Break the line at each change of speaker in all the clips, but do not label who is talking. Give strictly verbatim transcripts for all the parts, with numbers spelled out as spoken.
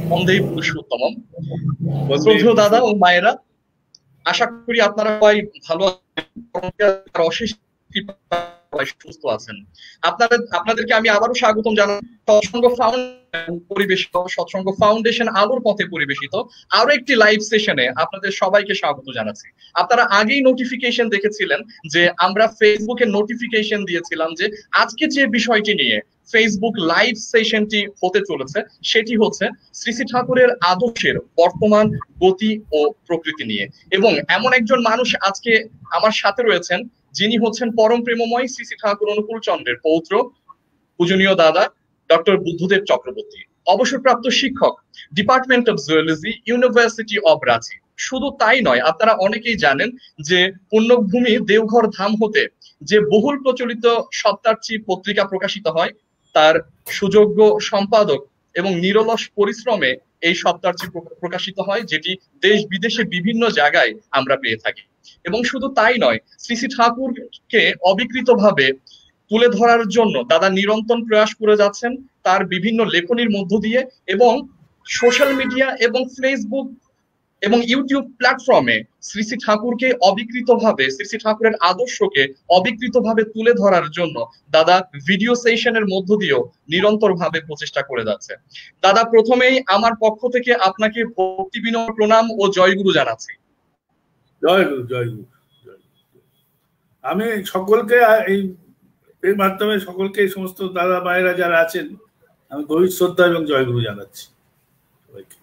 বন্দেই পুরুষোত্তমম। শ্রদ্ধেয় দাদা ও মায়েরা, আশা করি আপনারা সবাই ভালো আছেন, অশেষ সুস্থ আছেন। আপনাদের আপনাদেরকে আমি আবারও স্বাগতম জানাই সৎসঙ্গ ফাউন্ডেশন পরিবেশিত সৎসঙ্গ ফাউন্ডেশন আলোর পথে পরিবেশিত আরো একটি লাইভ সেশনে আপনাদের সবাইকে স্বাগত জানাচ্ছি। আপনারা আগেই নোটিফিকেশন দেখেছিলেন যে আমরা ফেসবুকে নোটিফিকেশন দিয়েছিলাম যে আজকে যে বিষয়টি নিয়ে ফেসবুক লাইভ সেশনটি হতে চলেছে সেটি হচ্ছে শ্রী শ্রী ঠাকুরের আদর্শের বর্তমান গতি ও প্রকৃতি নিয়ে। এবং এমন একজন মানুষ আজকে আমার সাথে রয়েছেন যিনি হচ্ছেন পরম প্রেমময় শ্রী শ্রী ঠাকুর অনুকূল চন্দ্রের পৌত্র পূজনীয় দাদা ডক্টর বুদ্ধদেব চক্রবর্তী, অবসরপ্রাপ্ত শিক্ষক, department of zoology, university of Ranchi. শুধু তাই নয়, আপনারা অনেকেই জানেন যে পুণ্যভূমি দেওঘর ধাম হতে যে বহুল প্রচলিত সপ্তার্চি পত্রিকা প্রকাশিত হয় তার সুযোগ্য সম্পাদক এবং নিরলস পরিশ্রমে এই সপ্তার্চি প্রকাশিত হয়, যেটি দেশ বিদেশে বিভিন্ন জায়গায় আমরা পেয়ে থাকি। এবং শুধু তাই নয়, শ্রী শ্রী ঠাকুরকে অবিকৃতভাবে তুলে ধরার জন্য দাদা নিরন্তর প্রয়াস করে যাচ্ছেন তার বিভিন্ন লেখনীর মধ্য দিয়ে, এবং সোশ্যাল মিডিয়া এবং ফেসবুক এবং ইউটিউব প্ল্যাটফর্মে শ্রী শ্রী ঠাকুরকে অবিকৃতভাবে শ্রী শ্রী ঠাকুরের আদর্শকে অবিকৃতভাবে তুলে ধরার জন্য দাদা ভিডিও সেশনের মধ্য দিয়েও নিরন্তর ভাবে প্রচেষ্টা করে যাচ্ছে। দাদা, প্রথমেই আমার পক্ষ থেকে আপনাকে ভক্তি বিনম্র প্রণাম ও জয়গুরু জানাচ্ছি।
জয়গুরু জয়গুরু। আমি সকলকে এই এর মাধ্যমে সকলকে এই সমস্ত দাদা মায়েরা যারা আছেন আমি গভীর শ্রদ্ধা এবং জয়গুরু জানাচ্ছি সবাইকে।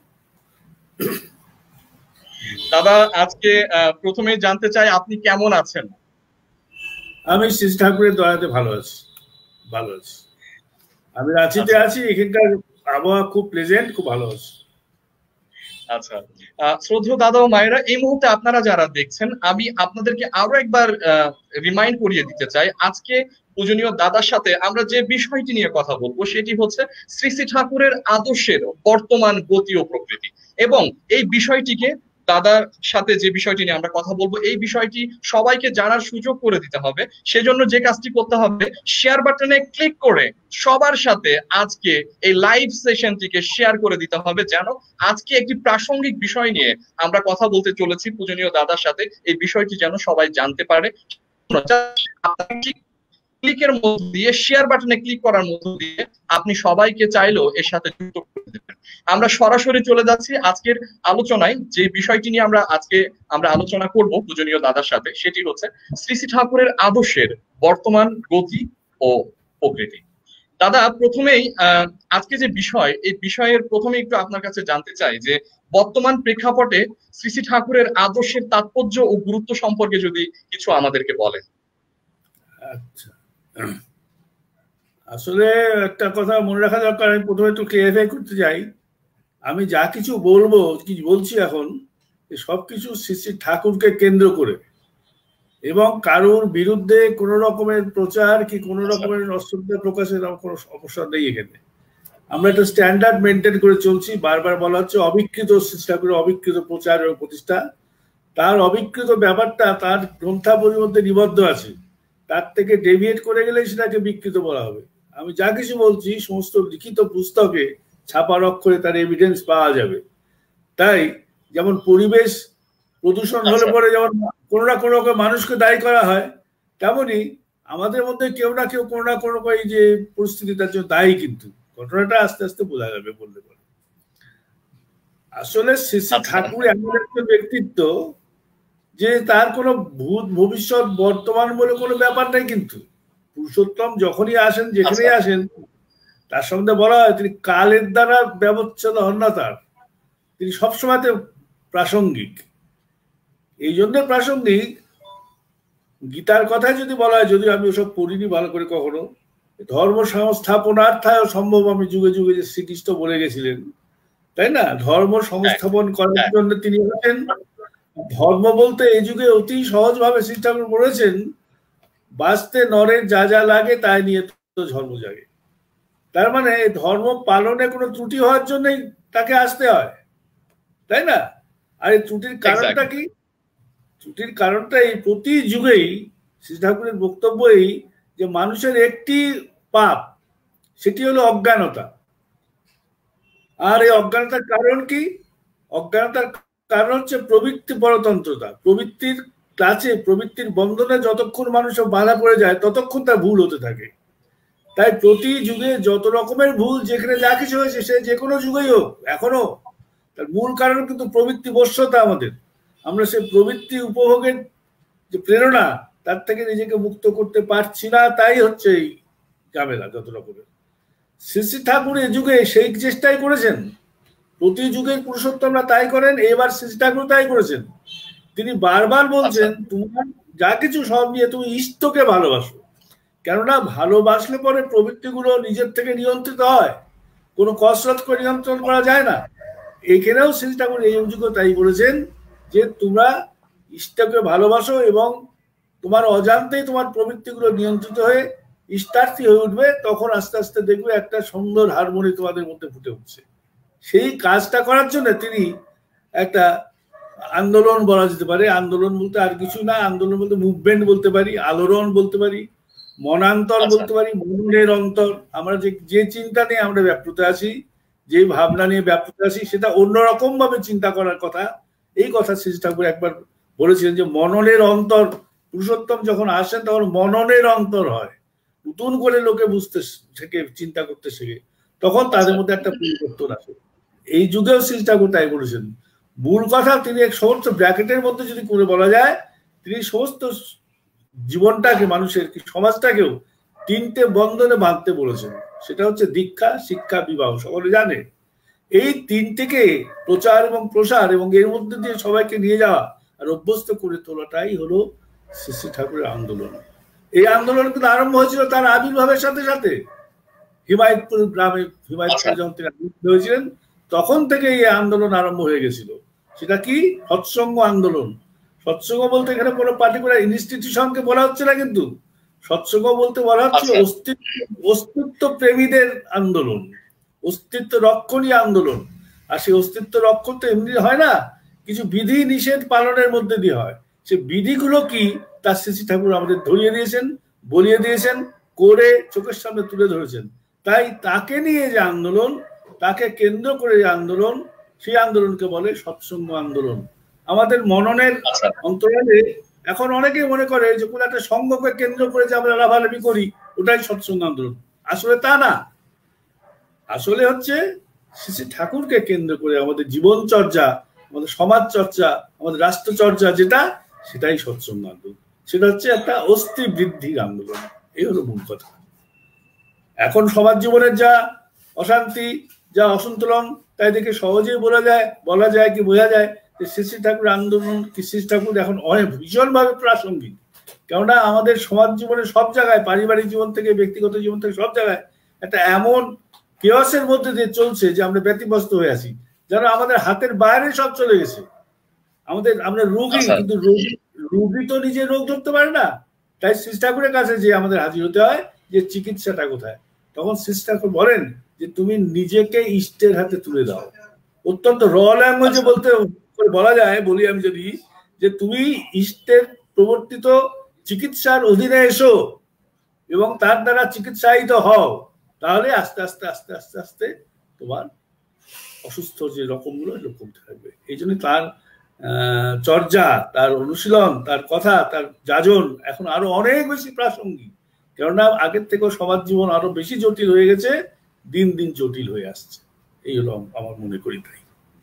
দাদা, আজকে প্রথমে জানতে চাই আপনি কেমন আছেন?
আমি শ্রী ঠাকুরের দয়াতে ভালো আছি, ভালো আছি। আমি রাঁচিতে আছি, এখানকার আবহাওয়া খুব প্লেজেন্ট, খুব ভালো আছি।
আচ্ছা, শ্রদ্ধেয় দাদা ও মায়েরা, এই মুহূর্তে আপনারা যারা দেখছেন আমি আপনাদেরকে আরো একবার রিমাইন্ড করিয়ে দিতে চাই, আজকে পূজনীয় দাদার সাথে আমরা যে বিষয়টি নিয়ে কথা বলবো সেটি হচ্ছে শ্রী শ্রী ঠাকুরের আদর্শের বর্তমান গতি ও প্রকৃতি। এবং এই বিষয়টিকে দাদার সাথে যে বিষয়টি নিয়ে আমরা কথা বলবো এই বিষয়টি সবাইকে জানার সুযোগ করে দিতে হবে। সেজন্য যে কাজটি করতে হবে, শেয়ার বাটনে ক্লিক করে সবার সাথে আজকে এই লাইভ সেশনটিকে শেয়ার করে দিতে হবে, যেন আজকে একটি প্রাসঙ্গিক বিষয় নিয়ে আমরা কথা বলতে চলেছি পূজনীয় দাদার সাথে, এই বিষয়টি যেন সবাই জানতে পারে। ক্লিকের মধ্য দিয়ে, শেয়ার বাটনে ক্লিক করার মধ্য দিয়ে আপনি সবাইকে চাইলেও এর সাথে যুক্ত করে দেবেন। আমরা সরাসরি চলে যাচ্ছি আজকের আলোচনায়। যে বিষয়টি নিয়ে আমরা আজকে আমরা আলোচনা করব পূজনীয় দাদার সাথে সেটি হচ্ছে শ্রী শ্রী ঠাকুরের আদর্শের বর্তমান গতি ও প্রকৃতি। দাদা, প্রথমেই আহ আজকে যে বিষয়, এই বিষয়ের প্রথমে একটু আপনার কাছে জানতে চাই যে বর্তমান প্রেক্ষাপটে শ্রী শ্রী ঠাকুরের আদর্শের তাৎপর্য ও গুরুত্ব সম্পর্কে যদি কিছু আমাদেরকে বলেন।
আচ্ছা, আসলে একটা কথা মনে রাখা দরকার, আমি প্রথমে একটু ক্লিয়ারিফাই করতে চাই, আমি যা কিছু বলবো কি বলছি এখন সবকিছু শ্রী শ্রী ঠাকুরকে কেন্দ্র করে, এবং কারোর বিরুদ্ধে কোনো রকমের প্রচার কি কোনো রকমের অশ্রদ্ধা প্রকাশের কোনো সমস্যা নেই। এখানে আমরা একটা স্ট্যান্ডার্ড মেনটেন করে চলছি। বারবার বলা হচ্ছে অবিকৃত শ্রী ঠাকুরের অবিকৃত প্রচার এবং প্রতিষ্ঠা, তার অবিকৃত ব্যাপারটা তার গ্রন্থাবলীর মধ্যে নিবদ্ধ আছে, তার থেকে ডেভিয়েট করে গেলে সেটাকে বিকৃত বলা হবে। আমি যা কিছু বলছি সমস্ত লিখিত পুস্তকে ছাপার অক্ষরে তার এভিডেন্স পাওয়া যাবে। তাই যেমন পরিবেশ প্রদূষণ হলে পরে যেমন কোনো না কোনো মানুষকে দায়ী করা হয়, তেমনি আমাদের মধ্যে কেউ না কেউ কোনো না কোনো এই যে পরিস্থিতি তার জন্য দায়ী, কিন্তু ঘটনাটা আস্তে আস্তে বোঝা যাবে বললে পরে। আসলে শ্রী শ্রী ঠাকুর এমন একজন ব্যক্তিত্ব যে তার কোনো ভূত ভবিষ্যৎ বর্তমান বলে কোনো ব্যাপার নেই, কিন্তু পুরুষোত্তম যখনই আসেন যেখানেই আসেন তার সঙ্গে বলা হয় তিনি কালের দ্বারা ব্যবচ্ছেদ হন না, তার তিনি সবসময় প্রাসঙ্গিক। এই জন্য প্রাসঙ্গিক। গীতার কথায় যদি বলা হয়, যদিও আমি ওসব পড়িনি ভালো করে কখনো, ধর্ম সংস্থাপনার্থায় সম্ভব আমি যুগে যুগে যে শ্রীকৃষ্ণ বলে গেছিলেন, তাই না? ধর্ম সংস্থাপন করার জন্য তিনি বলেছেন, ধর্ম বলতে এই যুগে অতি সহজ ভাবে শ্রী ঠাকুর বলেছেন, বাঁচতে নরের যা যা লাগে তাই নিয়ে তো ধর্ম জাগে। তার মানে ধর্ম পালনে কোনো ত্রুটি হওয়ার জন্যই তাকে আসতে হয়, তাই না? আর এই ত্রুটির কারণটা কি? ত্রুটির কারণটা এই প্রতি যুগেই শ্রী ঠাকুরের বক্তব্য এই যে মানুষের একটি পাপ, সেটি হলো অজ্ঞানতা। আর এই অজ্ঞানতার কারণ কি? অজ্ঞানতার কারণ হচ্ছে প্রবৃত্তি পরতন্ত্রতা। প্রবৃত্তির কাছে, প্রবৃত্তির বন্ধনে যতক্ষণ মানুষ বাধা পড়ে যায় ততক্ষণ তার ভুল হতে থাকে। তাই প্রতি যুগে যত রকমের ভুল যেখানে যা কিছু হয়েছে, সে যে কোনো যুগেই হোক এখনো, তার মূল কারণ কিন্তু প্রবৃত্তি বশ্যতা আমাদের। আমরা সেই প্রবৃত্তি উপভোগের যে প্রেরণা, তার থেকে নিজেকে মুক্ত করতে পারছি না, তাই হচ্ছে এই ঝামেলা যত রকমের। শ্রী শ্রী ঠাকুর এই যুগে সেই চেষ্টাই করেছেন। প্রতি যুগের পুরুষোত্তমরা তাই করেন, এবার শ্রী শ্রী ঠাকুর তাই করেছেন। তিনি বারবার বলছেন তোমার যা কিছু সব নিয়ে তুমি ইষ্টকে ভালোবাসো, কেননা ভালোবাসলে পরে প্রবৃত্তিগুলো নিজের থেকে নিয়ন্ত্রিত হয়, কোনো কসরত করে নিয়ন্ত্রণ করা যায় না। এখানেও শ্রী ঠাকুর এই যুগে তাই বলেছেন যে তোমরা ইষ্টকে ভালোবাসো এবং তোমার অজান্তেই তোমার প্রবৃত্তিগুলো নিয়ন্ত্রিত হয়ে ইষ্টার্থী হয়ে উঠবে। তখন আস্তে আস্তে দেখবে একটা সুন্দর হারমোনি তোমাদের মধ্যে ফুটে উঠছে। সেই কাজটা করার জন্য তিনি একটা আন্দোলন বলা যেতে পারে। আন্দোলন বলতে আর কিছু না, আন্দোলন বলতে মুভমেন্ট বলতে পারি, আলোড়ন বলতে পারি, মনান্তর বলতে পারি, মনের অন্তর। আমরা যে যে চিন্তা নিয়ে আমরা ব্যাপৃত আছি, যে ভাবনা নিয়ে ব্যাপৃত আছি, সেটা অন্যরকম ভাবে চিন্তা করার কথা। এই কথা শ্রী ঠাকুর একবার বলেছিলেন যে মননের অন্তর, পুরুষোত্তম যখন আসেন তখন মননের অন্তর হয়, নতুন করে লোকে বুঝতে শেখে, চিন্তা করতে শেখে, তখন তাদের মধ্যে একটা পরিবর্তন আসে। এই যুগেও শ্রী ঠাকুর তাই বলেছেন। মূল কথা তিনি এক সমস্ত ব্র্যাকেটের মধ্যে যদি করে বলা যায়, তিনি সমস্ত জীবনটাকে, মানুষের সমাজটাকেও তিনটে বন্ধনে বাঁধতে বলেছেন। সেটা হচ্ছে দীক্ষা, শিক্ষা, বিবাহ। সকলে জানে এই তিনটেকে প্রচার এবং প্রসার এবং এর মধ্যে দিয়ে সবাইকে নিয়ে যাওয়া আর অভ্যস্ত করে তোলাটাই হলো শ্রী শ্রী ঠাকুরের আন্দোলন। এই আন্দোলন কিন্তু আরম্ভ হয়েছিল তার আবির্ভাবের সাথে সাথে। হিমায়তপুর গ্রামে হিমায়তপুর যখন তিনি আবির্ভূত হয়েছিলেন তখন থেকে এই আন্দোলন আরম্ভ হয়ে গেছিল। সেটা কি? সৎসঙ্গ আন্দোলন। সৎসঙ্গ বলতে এখানে কোনো পার্টিকুলার ইনস্টিটিউশনকে বলা হচ্ছে না, কিন্তু সৎসঙ্গ বলতে বলা হচ্ছে অস্তিত্ব অস্তিত্ব প্রেমীদের আন্দোলন, অস্তিত্ব রক্ষণী আন্দোলন। আর সেই অস্তিত্ব রক্ষণ তো এমনি হয় না, কিছু বিধি নিষেধ পালনের মধ্যে দিয়ে হয়। সে বিধিগুলো কি তার শ্রী শ্রী ঠাকুর আমাদের ধরিয়ে দিয়েছেন, বলিয়ে দিয়েছেন, করে চোখের সামনে তুলে ধরেছেন। তাই তাকে নিয়ে যে আন্দোলন, তাকে কেন্দ্র করে যে আন্দোলন, সেই আন্দোলনকে বলে সৎসঙ্গ আন্দোলন। আমাদের মননের অন্তরালে এখন অনেকেই মনে করে যে কোনো একটা সঙ্গকে কেন্দ্র করে যে আমরা লাভালাভি করি, ওটাই সৎসঙ্গ আন্দোলন। আসলে তা না। আসলে হচ্ছে শ্রী শ্রী ঠাকুরকে কেন্দ্র করে আমাদের জীবন চর্চা, আমাদের সমাজ চর্চা, আমাদের রাষ্ট্র চর্চা, যেটা সেটাই সৎসঙ্গ আন্দোলন। সেটা হচ্ছে একটা অস্থি বৃদ্ধির আন্দোলন। এই হলো মূল কথা। এখন সমাজ জীবনের যা অশান্তি, যা অসন্তোলন, তাই দেখে সহজেই বলা যায় বলা যায় কি বোঝা যায় যে শ্রী শ্রী ঠাকুর আন্দোলন, শ্রী ঠাকুর এখন অনেক ভীষণভাবে প্রাসঙ্গিক। কেননা আমাদের সমাজ জীবনের সব জায়গায়, পারিবারিক জীবন থেকে ব্যক্তিগত জীবন থেকে সব জায়গায় একটা এমন কেওয়াসের মধ্যে দিয়ে চলছে যে আমরা ব্যতিব্যস্ত হয়ে আছি, যারা আমাদের হাতের বাইরে সব চলে গেছে। আমাদের আমরা রোগী, কিন্তু রোগী রোগী তো নিজে রোগ ধরতে পারে না। তাই শ্রী ঠাকুরের কাছে যে আমাদের হাজির হতে হয় যে চিকিৎসাটা কোথায়, তখন শ্রী ঠাকুর বলেন যে তুমি নিজেকে ইষ্টের হাতে তুলে দাও। অত্যন্ত র ল্যাঙ্গুয়েজে বলতে বলা যায়, বলি আমি যদি, যে তুমি ইষ্টের প্রবর্তিত চিকিৎসার অধীনে এসো এবং তার দ্বারা চিকিৎসায়িত হও, তাহলে আস্তে আস্তে আস্তে আস্তে আস্তে তোমার অসুস্থ যে রকমগুলো এরকম থাকবে। এই জন্য তার আহ চর্চা, তার অনুশীলন, তার কথা, তার যাজন এখন আরো অনেক বেশি প্রাসঙ্গিক। কেননা আগের থেকেও সমাজ জীবন আরো বেশি জটিল হয়ে গেছে, দিন দিন জটিল হয়ে আসছে। এই হলো আমার মনে করি তাই।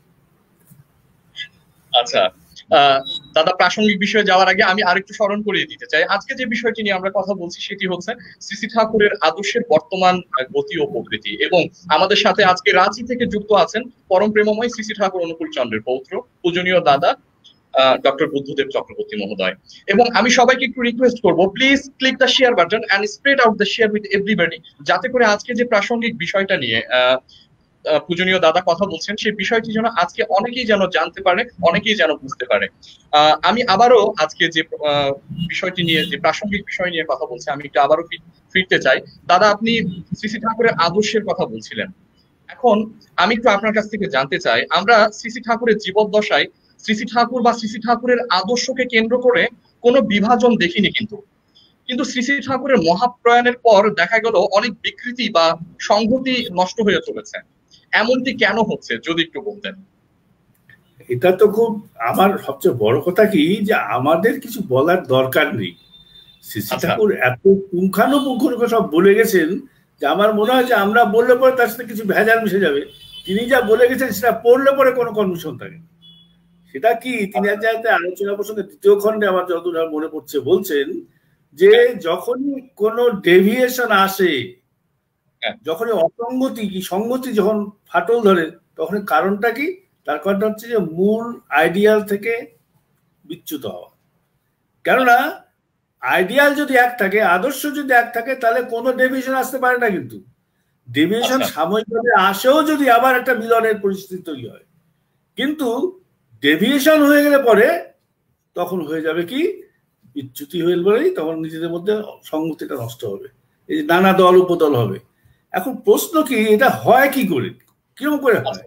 আচ্ছা দাদা, প্রাসঙ্গিক বিষয়ে যাওয়ার আগে আমি আরেকটু স্মরণ করিয়ে দিতে চাই, আজকে যে বিষয়টি নিয়ে আমরা কথা বলছি সেটি হচ্ছে শ্রী শ্রী ঠাকুরের আদর্শের বর্তমান গতি ও প্রকৃতি। এবং আমাদের সাথে আজকে রাঁচি থেকে যুক্ত আছেন পরম প্রেমময় শ্রী শ্রী ঠাকুর অনুকূল চন্দ্রের পৌত্র পূজনীয় দাদা ডক্টর বুদ্ধদেব চক্রবর্তী মহোদয়। এবং আমি সবাইকে একটু রিকোয়েস্ট করবো, please click the share button and spread out the share with everybody, যাতে করে আজকে যে প্রাসঙ্গিক বিষয়টা নিয়ে আহ পূজনীয় দাদা কথা বলছেন সেই বিষয়টি যেন আজকে অনেকেই যেন জানতে পারে, অনেকেই যেন বুঝতে পারে। আহ আমি আবারও আজকে যে বিষয়টি নিয়ে, যে প্রাসঙ্গিক বিষয় নিয়ে কথা বলছি, আমি একটু আবারও ফিরতে চাই। দাদা, আপনি শ্রী শ্রী ঠাকুরের আদর্শের কথা বলছিলেন। এখন আমি একটু আপনার কাছ থেকে জানতে চাই, আমরা শ্রী শ্রী ঠাকুরের জীবদ্দশায় শ্রী শ্রী ঠাকুর বা শ্রী শ্রী ঠাকুরের আদর্শকে কেন্দ্র করে কোনো বিভাজন দেখিনি, কিন্তু কিন্তু শ্রী শ্রী ঠাকুরের মহাপ্রয়াণের পর দেখা গেল অনেক বিকৃতি বা সংহতি নষ্ট হয়ে চলেছে। এমনটি কেন হচ্ছে যদি একটু বলতেন।
এটা তো খুব আমার সবচেয়ে বড় কথা কি যে আমাদের কিছু বলার দরকার নেই। শ্রী ঠাকুর এত পুঙ্খানুপুঙ্খ সব বলে গেছেন যে আমার মনে হয় যে আমরা বললে পরে তার সাথে কিছু ভেজাল মিশে যাবে। তিনি যা বলে গেছেন সেটা পড়লে পরে কোনো কনফিউশন থাকে না। সেটা কি তিনি এক জায়গাতে আলোচনা প্রসঙ্গে দ্বিতীয় খণ্ডে আমার যতদূর মনে পড়ছে বলছেন যে যখনই কোনো ডেভিয়েশন আসে, যখনই অসঙ্গতি কি সঙ্গতি যখন ফাটল ধরে, তখন কারণটা কি? তার কারণটা হচ্ছে যে মূল আইডিয়াল থেকে বিচ্যুত হওয়া। কেননা আইডিয়াল যদি এক থাকে, আদর্শ যদি এক থাকে, তাহলে কোনো ডেভিয়েশন আসতে পারে না। কিন্তু ডেভিয়েশন সাময়িকভাবে আসেও যদি আবার একটা মিলনের পরিস্থিতি তৈরি হয়, কিন্তু ডেভিয়েশন হয়ে গেলে পরে তখন হয়ে যাবে কি বিচ্যুতি হয়ে বলেই তখন নিজেদের মধ্যে সংগতিটা নষ্ট হবে, এই যে নানা দল উপদল হবে। এখন প্রশ্ন কি এটা হয় কি করে, কিরকম করে হয়?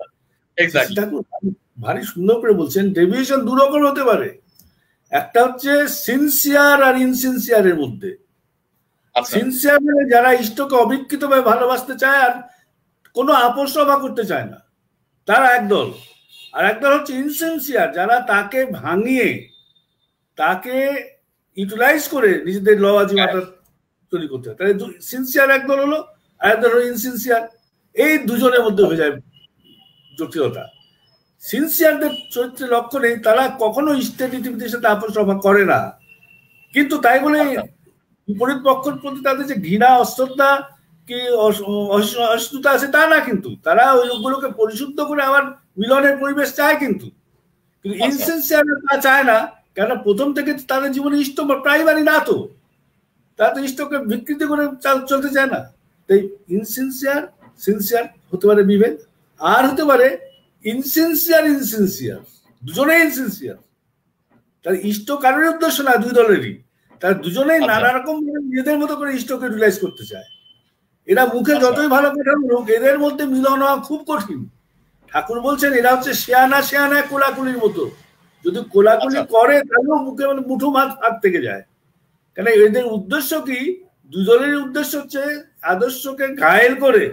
ভারী সুন্দর করে বলছেন ডেভিয়েশন দু রকম হতে পারে। একটা হচ্ছে সিনসিয়ার আর ইনসিনসিয়ারের মধ্যে। সিনসিয়ার মানে যারা ইষ্টকে অবিকৃতভাবে ভালোবাসতে চায় আর কোনো আপোষ সভা করতে চায় না, তারা একদল। আর একদল হচ্ছে ইনসিনসিয়ার, যারা তাকে ভাঙিয়ে তাকে ইউটিলাইজ করে নিজেদের লওয়াজিমাটা তৈরি করতে হয়। তাহলে সিনসিয়ার একদল হলো, আর একদল হলো ইনসিনসিয়ার। এই দুজনের মধ্যে হয়ে যায় জটিলতা। সিনসিয়ারদের চরিত্রের লক্ষ্য নেই, তারা কখনো ইষ্টের রীতিনীতির সাথে আপোষ সভা করে না, কিন্তু তাই বলে বিপরীত পক্ষের প্রতি তাদের যে ঘৃণা অশ্রদ্ধা কি অসহিষ্ণুতা আছে তা না, কিন্তু তারা ওই লোকগুলোকে পরিশুদ্ধ করে আবার মিলনের পরিবেশ চায়। কিন্তু কিন্তু ইনসিনসিয়ার তা চায় না, কেন প্রথম থেকে তাদের জীবনে ইষ্ট প্রাইমারি না, তো তারা তো ইষ্টকে বিকৃতি করে চলতে চায় না। তাই ইনসিনসিয়ার সিনসিয়ার হতে পারে বিভেদ, আর হতে পারে ইনসিনসিয়ার ইনসিনসিয়ার, দুজনেই ইনসিনসিয়ার। তার ইষ্ট কারোর উদ্দেশ্য না, দুই দলেরই। তার দুজনেই নানা রকম নিজেদের মতো করে ইষ্টকে ইউটিলাইজ করতে চায়। এরা মুখে যতই ভালো কথা বলুক, এদের মধ্যে মিলন হওয়া খুব কঠিন। ঠাকুর বলছেন এরা হচ্ছে শেয়ানা শেয়ানা কোলাকুলির মতো, যদি কোলাকুলি করে তাহলেও মুখে মানে মুঠো মাছ হাত থেকে যায়। কেন এদের উদ্দেশ্য কি? দুজনের উদ্দেশ্য হচ্ছে আদর্শকে ঘায়েল করে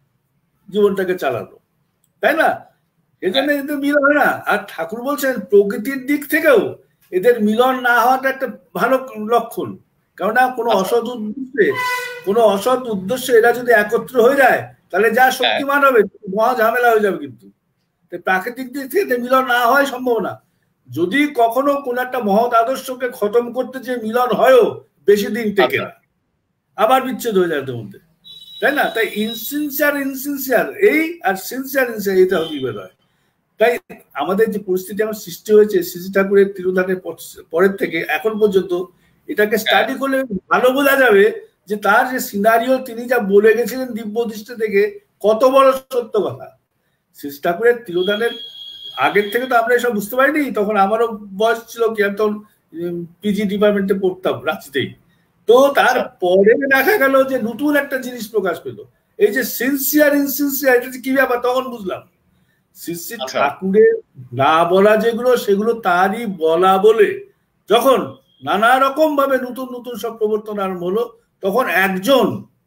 জীবনটাকে চালানো, তাই না? এজন্য এদের মিলন হয় না। আর ঠাকুর বলছেন প্রকৃতির দিক থেকেও এদের মিলন না হওয়াটা একটা ভালো লক্ষণ। কেননা কোনো অসৎ উদ্দেশ্যে কোনো অসৎ উদ্দেশ্যে এরা যদি একত্র হয়ে যায়, তাহলে যা শক্তিমান হবে মহা ঝামেলা হয়ে যাবে। কিন্তু প্রাকৃতিক দিক থেকে মিলন না হয় সম্ভব না। যদি কখনো কোন একটা মহৎ আদর্শকে খতম করতে যে মিলন হয়ও, বেশি দিন টেকে না, আবার বিচ্ছেদ হয়ে যায় এর মধ্যে, তাই না? তাই ইনসিনসিয়ার ইনসিনসিয়ার এই আর সিনসিয়ার ইনসিয়ার এইটা বিভেদ হয়। তাই আমাদের যে পরিস্থিতি আমার সৃষ্টি হয়েছে শ্রী ঠাকুরের তিরোধানের পরের থেকে এখন পর্যন্ত, এটাকে স্টাডি করলে ভালো বোঝা যাবে যে তার যে সিনারিও তিনি যা বলে গেছিলেন দিব্য দৃষ্টি থেকে কত বড় সত্য কথা। শ্রী ঠাকুরের তিরোধানের আগের থেকে তো আমরা এসব বুঝতে পারিনি, তখন আমারও বয়স ছিল কি, আমি তখন পিজি ডিপার্টমেন্টে পড়তাম রাঁচিতেই। তো তারপরে দেখা গেল যে নতুন একটা জিনিস প্রকাশ পেল, এই যে সিনসিয়ার ইনসিনসিয়ার, এটা কি ব্যাপার তখন বুঝলাম। শ্রী শ্রী ঠাকুরের না বলা যেগুলো সেগুলো তারই বলা বলে যখন নানা রকম ভাবে নতুন নতুন সব প্রবর্তন আরম্ভ হলো, তখন একজন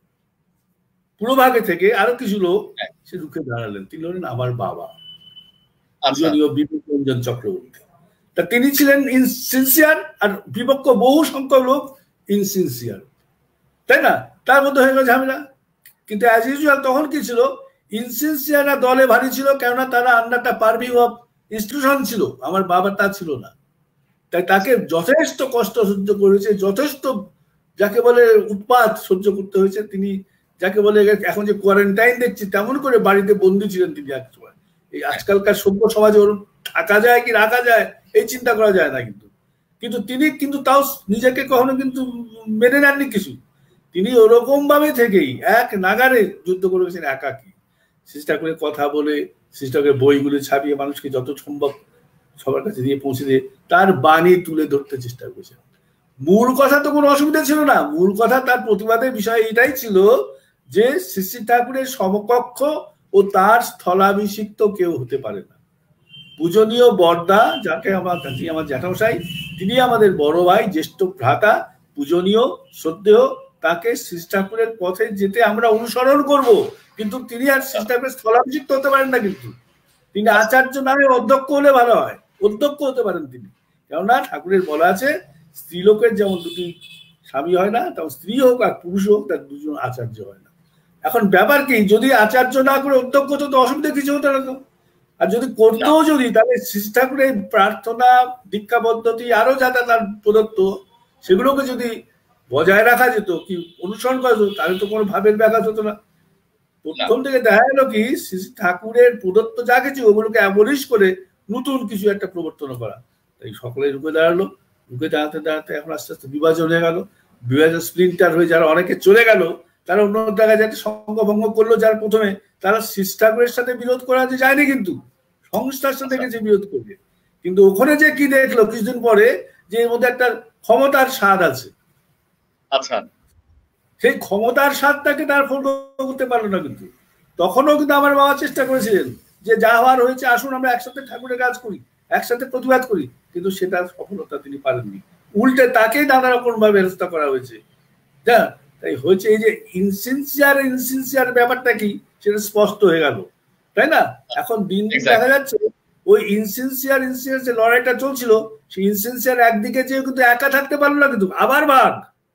পুরোভাগে থেকে আরো কিছু লোক সে রুখে দাঁড়ালেন। তিনি হলেন আমার বাবা পূজনীয় বিবেক রঞ্জন চক্রবর্তী। তা তিনি ছিলেন ইনসিনসিয়ার, আর বিপক্ষ বহু সংখ্যক লোক ইনসিনসিয়ার, তাই না? তার মধ্যে হয়ে গেল ঝামেলা। কিন্তু অ্যাজ ইউজুয়াল তখন কি ছিল, ইনসিনসিয়াররা দলে ভারী ছিল, কেননা তারা আন্ডারটা পারভিউ অফ ইনস্টিটিউশন ছিল। আমার বাবা তা ছিল না, তাই তাকে যথেষ্ট কষ্ট সহ্য করেছে, যথেষ্ট যাকে বলে উৎপাত সহ্য করতে হয়েছে। তিনি যাকে বলে এখন যে কোয়ারেন্টাইন দেখছি, তেমন করে বাড়িতে বন্দী ছিলেন তিনি এক সময়। এই আজকালকার সভ্য সমাজে ওর থাকা যায় কি রাখা যায় এই চিন্তা করা যায় না, কিন্তু কিন্তু তিনি কিন্তু তাও নিজেকে কখনো কিন্তু মেনে নেননি কিছু। তিনি ওরকম ভাবে থেকেই এক নাগারে যুদ্ধ করে গেছেন একাকি, শ্রী ঠাকুরের কথা বলে, শ্রী ঠাকুরের বইগুলো ছাপিয়ে মানুষকে যত সম্ভব সবার কাছে দিয়ে পৌঁছে দিয়ে তার বাণী তুলে ধরতে চেষ্টা করেছেন। মূল কথা তো কোনো অসুবিধা ছিল না, মূল কথা তার প্রতিবাদের বিষয় এটাই ছিল যে শ্রী শ্রী ঠাকুরের সমকক্ষ ও তার স্থলাভিষিক্ত কেউ হতে পারে না। পূজনীয় বরদা, যাকে আমার আমার জ্যাঠামশাই, তিনি আমাদের বড় ভাই, জ্যেষ্ঠ ভ্রাতা, পূজনীয় শ্রদ্ধেয়, তাকে শ্রী ঠাকুরের পথে যেতে আমরা অনুসরণ করব, কিন্তু তিনি আর সিস্টেমের স্থলাভিষিক্ত হতে পারেন না, কিন্তু তিনি আচার্য নামে অধ্যক্ষ হলে ভালো হয়, অধ্যক্ষ হতে পারেন তিনি। কেননা ঠাকুরের বলা আছে স্ত্রীলোকের যেমন দুটি স্বামী হয় না, তেমন স্ত্রী হোক আর পুরুষ হোক তার দুজন আচার্য হয় না। এখন ব্যাপার কি, যদি আচার্য না করে অধ্যক্ষ হতো তো অসুবিধা কিছু হতো না তো। আর যদি করতেও যদি, তাহলে শ্রী ঠাকুরের প্রার্থনা, দীক্ষা পদ্ধতি আরো যা তার প্রদত্ত সেগুলোকে যদি বজায় রাখা যেত, কি অনুসরণ করা যেত, তাহলে তো কোনো ভাবের ব্যাঘাত হতো না। প্রথম থেকে দেখা গেল কি শ্রী ঠাকুরের প্রদত্ত যা কিছু ওগুলোকে অ্যাবলিশ করে নতুন কিছু একটা প্রবর্তন করা। তাই সকলে রুখে দাঁড়ালো, রুখে দাঁড়াতে দাঁড়াতে এখন আস্তে আস্তে বিভাজন হয়ে গেল, বিভাজন স্প্লিন্টার হয়ে যারা অনেকে চলে গেল, তারা অন্য জায়গায় যাতে সঙ্গভঙ্গ করলো, যারা প্রথমে তারা শ্রী ঠাকুরের সাথে বিরোধ করা যে যায়নি, কিন্তু সংস্থার সাথে গেছে বিরোধ করবে। কিন্তু ওখানে যে কি দেখলো কিছুদিন পরে, যে এর মধ্যে একটা ক্ষমতার স্বাদ আছে।
আচ্ছা,
সেই ক্ষমতার স্বাদটাকে তার ফলো করতে পারলো না। কিন্তু তখনও কিন্তু আমার বাবা চেষ্টা করেছিলেন যে যা হওয়ার হয়েছে, আসুন আমরা একসাথে ঠাকুরের কাজ করি, একসাথে প্রতিবাদ করি, কিন্তু সেটার সফলতা তিনি পারেননি। উল্টে তাকেই নানা রকম ভাবে হেনস্থা করা হয়েছে। হ্যাঁ, তাই হয়েছে এই যে ইনসিনসিয়ার ইনসিনসিয়ার ব্যাপারটা কি সেটা স্পষ্ট হয়ে গেল, তাই না? এখন দিন দিন দেখা যাচ্ছে ওই ইনসিনসিয়ার ইনসিনসিয়ার যে লড়াইটা চলছিল, সেই ইনসিনসিয়ার একদিকে যে কিন্তু একা থাকতে পারলো না, কিন্তু আবার ভাগ,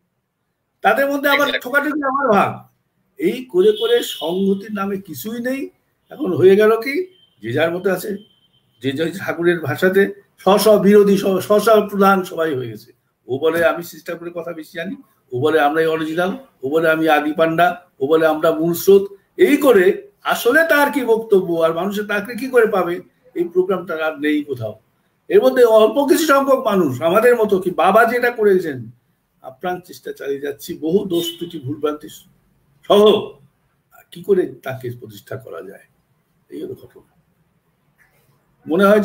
তাদের মধ্যে আবার ঠোকাঠুকি, আবার ভাগ, এই করে করে সংহতির নামে কিছুই নেই। এখন হয়ে গেল কি, যে যার মতো আছে, যে যে ঠাকুরের ভাষাতে স্ব স্ব বিরোধী, স্ব স্ব প্রধান সবাই হয়ে গেছে। ও বলে আমি শ্রী ঠাকুরের কথা বেশি জানি, ও বলে আমরাই অরিজিনাল, ও বলে আমি আদি পান্ডা, ও বলে আমরা মূল স্রোত। এই করে আসলে তার কি বক্তব্য আর মানুষের তাকে কি করে পাবে, এই প্রোগ্রামটা আর নেই কোথাও। এর মধ্যে অল্প কিছু সংখ্যক মানুষ আমাদের মতো, কি বাবা যেটা করেছেন, আপ্রাণ চেষ্টা চালিয়ে যাচ্ছি, বহু দোষ ত্রুটি ভুলভ্রান্তি সহ কি করে তাকে প্রতিষ্ঠা করা যায়, এই হলো ঘটনা। মনে হয় যে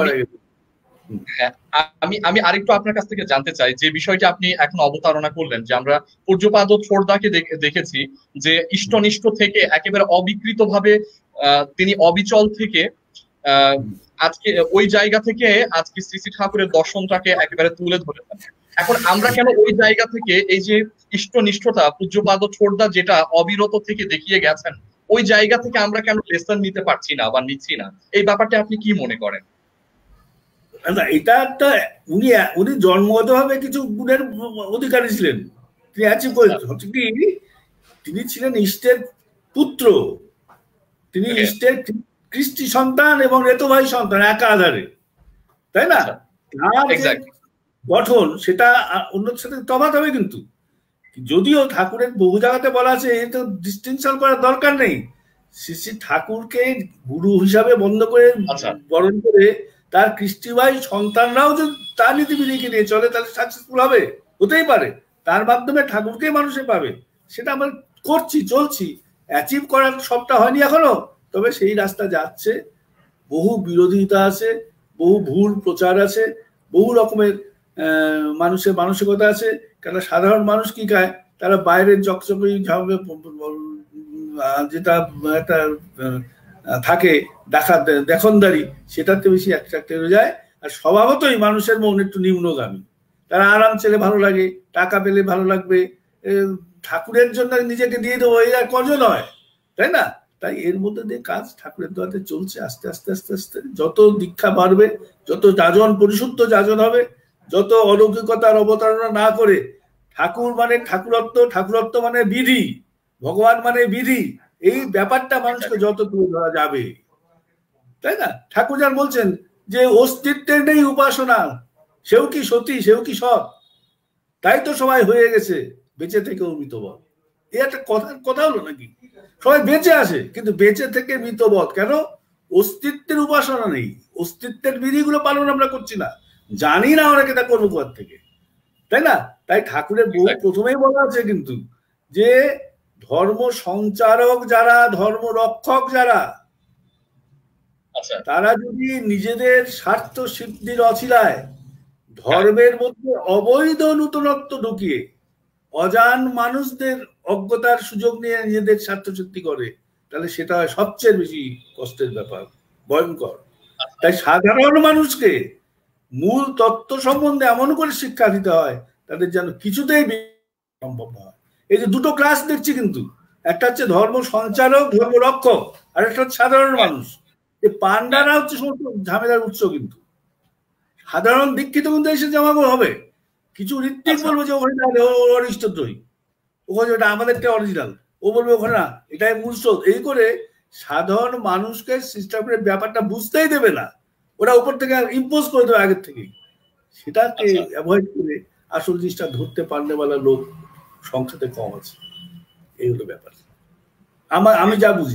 আমি আমি আরেকটু আপনার কাছ থেকে জানতে চাই, যে বিষয়টা আপনি এখন অবতারণা করলেন, যে আমরা পূজ্যপাদ ছোড়দাকে দেখেছি যে ইষ্টনিষ্ঠ থেকে একেবারে অবিকৃত ভাবে তিনি অবিচল থেকে আহ আজকে ওই জায়গা থেকে আজকে শ্রী শ্রী ঠাকুরের দর্শনটাকে একেবারে তুলে ধরেছেন। এখন আমরা কেন ওই জায়গা থেকে এই যে ইষ্টনিষ্ঠতা পূজ্যপাদ ছোড়দা যেটা অবিরত থেকে দেখিয়ে গেছেন, ওই জায়গা থেকে আমরা কেন লেসন নিতে পারছি না বা নিচ্ছি না, এই ব্যাপারটা আপনি কি মনে করেন?
না, এটা একটা উনি উনি জন্মগত ভাবে কিছু গুণের অধিকারী ছিলেন, তিনি অ্যাচিভ করেছেন। হচ্ছে কি, তিনি ছিলেন ইষ্টের পুত্র, তিনি ইষ্টের কৃষ্টি সন্তান এবং রেতভাই সন্তান একাধারে, তাই না? তার গঠন সেটা অন্যের সাথে তফাৎ হবে, কিন্তু যদিও ঠাকুরের বহু জায়গাতে বলা আছে এটা ডিস্টিংশন করার দরকার নেই, শ্রী শ্রী ঠাকুরকে গুরু হিসাবে বন্ধ করে বরণ করে তার কৃষ্টিভাই সন্তানরাও যদি তার নীতিবিধিকে নিয়ে চলে, তাহলে সাকসেসফুল হবে, হতেই পারে। তার মাধ্যমে ঠাকুরকেই মানুষে পাবে, সেটা আমরা করছি, চলছি। অ্যাচিভ করার সবটা হয়নি এখনো, তবে সেই রাস্তা যাচ্ছে। বহু বিরোধিতা আছে, বহু ভুল প্রচার আছে, বহু রকমের মানুষের মানসিকতা আছে। কেন সাধারণ মানুষ কি খায়, তারা বাইরের চকচকে যেটা একটা থাকে দেখা দেখনদারি, সেটাতে বেশি অ্যাট্রাক্টেড হয়ে যায়। আর স্বভাবতই মানুষের মন একটু নিম্নগামী, তারা আরাম ছেলে ভালো লাগে, টাকা পেলে ভালো লাগবে, ঠাকুরের জন্য নিজেকে দিয়ে দেবো, এই আর কজন হয়, তাই না? তাই এর মধ্যে দিয়ে কাজ ঠাকুরের দোয়াতে চলছে আস্তে আস্তে আস্তে আস্তে। যত দীক্ষা বাড়বে, যত যাজন পরিশুদ্ধ যাজন হবে, যত অলৌকিকতার অবতারণা না করে ঠাকুর মানে ঠাকুরত্ব, ঠাকুরত্ব মানে বিধি, ভগবান মানে বিধি, এই ব্যাপারটা মানুষকে যত তুলে ধরা যাবে, তাই না? ঠাকুর যান বলছেন যে অস্তিত্বের নেই উপাসনা, সেও কি সতী, সেও কি সৎ, তাই তো সবাই হয়ে গেছে বেঁচে থেকে মৃতবধ। এই একটা কথা কথা হলো নাকি? সবাই বেঁচে আসে কিন্তু বেঁচে থেকে মৃতবধ কেন? অস্তিত্বের উপাসনা নেই, অস্তিত্বের বিধিগুলো পালন আমরা করছি না, জানি না অনেকে তা করবো কোথা থেকে, তাই না? তাই ঠাকুরের বহু প্রথমেই বলা আছে কিন্তু যে ধর্ম সঞ্চারক যারা, ধর্ম রক্ষক যারা, তারা যদি নিজেদের স্বার্থ সিদ্ধির অছিলায় ধর্মের মধ্যে অবৈধ নূতনত্ব ঢুকিয়ে অজান মানুষদের অজ্ঞতার সুযোগ নিয়ে নিজেদের স্বার্থ সিদ্ধি করে, তাহলে সেটা সবচেয়ে বেশি কষ্টের ব্যাপার, ভয়ঙ্কর। তাই সাধারণ মানুষকে মূল তত্ত্ব সম্বন্ধে এমন করে শিক্ষা দিতে হয় তাদের যেন কিছুতেই সম্ভব হয়। এই যে দুটো ক্লাস দেখছি, কিন্তু একটা হচ্ছে ধর্ম সঞ্চারক, ধর্ম রক্ষক, আর একটা হচ্ছে সাধারণ মানুষ। এই পান্ডারা হচ্ছে সমস্ত ঝামেলার উৎস। কিন্তু সাধারণ দীক্ষিত কিন্তু এসে জমা হবে, কিছু ঋত্বিক বলবো যে ওখানে অরিষ্টদ্রোহী, ওখানে ওটা আমাদেরটা অরিজিনাল, ও বলবে ওখানে না, এটাই মূল স্রোত। এই করে সাধারণ মানুষকে সিস্টেমের ব্যাপারটা বুঝতেই দেবে না, ওরা উপর থেকে ইম্পোজ করে দেবে আগের থেকেই। সেটাকে অ্যাভয়েড করে আসল জিনিসটা ধরতে পারলে বলা লোক সংখ্যাতে কম আছে। এই হলো ব্যাপার, আমার আমি যা বুঝি।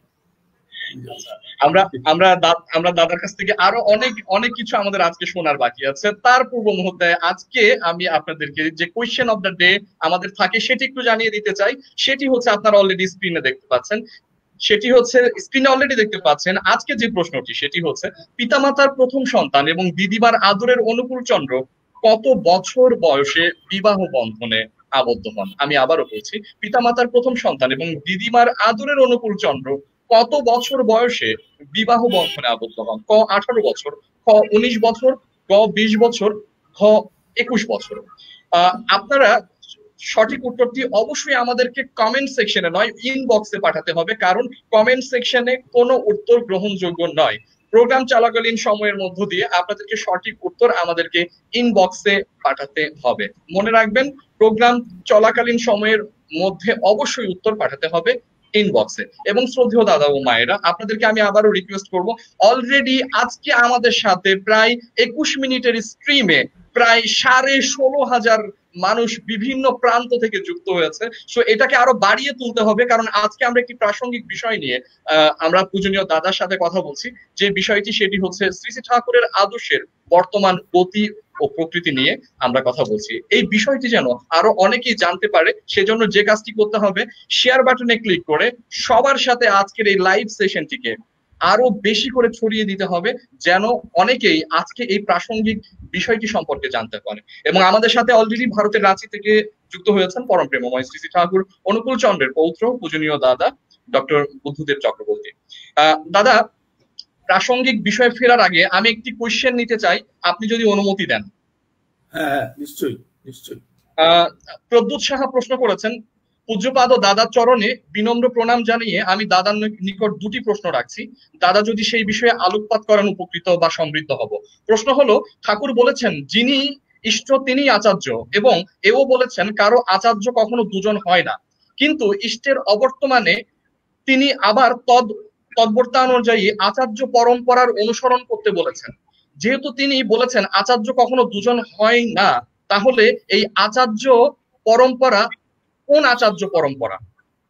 আমরা আমরা আমরা দাদার কাছ থেকে আরো অনেক অনেক কিছু আমাদের আজকে শোনার বাকি আছে। তার পূর্ব মুহূর্তে আজকে আমি আপনাদেরকে যে কোয়েশ্চেন অফ দ্য ডে আমাদের থাকে সেটি একটু জানিয়ে দিতে চাই। সেটি হচ্ছে আপনারা অলরেডি স্ক্রিনে দেখতে পাচ্ছেন, সেটি হচ্ছে স্ক্রিনে অলরেডি দেখতে পাচ্ছেন। আজকে যে প্রশ্নটি সেটি হচ্ছে, পিতামাতার প্রথম সন্তান এবং দিদিমার আদরের অনুকূল চন্দ্র কত বছর বয়সে বিবাহ বন্ধনে আবদ্ধ হন? আমি আবারও বলছি, পিতামাতার প্রথম সন্তান এবং দিদিমার আদরের অনুকূল চন্দ্র কত বছর বয়সে বিবাহ বন্ধনে আবদ্ধ হন? ক আঠারো বছর, খ উনিশ বছর, গ বিশ বছর, খ একুশ বছর। আহ আপনারা সঠিক উত্তরটি অবশ্যই আমাদেরকে কমেন্ট সেকশনে নয়, ইনবক্সে পাঠাতে হবে, কারণ কমেন্ট সেকশনে কোনো উত্তর গ্রহণযোগ্য নয়। প্রোগ্রাম চলাকালীন সময়ের মধ্য দিয়ে আপনাদেরকে সঠিক উত্তর আমাদেরকে ইনবক্সে পাঠাতে হবে। মনে রাখবেন, প্রোগ্রাম চলাকালীন সময়ের মধ্যে অবশ্যই উত্তর পাঠাতে হবে ইনবক্সে। এবং শ্রদ্ধেয় দাদা ও মায়েরা, আপনাদেরকে আমি আবারও রিকোয়েস্ট করব, অলরেডি আজকে আমাদের সাথে প্রায় একুশ মিনিটের স্ট্রিমে প্রায় সাড়ে ষোলো হাজার মানুষ বিভিন্ন প্রান্ত থেকে যুক্ত হয়েছে। সো এটাকে আরো বাড়িয়ে তুলতে হবে, কারণ আজকে আমরা একটি প্রাসঙ্গিক বিষয় নিয়ে আহ আমরা পূজনীয় দাদার সাথে কথা বলছি। যে বিষয়টি সেটি হচ্ছে শ্রী শ্রী ঠাকুরের আদর্শের বর্তমান গতি ও প্রকৃতি নিয়ে আমরা কথা বলছি। এই বিষয়টি যেন আরো অনেকেই জানতে পারে, সেজন্য যে কাজটি করতে হবে, শেয়ার বাটনে ক্লিক করে সবার সাথে আজকের এই লাইভ সেশনটিকে আরো বেশি করে ছড়িয়ে দিতে হবে, যেন অনেকেই আজকে এই প্রাসঙ্গিক বিষয়টি সম্পর্কে জানতে পারে। এবং আমাদের সাথে অলরেডি ভারতের রাঁচি থেকে যুক্ত হয়েছেন পরম প্রেমময় শ্রী শ্রী ঠাকুর অনুকূল চন্দ্রের পৌত্র পূজনীয় দাদা ডক্টর বুদ্ধদেব চক্রবর্তী। আহ দাদা, প্রাসঙ্গিক বিষয়ে ফেরার আগে আমি একটি কোয়েশ্চেন নিতে চাই, আপনি যদি অনুমতি দেন।
হ্যাঁ, নিশ্চয়ই নিশ্চয়ই।
আহ প্রদ্যুৎ সাহা প্রশ্ন করেছেন, পূজ্যপাদ ও দাদার চরণে বিনম্র প্রণাম জানিয়ে আমি দাদার নিকট দুটি প্রশ্ন রাখছি, দাদা যদি সেই বিষয়ে আলোকপাত করেন উপকৃত বা সমৃদ্ধ হব। প্রশ্ন হলো, ঠাকুর বলেছেন যিনি ইষ্ট তিনি আচার্য, এবং এও বলেছেন কারো আচার্য কখনো দুজন হয় না, কিন্তু ইষ্টের অবর্তমানে তিনি আবার তদ তদ্বর্তানুযায়ী আচার্য পরম্পরার অনুসরণ করতে বলেছেন। যেহেতু তিনি বলেছেন আচার্য কখনো দুজন হয় না, তাহলে এই আচার্য পরম্পরা কোন আচার্য পরম্পরা?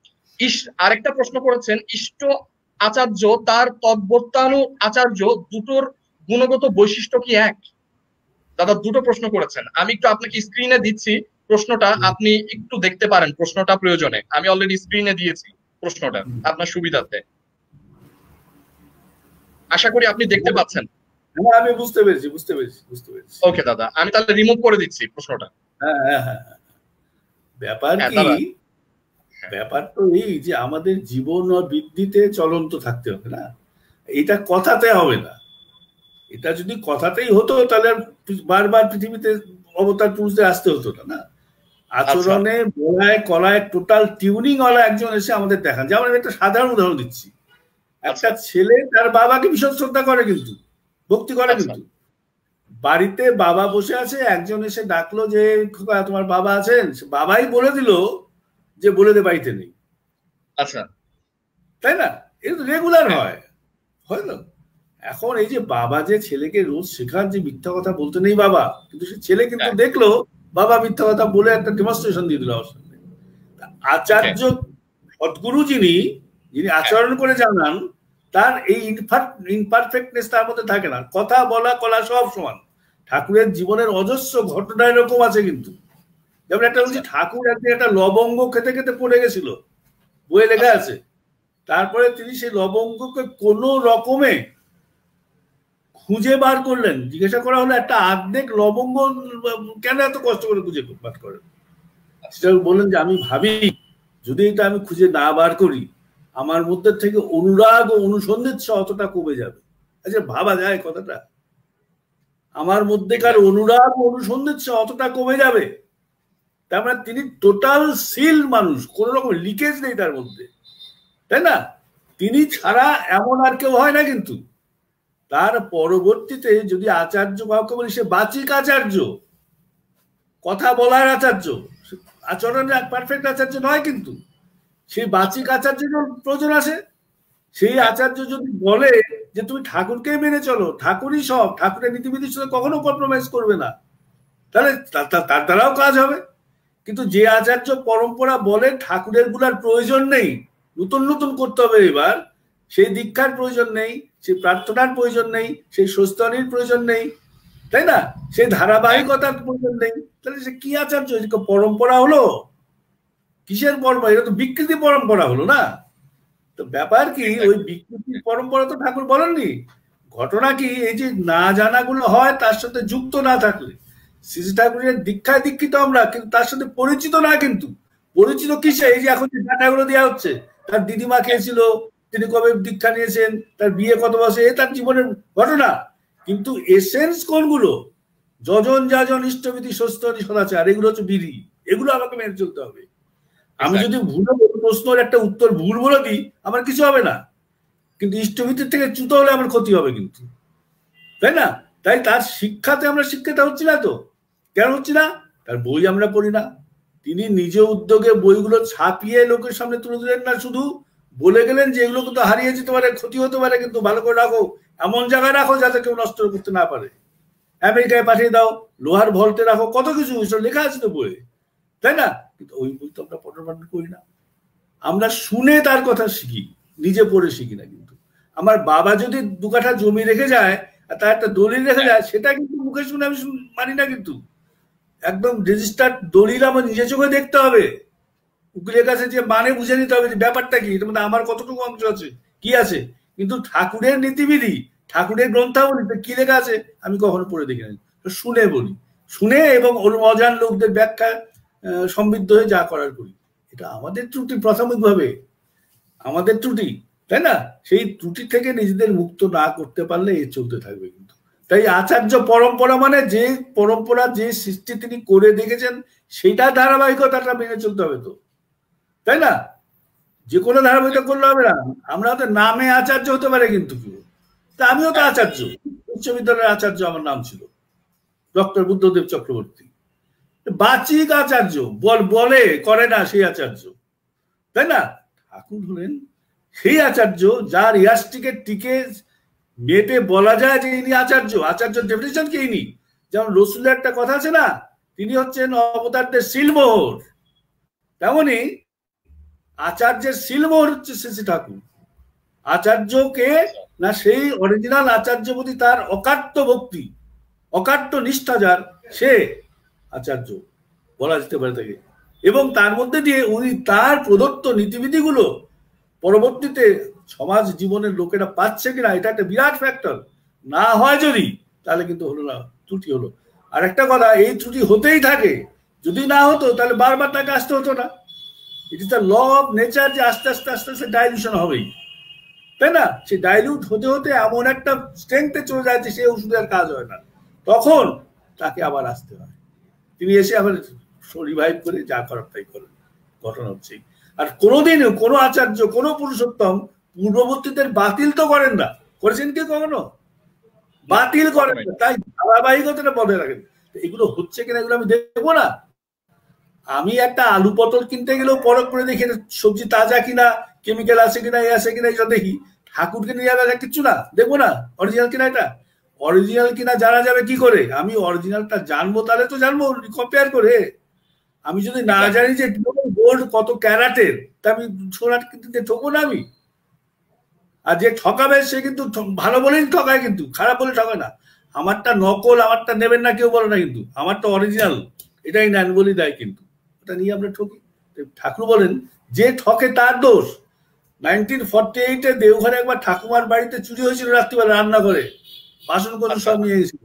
আরেকটা প্রশ্ন করেছেন, ইষ্ট আচার্য তার তদ্বর্তানু আচার্য দুটোর গুণগত বৈশিষ্ট্য কি এক? দাদা দুটো প্রশ্ন করেছেন, আমি একটু আপনাকে স্ক্রিনে দিচ্ছি প্রশ্নটা, আপনি একটু দেখতে পারেন প্রশ্নটা প্রয়োজনে। আমি অলরেডি স্ক্রিনে দিয়েছি প্রশ্নটা আপনার সুবিধার্থে, আশা করি আপনি দেখতে পাচ্ছেন।
আমি বুঝতে পেরেছি বুঝতে পেরেছি বুঝতে পেরেছি
ওকে দাদা, আমি তাহলে রিমুভ করে দিচ্ছি প্রশ্নটা।
হ্যাঁ হ্যাঁ হ্যাঁ, ব্যাপার কি, ব্যাপার তো এই যে আমাদের জীবন ও বৃদ্ধিতে চলন্ত থাকতে হবে না, এটা কথাতে হবে না। এটা যদি কথাতেই হতো তাহলে বারবার পৃথিবীতে অবতার পুরুষদের আসতে হতো না। না, আচরণে বলায় কলায় টোটাল টিউনিং ওয়ালা একজন এসে আমাদের দেখান। যেমন আমি একটা সাধারণ উদাহরণ দিচ্ছি, একটা ছেলে তার বাবাকে ভীষণ শ্রদ্ধা করে, কিন্তু ভক্তি করে, কিন্তু বাড়িতে বাবা বসে আছে, একজন এসে ডাকলো যে তোমার বাবা আছেন, বাবাই বলে দিল যে বলে দে বাড়িতে নেই।
আচ্ছা,
তাই না? এটা তো রেগুলার হয়, হয় না? এখন এই যে বাবা যে ছেলেকে রোজ শেখান যে মিথ্যা কথা বলতে নেই বাবা, কিন্তু সে ছেলে কিন্তু দেখলো বাবা মিথ্যা কথা বলে একটা ডেমনস্ট্রেশন দিয়ে দিল আমার সামনে। আচার্য সদ্গুরু যিনি যিনি আচরণ করে জানান, তার এই ইনপারফেক্টনেস তার মধ্যে থাকে না। কথা বলা কলা সব সমান। ঠাকুরের জীবনের অজস্র ঘটনা এরকম আছে, কিন্তু যেমন একটা বলছি, ঠাকুর একদিন একটা লবঙ্গ খেতে খেতে পড়ে গেছিল, বইয়ে লেখা আছে। তারপরে তিনি সেই লবঙ্গকে কোনো রকমে খুঁজে বার করলেন। জিজ্ঞাসা করা হলো একটা অর্ধেক লবঙ্গ কেন এত কষ্ট করে খুঁজে বার করেন? সেটা বললেন যে আমি ভাবি যদি এটা আমি খুঁজে না বার করি, আমার মধ্যে থেকে অনুরাগ ও অনুসন্ধিৎসা অতটা কমে যাবে। আচ্ছা, ভাবা যায় কথাটা? আমার মধ্যেকার অনুরাগ ও অনুসন্ধিৎসা অতটা কমে যাবে তার মানে তিনি টোটাল সিল মানুষ, কোন রকম লিকেজ নেই তার মধ্যে, তাই না? তিনি ছাড়া এমন আর কেউ হয় না। কিন্তু তার পরবর্তীতে যদি আচার্য কাউকে বলি, সে বাচিক আচার্য, কথা বলার আচার্য, আচরণের পারফেক্ট আচার্য নয়। কিন্তু সেই বাচিক আচার্যের প্রয়োজন আছে। সেই আচার্য যদি বলে যে তুমি ঠাকুরকে মেনে চলো, ঠাকুরই সব, ঠাকুরের নীতিবিধির সাথে কখনো কম্প্রোমাইজ করবে না, তাহলে তার দ্বারাও কাজ হবে। কিন্তু যে আচার্য পরম্পরা বলে ঠাকুরের গুলার প্রয়োজন নেই, নতুন নতুন করতে হবে এবার, সেই দীক্ষার প্রয়োজন নেই, সেই প্রার্থনার প্রয়োজন নেই, সেই স্বস্তানির প্রয়োজন নেই, তাই না? সেই ধারাবাহিকতার প্রয়োজন নেই, তাহলে সে কি আচার্য? পরম্পরা হলো? কিসের পরম্পরা? এটা তো বিকৃতি পরম্পরা হলো না? তো ব্যাপার কি, ওই বিকৃতির পরম্পরা তো ঠাকুর বলেননি। ঘটনা কি, এই যে না জানাগুলো হয় তার সাথে যুক্ত না থাকলে, শ্রী ঠাকুরের দীক্ষায় দীক্ষিত আমরা, কিন্তু তার সাথে পরিচিত না। কিন্তু পরিচিত কিসে? এই যে এখন যে ডাটাগুলো দেওয়া হচ্ছে, তার দিদিমা খেয়েছিল, তিনি কবে দীক্ষা নিয়েছেন, তার বিয়ে কত বছর, এ তার জীবনের ঘটনা। কিন্তু এসেন্স কোনগুলো? যজন যাজন ইষ্টবিধি স্বস্তি সদাচার, এগুলো হচ্ছে বিধি, এগুলো আমাকে মেনে চলতে হবে। আমি যদি ভুল প্রশ্নের একটা উত্তর ভুল বলে দিই, আমার কিছু হবে না, কিন্তু ইষ্টবিধির থেকে চ্যুত হলে আমার ক্ষতি হবে কিন্তু, তাই না? তাই তার শিক্ষাতে আমরা শিক্ষিত হচ্ছি না। তো কেন হচ্ছি না? তার বই আমরা পড়ি না। তিনি নিজে উদ্যোগে বইগুলো ছাপিয়ে লোকের সামনে তুলে দিলেন না, শুধু বলে গেলেন যে এগুলো কিন্তু হারিয়ে যেতে পারে, ক্ষতি হতে পারে, কিন্তু ভালো করে রাখো, এমন জায়গায় রাখো যাতে কেউ নষ্ট করতে না পারে, আমেরিকায় পাঠিয়ে দাও, লোহার ভল্টে রাখো, কত কিছু লেখা আছে তো বইয়ে, তাই না? কিন্তু ওই বই তো আমরা পঠন পাঠন করি না। আমরা শুনে তার কথা শিখি, নিজে পড়ে শিখি না। কিন্তু আমার বাবা যদি দু কাঠা জমি রেখে যায় আর তার একটা দলিল রেখে যায়, সেটা কিন্তু মুখে শুনে আমি মানি না। কিন্তু একদম রেজিস্টার্ড দলিল আমার নিজে চোখে দেখতে হবে, উকিলের কাছে যে মানে বুঝে নিতে হবে যে ব্যাপারটা কি, এর মধ্যে আমার কতটুকু অংশ আছে, কি আছে। কিন্তু ঠাকুরের নীতিবিধি, ঠাকুরের গ্রন্থাবলীতে কি লেখা আছে আমি কখনো পড়ে দেখি না, শুনে বলি, শুনে এবং অজান লোকদের ব্যাখ্যা সমৃদ্ধ হয়ে যা করার করি। এটা আমাদের ত্রুটি, প্রাথমিকভাবে আমাদের ত্রুটি, তাই না? সেই ত্রুটি থেকে নিজেদের মুক্ত না করতে পারলে এ চলতে থাকবে। কিন্তু তাই আচার্য পরম্পরা মানে যে পরম্পরা, যে সৃষ্টি তিনি করে দেখেছেন, সেটা ধারাবাহিকতাটা মেনে চলতে হবে। তো তাই না? যে কোনো ধারাবাহিকতা করলে হবে না। আমরা হয়তো নামে আচার্য হতে পারে, কিন্তু তা আমিও তো আচার্য, বিশ্ববিদ্যালয়ের আচার্য আমার নাম ছিল ডক্টর বুদ্ধদেব চক্রবর্তী। বাচিক আচার্য, বল বলে করে না সেই আচার্য, তাই না? ঠাকুর হলেন সেই আচার্য যার ইয়াস্টিকের টিকে মেপে বলা যায় যে ইনি আচার্য। আচার্য ডেফিনিশন কি? ইনি যেমন রসুলের একটা কথা আছে না, তিনি হচ্ছেন অবতারদের সিলমোহর, তেমনি আচার্যের সিলমোহর হচ্ছে শ্রী ঠাকুর। আচার্যকে না, সেই অরিজিনাল আচার্য প্রতি তার অকাট্য ভক্তি, অকাট্য নিষ্ঠা যার, সে আচার্য বলা যেতে পারে তাকে। এবং তার মধ্যে দিয়ে উনি তার প্রদত্ত নীতিবিধিগুলো পরবর্তীতে সমাজ জীবনের লোকেরা পাচ্ছে কিনা, এটা একটা বিরাট ফ্যাক্টর। না হয় যদি, তাহলে কিন্তু হলো না, ত্রুটি হলো। আর একটা কথা, এই ত্রুটি হতেই থাকে, যদি না হতো তাহলে বারবার তাকে আসতে হতো না। It is the law of nature, যে আস্তে আস্তে আস্তে আস্তে ডাইলিউশন হবেই, তাই না? সে ডাইলিউট হতে হতে এমন একটা স্ট্রেংথে চলে যায় যে সে ওষুধের কাজ হয় না, তখন তাকে আবার আসতে হয়। তিনি এসে আবার রিভাইভ করে যা করার তাই করেন। ঘটনা হচ্ছে, আর কোনোদিন কোনো আচার্য, কোনো পুরুষোত্তম পূর্ববর্তীদের বাতিল তো করেন না। করেছেন কি কখনো? বাতিল করেন না, তাই ধারাবাহিকতাটা বজায় রাখেন। এগুলো হচ্ছে কিনা এগুলো আমি দেখবো না। আমি একটা আলু পটল কিনতে গেলেও পরখ করে দেখি সবজি তাজা কিনা, কেমিক্যাল আছে কিনা, এ আছে কিনা, এটা দেখি। ঠাকুরকে নিয়ে যাবে কিচ্ছু না, দেখবো না অরিজিনাল কিনা। এটা অরিজিনাল কিনা জানা যাবে কি করে? আমি অরিজিনালটা জানবো, তাহলে তো জানবো কম্পেয়ার করে। আমি যদি না জানি যে গোল্ড কত ক্যারাটের, তা আমি সোনার কিনতে ঠকবো না আমি। আর যে ঠকাবে সে কিন্তু ভালো বলেই ঠকায়, কিন্তু খারাপ বলে ঠকায় না। আমারটা নকল, আমারটা নেবেন না কেউ বলে না, কিন্তু আমারটা অরিজিনাল, এটাই নেন বলি দেয়, কিন্তু ওটা নিয়ে আমরা ঠকি। ঠাকুর বলেন যে ঠকে তার দোষ। নাইনটিন ফর্টি এইটে দেওঘরে একবার ঠাকুমার বাড়িতে চুরি হয়েছিল রাত্রিবেলা, রান্নাঘরে বাসনপত্র সব নিয়ে গেছিল।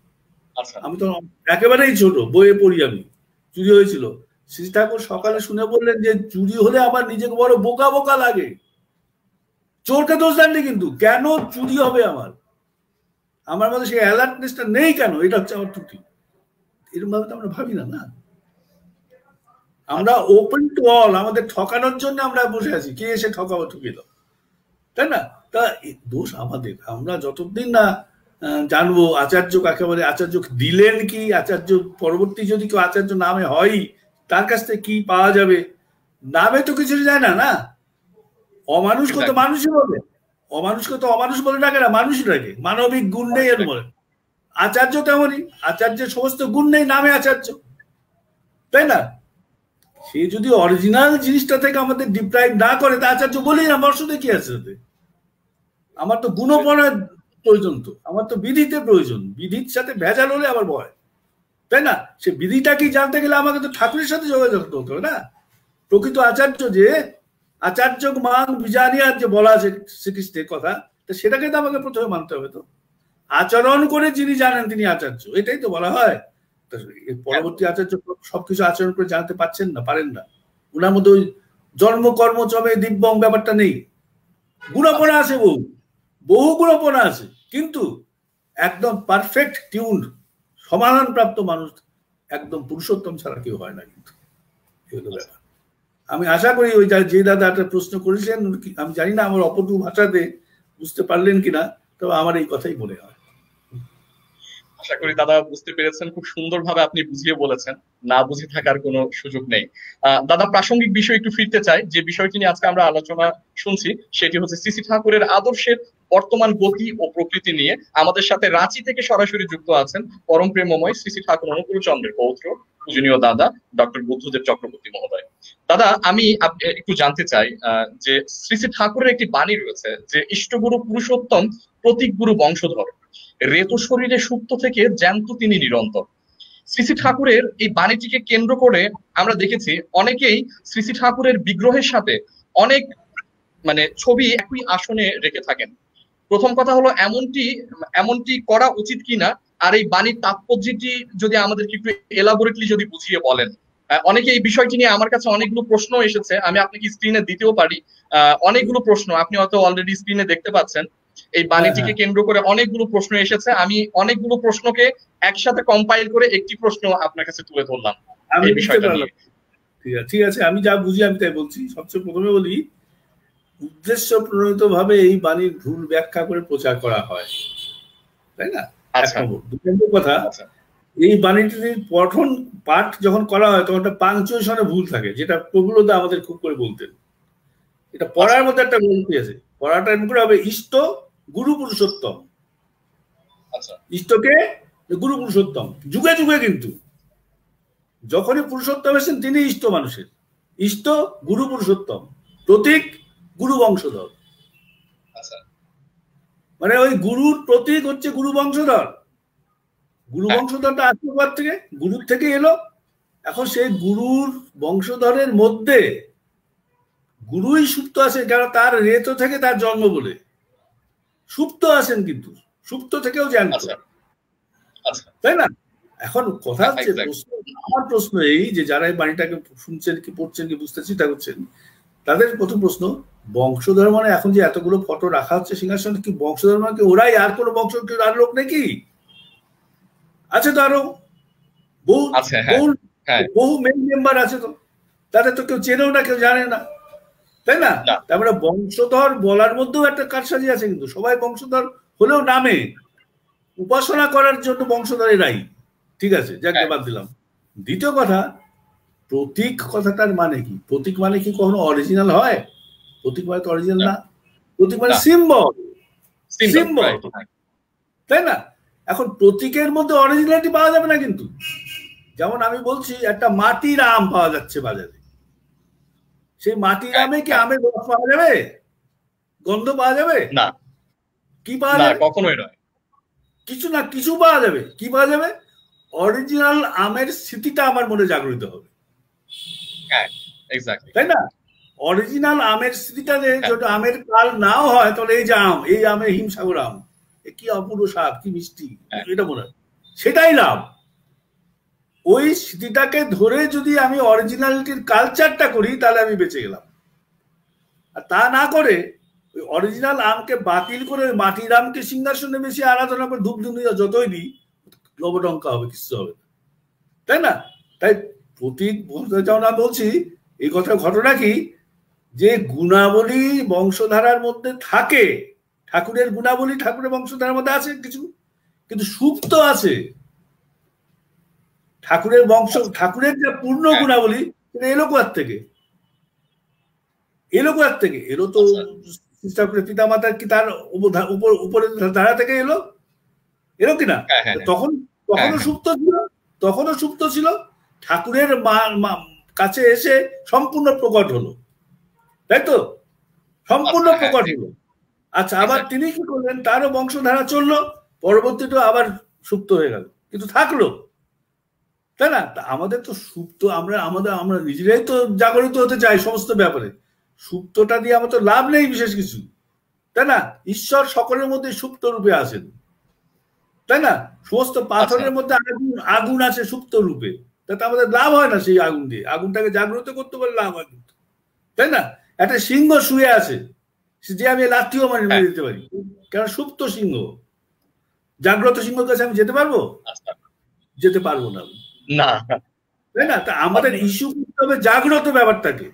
আমি তো একেবারেই ছোট, বইয়ে পড়ি আমি, চুরি হয়েছিল। শ্রী ঠাকুর সকালে শুনে বললেন যে চুরি হলে আমার নিজেকে বড় বোকা বোকা লাগে। চোরকে দোষ দেননি, কিন্তু কেন চুরি হবে আমার, আমার মধ্যে সেই অ্যালার্টনেসটা নেই কেন, এটা হচ্ছে আমার ত্রুটি। এরকম ভাবে তো আমরা ভাবি না। না, আমরা ওপেন টু অল, আমাদের ঠকানোর জন্য আমরা বসে আছি, কে এসে ঠকাবো ঠকিল, তাই না? তা দোষ আমাদের। আমরা যতদিন না জানবো আচার্য কাকে বলে, আচার্য দিলেন কি, আচার্য পরবর্তী যদি কেউ আচার্য নামে হয় তার কাছ থেকে কি পাওয়া যাবে, নামে তো কিছু যায় না। না, অমানুষকে তো মানুষই বলে, অমানুষকে তো অমানুষ বলে ডাকে না, মানুষই ডাকে, মানবিক গুণ নেই এর বলে। আচার্য তেমনই, আচার্যের সমস্ত গুণ নেই, নামে আচার্য, তাই না? সে যদি অরিজিনাল জিনিসটা থেকে আমাদের ডিপ্রাইভ না করে তা আচার্য বলেই না, বর্ষতে কি আছে? আমার তো গুণপনার প্রয়োজন, তো আমার তো বিধিতে প্রয়োজন, বিধির সাথে ভেজাল হলে আবার ভয়, তাই না? সে বিধিটা কি জানতে গেলে আমাকে তো ঠাকুরের সাথে যোগাযোগ করতে হবে না? প্রকৃত আচার্য যে আচার্য মান বিজানিয়ার যে বলা আছে শ্রীকৃষ্ণের কথা, তো সেটাকে তো আমাকে প্রথমে মানতে হবে। তো আচরণ করে যিনি জানেন তিনি আচার্য, এটাই তো বলা হয়। পরবর্তী আচার্য সবকিছু আচরণ করে জানতে পারছেন না, পারেন না। ওনার মধ্যে ওই জন্ম কর্ম চমে দিব্যং ব্যাপারটা নেই। গুণপনা আছে, বহু বহু গুণপনা আছে, কিন্তু একদম পারফেক্ট টিউন সমাধান প্রাপ্ত মানুষ একদম পুরুষোত্তম ছাড়া কেউ হয় না। কিন্তু এগুলো ব্যাপার আমি আশা করি ওই যে দাদা একটা প্রশ্ন করেছেন, আমি জানি না আমার অপটু ভাষাতে বুঝতে পারলেন কিনা, তবে আমার এই কথাই মনে হয়।
আশা করি দাদা বুঝতে পেরেছেন, খুব সুন্দরভাবে আপনি বুঝিয়ে বলেছেন, না বুঝে থাকার কোনো সুযোগ নেই। দাদা প্রাসঙ্গিক বিষয় একটু ফিরতে চাই, যে বিষয়টি নিয়ে আজকে আমরা আলোচনা শুনছি সেটি হচ্ছে শ্রী শ্রী ঠাকুরের আদর্শের বর্তমান গতি ও প্রকৃতি নিয়ে। আমাদের সাথে রাঁচি থেকে সরাসরি যুক্ত আছেন পরম প্রেমময় শ্রী শ্রী ঠাকুর অনুকূল চন্দ্রের পৌত্র পূজনীয় দাদা ডক্টর বুদ্ধদেব চক্রবর্তী মহোদয়। দাদা আমি একটু জানতে চাই যে শ্রী শ্রী ঠাকুরের একটি বাণী রয়েছে যে ইষ্টগুরু পুরুষোত্তম প্রতীক গুরু বংশধর, রেত শরীরে সুপ্ত থেকে জ্যান্ত তিনি নিরন্তর। শ্রী শ্রী ঠাকুরের এই বাণীটিকে কেন্দ্র করে আমরা দেখেছি অনেকেই শ্রী শ্রী ঠাকুরের বিগ্রহের সাথে অনেক মানে ছবি একই আসনে রেখে থাকেন। প্রথম কথা হলো এমনটি এমনটি করা উচিত কিনা, আর এই বাণীর তাৎপর্যটি যদি আমাদেরকে একটু এলাবোরেটলি যদি বুঝিয়ে বলেন। অনেকে এই বিষয়টি নিয়ে আমার কাছে অনেকগুলো প্রশ্ন এসেছে, আমি আপনাকে স্ক্রিনে দিতেও পারি। আহ অনেকগুলো প্রশ্ন আপনি হয়তো অলরেডি স্ক্রিনে দেখতে পাচ্ছেন। এই বাণীটিকে কেন্দ্র করে অনেকগুলো প্রশ্ন এসেছে, আমি অনেকগুলো প্রশ্নকে একসাথে কম্পাইল করে একটি প্রশ্ন আপনার কাছে তুলে ধরলাম এই বিষয়টা নিয়ে।
ঠিক আছে, আমি যা বুঝি আমি তাই বলছি। সবচেয়ে প্রথমে বলি, উদ্দেশ্য প্রণোদিত ভাবে এই বাণীর ভুল ব্যাখ্যা করে প্রচার করা হয়, তাই না? দুই নম্বর কথা, এই বাণীটির পঠন পাঠ যখন করা হয় তখন একটা পাংচুয়েশনে ভুল থাকে, যেটা প্রফুল্লদা আমাদের খুব করে বলতেন। এটা পড়ার মধ্যে একটা গল্পি আছে, পড়াটা এমন করে হবে ইষ্ট গুরু পুরুষোত্তম, ইষ্টকে গুরু পুরুষোত্তম যুগে যুগে, কিন্তু যখনই পুরুষোত্তম এসেছেন তিনি ইষ্ট মানুষের, ইষ্ট গুরু পুরুষোত্তম, প্রতীক গুরু বংশধর। মানে ওই গুরুর প্রতীক হচ্ছে গুরু বংশধর। গুরু বংশধরটা আশীর্বাদ থেকে, গুরুর থেকে এলো। এখন সেই গুরুর বংশধরের মধ্যে গুরুই সুপ্ত আছেন, কারণ তার রেত থেকে তার জন্ম বলে সুপ্ত আছেন, কিন্তু সুপ্ত থেকেও জানত, তাই না? এখন কথা হচ্ছে, আমার প্রশ্ন এই যে যারা এই বাণীটাকে শুনছেন কি পড়ছেন কি বুঝতে চেষ্টা করছেন, তাদের প্রথম প্রশ্ন, বংশধর মানে এখন যে এতগুলো ফটো রাখা হচ্ছে সিংহাসনে, কি বংশধর মানে ওরাই, আর কোনো বংশধর আর লোক নাকি আছে? তো আরো বহু বহু মেন মেম্বার আছে, তো তাদের তো কেউ চেনেও না, কেউ জানে না, তাই না? তারপরে বংশধর বলার মধ্যেও একটা কারসাজি আছে, কিন্তু সবাই বংশধর হলেও নামে উপাসনা করার জন্য বংশধর এরাই, ঠিক আছে, যাকে বাদ দিলাম। দ্বিতীয় কথা, প্রতীক কথাটার মানে কি? প্রতীক মানে কি কখনো অরিজিনাল হয়? প্রতীক মানে তো অরিজিনাল না, প্রতীক মানে সিম্বল, সিম্বল, তাই না? এখন প্রতীকের মধ্যে অরিজিনালিটি পাওয়া যাবে না, কিন্তু যেমন আমি বলছি একটা মাটির আম পাওয়া যাচ্ছে বাজারে, সেই মাটির আমে কি আমের রস পাওয়া যাবে, গন্ধ পাওয়া যাবে? না। কি পাওয়া যাবে?
কখনোই নয়।
কিছু না কিছু পাওয়া যাবে। কি পাওয়া যাবে? অরিজিনাল আমের স্মৃতিটা আমার মনে জাগরিত হবে, তাই না? অরিজিনাল আমের স্মৃতিটা যদি আমের কাল নাও হয়, তাহলে এই যে আম, এই আমের হিমসাগর আম, কি অপূর্ব স্বাদ, কি মিষ্টি, এটা মনে হয়, সেটাই লাভ। ওই স্মৃতিটাকে ধরে যদি আমি অরিজিনালিটির কালচারটা করি, তাহলে আমি বেঁচে গেলাম। আর তা না করে ওই অরিজিনাল আমকে বাতিল করে মাটির আমকে সিংহাসনে বেশি আরাধনা করে ধূপ ধুনিয়া যতই দিই, লবডঙ্কা হবে, কিছু হবে না, তাই না? তাই প্রতীক বলতে চাও না বলছি, এই কথা ঘটনা কি যে গুণাবলী বংশধারার মধ্যে থাকে, ঠাকুরের গুণাবলী ঠাকুরের বংশধারার মধ্যে আছে কিছু, কিন্তু সুপ্ত আছে ঠাকুরের বংশ, ঠাকুরের যে পূর্ণ গুণাবলী সেটা এলো কোয়ার থেকে, এলো কোয়ার থেকে এলো তো পিতা মাতার কি তার উপরে ধারা থেকে এলো, এলো কিনা? তখন তখনও সুপ্ত ছিল, তখনও সুপ্ত ছিল, ঠাকুরের কাছে এসে সম্পূর্ণ প্রকট হলো, তাই তো? সম্পূর্ণ প্রকট হলো। আচ্ছা, আবার তিনি কি করলেন, তারও বংশধারা চললো, পরবর্তীতে আবার সুপ্ত হয়ে গেল, কিন্তু থাকলো, তাই না? আমাদের তো সুপ্ত, আমরা আমাদের আমরা নিজেরাই তো জাগরিত হতে চাই সমস্ত ব্যাপারে, সুপ্তটা দিয়ে আমার তো লাভ নেই বিশেষ কিছু, তাই না? ঈশ্বর সকলের মধ্যে সুপ্ত রূপে আছেন, তাই না? সমস্ত পাথরের মধ্যে আগুন আগুন আছে সুপ্ত রূপে, তাতে আমাদের লাভ হয় না সেই আগুন দিয়ে, আগুনটাকে জাগ্রত করতে পারলে লাভ হয় কিন্তু, তাই না? একটা সিংহ শুয়ে আছে যে আমি লাঠিও মানে মেরে দিতে পারি, কারণ সুপ্ত সিংহ। জাগ্রত সিংহের কাছে আমি যেতে পারবো? যেতে পারবো না,
না,
তাই না? তা আমাদের ইস্যু করতে হবে জাগ্রত ব্যাপারটাকে।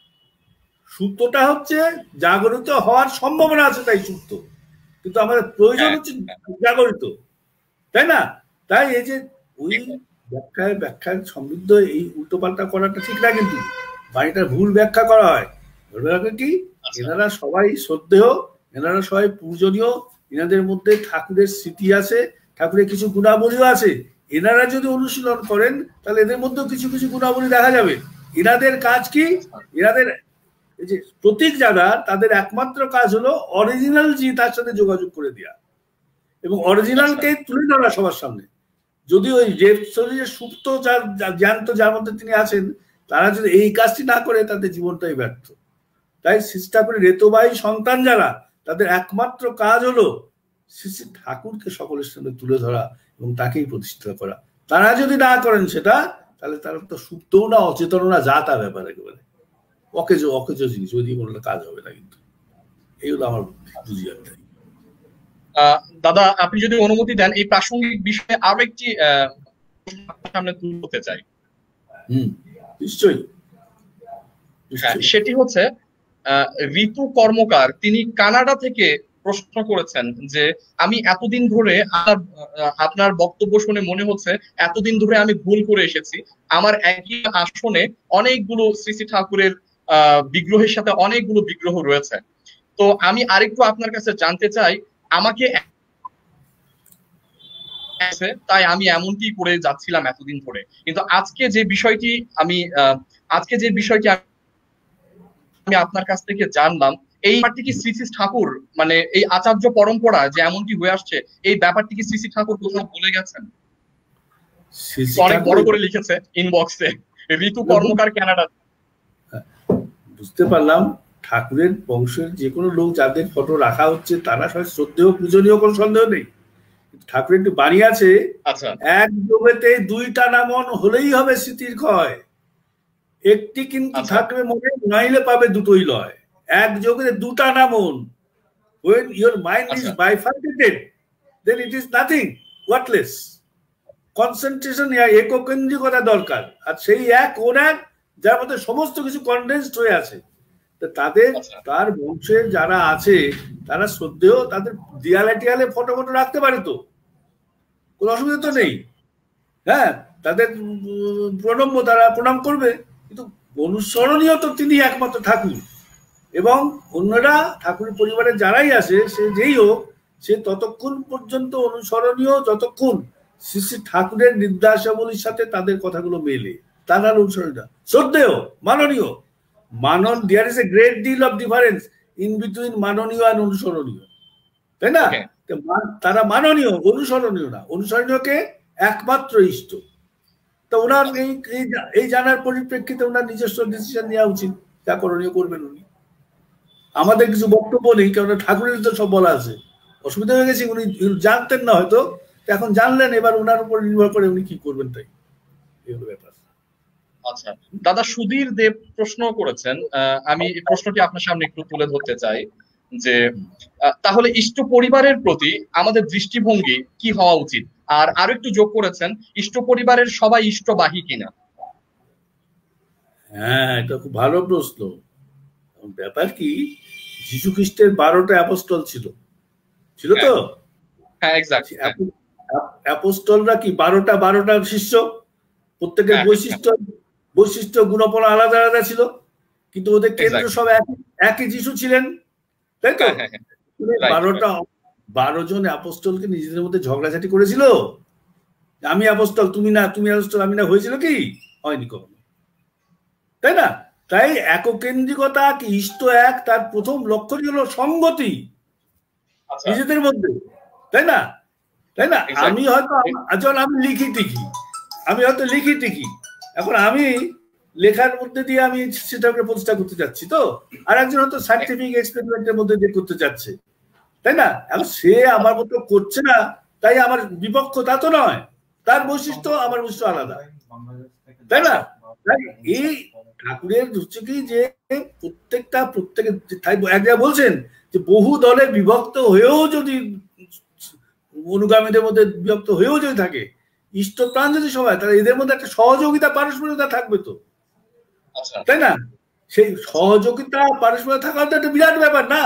সুপ্তটা হচ্ছে জাগরিত হওয়ার সম্ভাবনা আছে তাই সুপ্ত, কিন্তু আমাদের প্রয়োজন হচ্ছে জাগরিত, তাই না? তাই এই যে ওই ব্যাখ্যায় ব্যাখ্যায় সমৃদ্ধ এই উল্টো পাল্টা করাটা ঠিক না, কিন্তু বাড়িটার ভুল ব্যাখ্যা করা হয়। কি এনারা সবাই শ্রদ্ধেয়, এনারা সবাই পূজনীয়, এনাদের মধ্যে ঠাকুরের স্মৃতি আছে, ঠাকুরের কিছু গুণাবলীও আছে, এনারা যদি অনুশীলন করেন তাহলে এদের মধ্যেও কিছু কিছু গুণাবলী দেখা যাবে। এনাদের কাজ কি, এনাদের এই যে প্রতীক যারা, তাদের একমাত্র কাজ হলো অরিজিনাল জি তার সাথে যোগাযোগ করে দেওয়া এবং অরিজিনালকে তুলে ধরা সবার সামনে। যদি ওই যে সুপ্ত যার জ্ঞান্ত যার মধ্যে তিনি আছেন, তারা যদি এই কাজটি না করে তাদের জীবনটাই ব্যর্থ। তাই শ্রী ঠাকুরের রেতবাহী সন্তান যারা, তাদের একমাত্র কাজ হলো শ্রী শ্রী ঠাকুরকে সকলের সামনে তুলে ধরা এবং তাকেই প্রতিষ্ঠা করা। তারা যদি না করেন সেটা, তাহলে তারা তো সুপ্তও না, অচেতন না, যা তা ব্যাপার একেবারে অকেজো অকেজো জিনিস, ওই দিয়ে কোনো কাজ হবে না। কিন্তু এই হলো আমার বুঝি।
দাদা, আপনি যদি অনুমতি দেন, এই প্রাসঙ্গিক বিষয়ে আরো একটি সামনে তুলতে চাই।
হুম, নিশ্চয়ই।
সেটি হচ্ছে ঋতু কর্মকার, তিনি কানাডা থেকে প্রশ্ন করেছেন যে আমি এতদিন ধরে আপনার বক্তব্য শুনে মনে হচ্ছে এতদিন ধরে আমি ভুল করে এসেছি, আমার একই আসনে অনেকগুলো শ্রী শ্রী ঠাকুরের আহ বিগ্রহের সাথে অনেকগুলো বিগ্রহ রয়েছে। তো আমি আরেকটু আপনার কাছে জানতে চাই, আমাকে তাই আমি এমনটি করে যাচ্ছিলাম এতদিন ধরে, কিন্তু আজকে যে বিষয়টি আমি আজকে যে বিষয়টি আমি আপনার কাছ থেকে জানলাম, এই ব্যাপারটি কি শ্রী শ্রী ঠাকুর, মানে এই আচার্য পরম্পরা যে এমনটি হয়ে আসছে, এই ব্যাপারটি কি শ্রী শ্রী ঠাকুর কোথাও বলে গেছেন? অনেক বড় করে লিখেছে ইনবক্সে, ঋতু কর্মকার, কানাডা।
বুঝতে পারলাম, ঠাকুরের বংশের যে কোনো লোক যাদের ফটো রাখা হচ্ছে তারা সবাই শ্রদ্ধেয় পূজনীয়, কোনো সন্দেহ নেই। ঠাকুরের একটু বাণী আছে, এক যোগেতে দুইটা নামন হলেই হবে স্মৃতির ক্ষয়, একটি কিন্তু থাকবে মনে, নাইলে পাবে দুটোই লয়। এক যোগে দুটা নামন, when your mind is bifurcated, then it is nothing, worthless. Concentration, এককেন্দ্রিকতা দরকার, আর সেই এক ওর এক যার মধ্যে সমস্ত কিছু কনডেন্সড হয়ে আছে। তাদের তার বংশের যারা আছে তারা শ্রদ্ধেয়, তাদের দেয়ালে টিয়ালে ফটো ফটো রাখতে পারে, তো কোনো অসুবিধা তো নেই। হ্যাঁ, তাদের প্রণম্য, তারা প্রণাম করবে, কিন্তু অনুসরণীয় তো তিনি একমাত্র ঠাকুর, এবং অন্যরা ঠাকুরের পরিবারের যারাই আসে, সে যেই হোক, সে ততক্ষণ পর্যন্ত অনুসরণীয় যতক্ষণ শ্রী শ্রী ঠাকুরের নির্দেশাবলীর সাথে তাদের কথাগুলো মেলে, তারা অনুসরণীয়, শ্রদ্ধেয়, মাননীয়। মানন, there is a great deal of difference in between মাননীয় আর অনুসরণীয়, তাই না? তারা মাননীয়, অনুসরণীয় না। অনুসরণীয়কে একমাত্র ইষ্ট। তো ওনার এই এই জানার পরিপ্রেক্ষিতে ওনার নিজস্ব ডিসিশন নেওয়া উচিত, যা করণীয় করবেন উনি। আমাদের কিছু বক্তব্য নেই, কারণ ঠাকুরের তো সব বলা আছে। অসুবিধা হয়ে গেছে, উনি জানতেন না হয়তো, এখন জানলেন, এবার ওনার উপর নির্ভর করে উনি কি করবেন, তাই এই হলো ব্যাপার।
আচ্ছা দাদা, সুধীর দেব প্রশ্ন করেছেন, আমি এই প্রশ্নটি আপনার সামনে একটু তুলে ধরতে চাই যে তাহলে ইষ্ট পরিবারের প্রতি আমাদের দৃষ্টিভঙ্গি কি হওয়া উচিত, আর আরো একটু যোগ করেছেন ইষ্ট পরিবারের সবাই ইষ্টবাহী কিনা।
হ্যাঁ, এটা খুব ভালো প্রশ্ন। ব্যাপার কি, যীশু খ্রিস্টের বারোটা অ্যাপোস্টল ছিল ছিল তো?
হ্যাঁ, এক্স্যাক্টলি।
অ্যাপোস্টলরা কি বারোটা বারোটা শিষ্য, প্রত্যেকের বৈশিষ্ট্য বৈশিষ্ট্য গুণপনা আলাদা আলাদা ছিল, কিন্তু ওদের কেন্দ্র সব একই যীশু ছিলেন, তাই তো? বারোটা বারো জন অ্যাপোস্টলকে নিজেদের মধ্যে ঝগড়াঝাটি করেছিল, আমি অ্যাপোস্টল তুমি না, তুমি অ্যাপোস্টল আমি না, হয়েছিল কি? হয়নি কখনো, তাই না? তাই এককেন্দ্রিকতা কি ইষ্ট এক, তার প্রথম লক্ষ্যটি হলো সংগতি নিজেদের মধ্যে, তাই না? তাই না? আমি হয়তো যখন আমি লিখি টিকি আমি হয়তো লিখি টিকি এখন আমি লেখার মধ্যে দিয়ে আমি সেটাকে প্রতিষ্ঠা করতে যাচ্ছি, তো আর একজন হয়তো সায়েন্টিফিক এক্সপেরিমেন্টের মধ্যে দিয়ে করতে যাচ্ছে, তাই না? এখন সে আমার মতো করছে না তাই আমার বিপক্ষ, তা তো নয়, তার বৈশিষ্ট্য আমার বৈশিষ্ট্য আলাদা, তাই না? এই ঠাকুরের হচ্ছে কি যে প্রত্যেকটা প্রত্যেকের এক জায়গায় বলছেন যে বহু দলে বিভক্ত হয়েও যদি অনুগামীদের মধ্যে বিভক্ত হয়েও যদি থাকে, ইষ্টপ্রাণ যদি সবাই, তাহলে এদের মধ্যে একটা সহযোগিতা পারস্পরিকতা থাকবে তো, তাই না? সেই সহযোগিতা পারস্পরিকতা থাকা তো একটা বিরাট ব্যাপার না?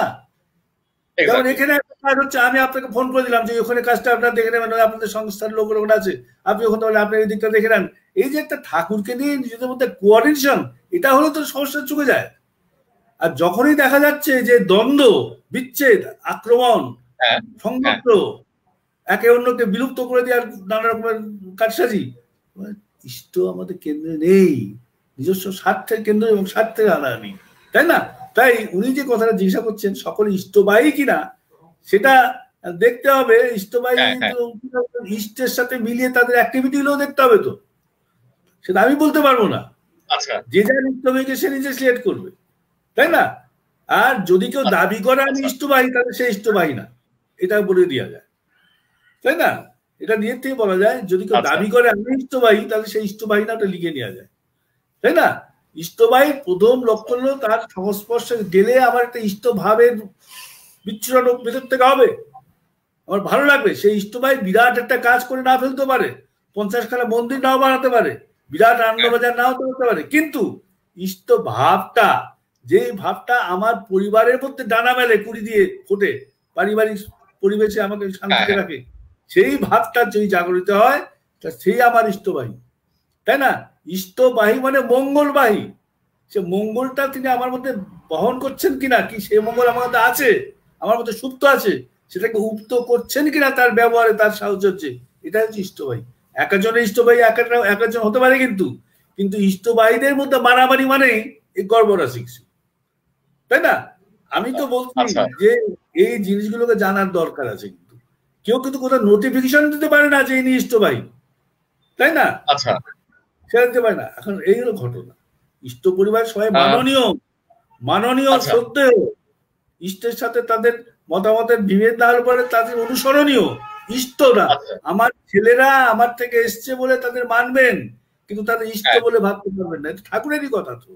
যেমন এখানে একটা কাজ হচ্ছে, আমি আপনাকে ফোন করে দিলাম যে ওখানে কাজটা আপনারা দেখে নেবেন, আপনাদের সংস্থার লোক লোক আছে, আপনি ওখানে তাহলে আপনি এই দিকটা দেখে নেন। এই যে একটা ঠাকুরকে নিয়ে নিজেদের মধ্যে কোঅর্ডিনেশন, এটা হলে তো সমস্যা চুকে যায়। আর যখনই দেখা যাচ্ছে যে দ্বন্দ্ব, বিচ্ছেদ, আক্রমণ, সংঘর্ষ, একে অন্যকে বিলুপ্ত করে দেওয়ার নানা রকমের কারসাজি, ইষ্ট আমাদের কেন্দ্রে নেই, নিজস্ব স্বার্থের কেন্দ্র এবং স্বার্থের আনানি, তাই না? তাই উনি যে কথাটা জিজ্ঞাসা করছেন সকলে ইষ্টবাহী কিনা সেটা দেখতে হবে। ইষ্টবাহী ইষ্টের সাথে মিলিয়ে তাদের অ্যাক্টিভিটি গুলো দেখতে হবে, তো সেটা আমি বলতে পারবো না। যে যার ইষ্টবাহীকে সে নিজে সিলেক্ট করবে, তাই না? আর যদি কেউ দাবি করে আমি ইষ্টবাহী, তাহলে সে ইষ্টবাহী না, এটা বলে দেওয়া যায়, তাই না? এটা নিয়ে থেকে বলা যায়, যদি কেউ দাবি করে আমি ইষ্টবাহী, তাহলে সেই ইষ্টবাহী না, ওটা লিখে নেওয়া যায়, তাই না? ইষ্টবাহীর প্রথম লক্ষ্য হলো তার সংস্পর্শে গেলে আমার একটা ইষ্টভাবের বিচ্ছুরণ ভেতর থেকে হবে, আমার ভালো লাগবে। সেই ইষ্টবাহী বিরাট একটা কাজ করে না ফেলতে পারে, পঞ্চাশ খানা মন্দির নাও বানাতে পারে, বিরাট আনন্দবাজার নাও করতে পারে, কিন্তু ইষ্ট ভাবটা, যে ভাবটা আমার পরিবারের মধ্যে ডানা মেলে, কুড়ি দিয়ে ফোটে, পারিবারিক পরিবেশে আমাকে শান্তিতে রাখে, সেই ভাবটা যদি জাগরিত হয়, সেই আমার ইষ্টবাহী, তাই না? ইষ্টবাহী মানে মঙ্গলবাহী, সে মঙ্গলটা তিনি আমার মধ্যে বহন করছেন কিনা, কি সে মঙ্গল আমার মধ্যে আছে, আমার মধ্যে সুপ্ত আছে, সেটাকে উক্ত করছেন কিনা তার ব্যবহারে, তার সাহচর্যে, এটা হচ্ছে ইষ্টবাহী। এক একজনের ইষ্টবাহী এক একজন হতে পারে, কিন্তু কিন্তু ইষ্টবাহীদের মধ্যে মারামারি মানে এই গর্বরাশি, তাই না? আমি তো বলছি যে এই জিনিসগুলোকে জানার দরকার আছে, কিন্তু কেউ কিন্তু কোথাও নোটিফিকেশন দিতে পারে না যে ইনি ইষ্টবাহী, তাই না?
আচ্ছা,
সেটা দিতে পারে না। এখন এই হলো ঘটনা, ইষ্ট পরিবার সবাই মাননীয়, মাননীয়, শ্রদ্ধেয়, ইষ্টের সাথে তাদের মতামতের বিভেদ না হলে পরে তাদের অনুসরণীয়, ইষ্টরা আমার ছেলেরা আমার থেকে এসছে বলে তাদের মানবেন, কিন্তু তাদের ইষ্ট বলে ভাবতে পারবেন না, ঠাকুরেরই কথা, তো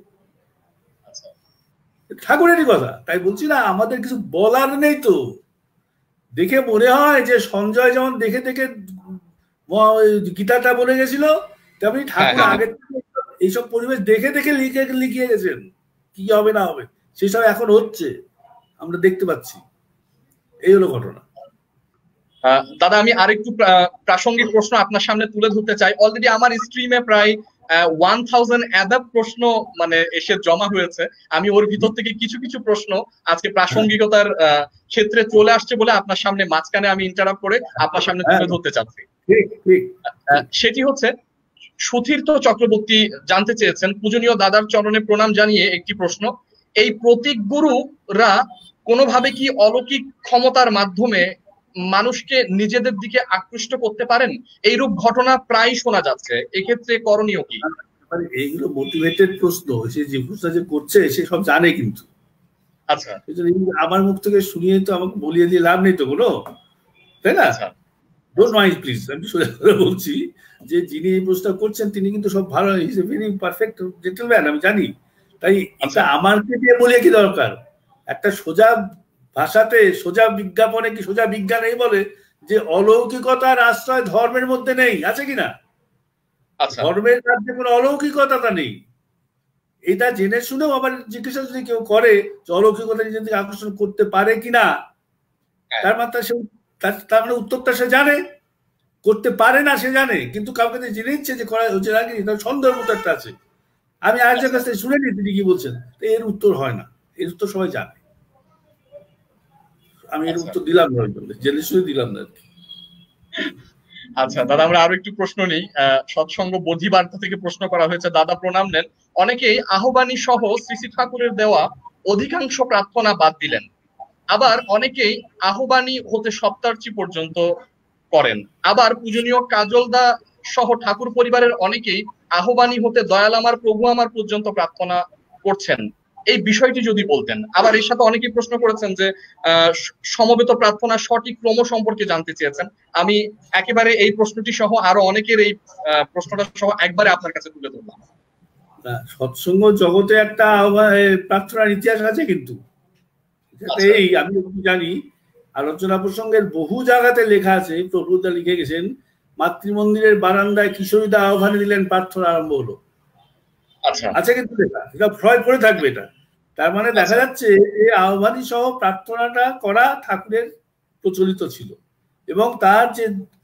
ঠাকুরেরই কথা। তাই বলছি না, আমাদের কিছু বলার নেই। তো দেখে মনে হয় যে সঞ্জয় যেমন দেখে দেখে গীতাটা বলে গেছিল, তেমনি ঠাকুর আগে এইসব পরিবেশ দেখে দেখে লিখে লিখিয়ে গেছেন, কি হবে না হবে সেসব এখন হচ্ছে, আমরা দেখতে পাচ্ছি। এই হলো ঘটনা।
দাদা, আমি আরেকটু প্রাসঙ্গিক প্রশ্ন আপনার সামনে তুলে ধরতে চাই। অলরেডি আমার স্ট্রিমে প্রায় ওয়ান থাউজেন্ড অ্যাদাপ প্রশ্ন মানে এসে জমা হয়েছে। আমি ওর ভিতর থেকে কিছু কিছু প্রশ্ন আজকে প্রাসঙ্গিকতার ক্ষেত্রে চলে আসছে বলে আপনার সামনে মাঝখানে আমি ইন্টারাপ্ট করে আপনার সামনে তুলে ধরতে চাচ্ছি। সেটি হচ্ছে, সুধীর্থ চক্রবর্তী জানতে চেয়েছেন, পূজনীয় দাদার চরণে প্রণাম জানিয়ে একটি প্রশ্ন, এই প্রতীক গুরুরা কোনোভাবে কি অলৌকিক ক্ষমতার মাধ্যমে মানুষকে নিজেদের দিকে আকৃষ্ট করতে পারেন? এইরূপ ঘটনা প্রায় শোনা যাচ্ছে, এক্ষেত্রে করণীয় কি?
এইগুলো মোটিভেটেড প্রশ্ন, সে যে প্রশ্নটা যে করছে সে সব জানে, কিন্তু
আচ্ছা,
আমার মুখ থেকে শুনিয়ে তো আমাকে বলিয়ে দিয়ে লাভ নেই তো কোনো, তাই না? ডোন্ট মাইন্ড প্লিজ, আমি সোজা করে বলছি যে যিনি এই প্রশ্নটা করছেন তিনি কিন্তু সব ভালো, is a very perfect gentleman, আমি জানি। তাই এটা আমাকে দিয়ে বলিয়ে কি দরকার? একটা সোজা ভাষাতে, সোজা বিজ্ঞাপনে কি সোজা বিজ্ঞান এই বলে যে অলৌকিকতার আশ্রয় ধর্মের মধ্যে নেই, আছে কিনা? ধর্মের কাছে কোনো অলৌকিকতা নেই, এটা জেনে শুনেও আবার জিজ্ঞাসা যদি কেউ করে অলৌকিকতা নিজের দিকে আকর্ষণ করতে পারে কিনা, তার মাত্রা সে তার মানে উত্তরটা সে জানে, করতে পারে না সে জানে, কিন্তু কাউকে জেনে ইচ্ছে যে করা হচ্ছে না, তার সন্দেহের মতো একটা আছে। আমি আরেকজনের কাছ থেকে শুনে নি তিনি কি বলছেন, এর উত্তর হয় না, এর উত্তর সবাই জানে। আমি এর উত্তর দিলাম না, জেনে শুনে দিলাম না।
আচ্ছা দাদা, আমরা আরো একটু প্রশ্ন নিই। সৎসঙ্গ বোধি বার্তা থেকে প্রশ্ন করা হয়েছে, দাদা প্রণাম নেন। অনেকেই আহ্বানী সহ শ্রী শ্রী ঠাকুরের দেওয়া অধিকাংশ প্রার্থনা বাদ দিলেন, আবার অনেকেই আহ্বানী হতে সপ্তার্চি পর্যন্ত করেন, আবার পূজনীয় কাজলদা সহ ঠাকুর পরিবারের অনেকেই আহ্বানী হতে দয়াল আমার প্রভু আমার পর্যন্ত প্রার্থনা করছেন। এই বিষয়টি যদি বলতেন। আবার এর সাথে অনেকেই প্রশ্ন করেছেন যে আহ সমবেত প্রার্থনার সঠিক ক্রম সম্পর্কে জানতে চেয়েছেন। আমি একেবারে এই প্রশ্নটি সহ আরো অনেকের এই প্রশ্নটা সহ একবারে আপনার কাছে তুলে ধরলাম।
সৎসঙ্গ জগতে একটা প্রার্থনার ইতিহাস আছে, কিন্তু এই আমি জানি আলোচনা প্রসঙ্গের বহু জায়গাতে লেখা আছে, প্রভুদা লিখে গেছেন মাতৃমন্দিরের বারান্দায় কিশোরীদা আহ্বানে দিলেন, প্রার্থনা আরম্ভ হলো। আচ্ছা, কিন্তু লেখা এটা ভয় পড়ে থাকবে এটা। তার মানে দেখা যাচ্ছে এই আহ্বানী সহ প্রার্থনাটা করা ঠাকুরের প্রচলিত ছিল, এবং তার যে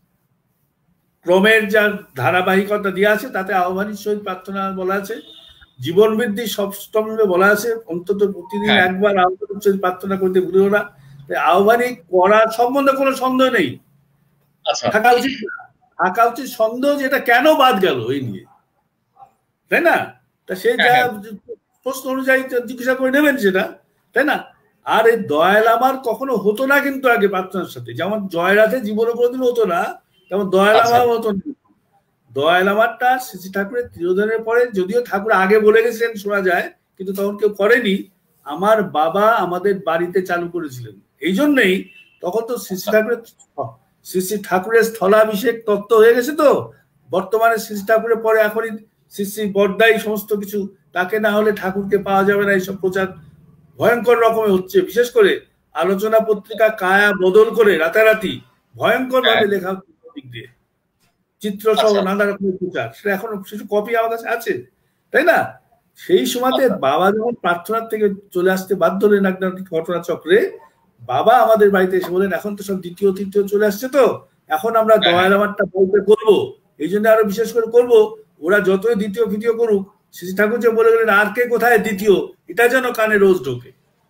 ক্রমের যা ধারাবাহিকতা দেওয়া আছে তাতে আহ্বানীর সহিত প্রার্থনা বলা আছে। জীবন বৃদ্ধি সপ্তমে বলা আছে অন্তত প্রতিদিন একবার আহ্বানীর সহিত প্রার্থনা করতে ভুলিও না। আহ্বানী করার সম্বন্ধে কোনো সন্দেহ নেই, থাকা উচিত থাকা উচিত সন্দেহ যেটা কেন বাদ গেল এই নিয়ে, তাই না? তা সে যা প্রশ্ন অনুযায়ী জিজ্ঞাসা করে নেবেন সেটা, তাই না? আর এই দয়াল আমার কখনো হতো না কিন্তু আগে প্রার্থনার সাথে, যেমন জয়রাধে জীবনে কোনোদিন হতো না, তেমন দয়াল আমার হতো না। দয়াল আমারটা শ্রী ঠাকুরের তিরোধানের পরে, যদিও ঠাকুর আগে বলে গেছিলেন শোনা যায়, কিন্তু তখন কেউ করেনি, আমার বাবা আমাদের বাড়িতে চালু করেছিলেন। এই জন্যই তখন তো শ্রী ঠাকুরের শ্রী শ্রী ঠাকুরের স্থলাভিষেক তত্ত্ব হয়ে গেছে, তো বর্তমানে শ্রী ঠাকুরের পরে এখনই শ্রী শ্রী বড়দাই সমস্ত কিছু, তাকে না হলে ঠাকুরকে পাওয়া যাবে না, এইসব প্রচার ভয়ঙ্কর রকমের হচ্ছে। বিশেষ করে আলোচনা পত্রিকা কায়া বদল করে রাতারাতি ভয়ঙ্কর ভাবে লেখা দিক দিয়ে চিত্র সহ নানা রকমের প্রচার, সেটা এখন কিছু কপি আমার কাছে আছে, তাই না? সেই সময়তে বাবা যখন প্রার্থনার থেকে চলে আসতে বাধ্য হলেন একটা ঘটনা চক্রে, বাবা আমাদের বাড়িতে এসে বলেন এখন তো সব দ্বিতীয় তৃতীয় চলে আসছে, তো এখন আমরা দয়াল আমারটা বলতে করবো, এই জন্য আরো বিশেষ করে করবো, ওরা যতই দ্বিতীয় ফিতীয় করুক, শ্রী ঠাকুর যে বলে গেলেন আর কে কোথায় দ্বিতীয়, এটা যেন কানে রোজ ঢোকে।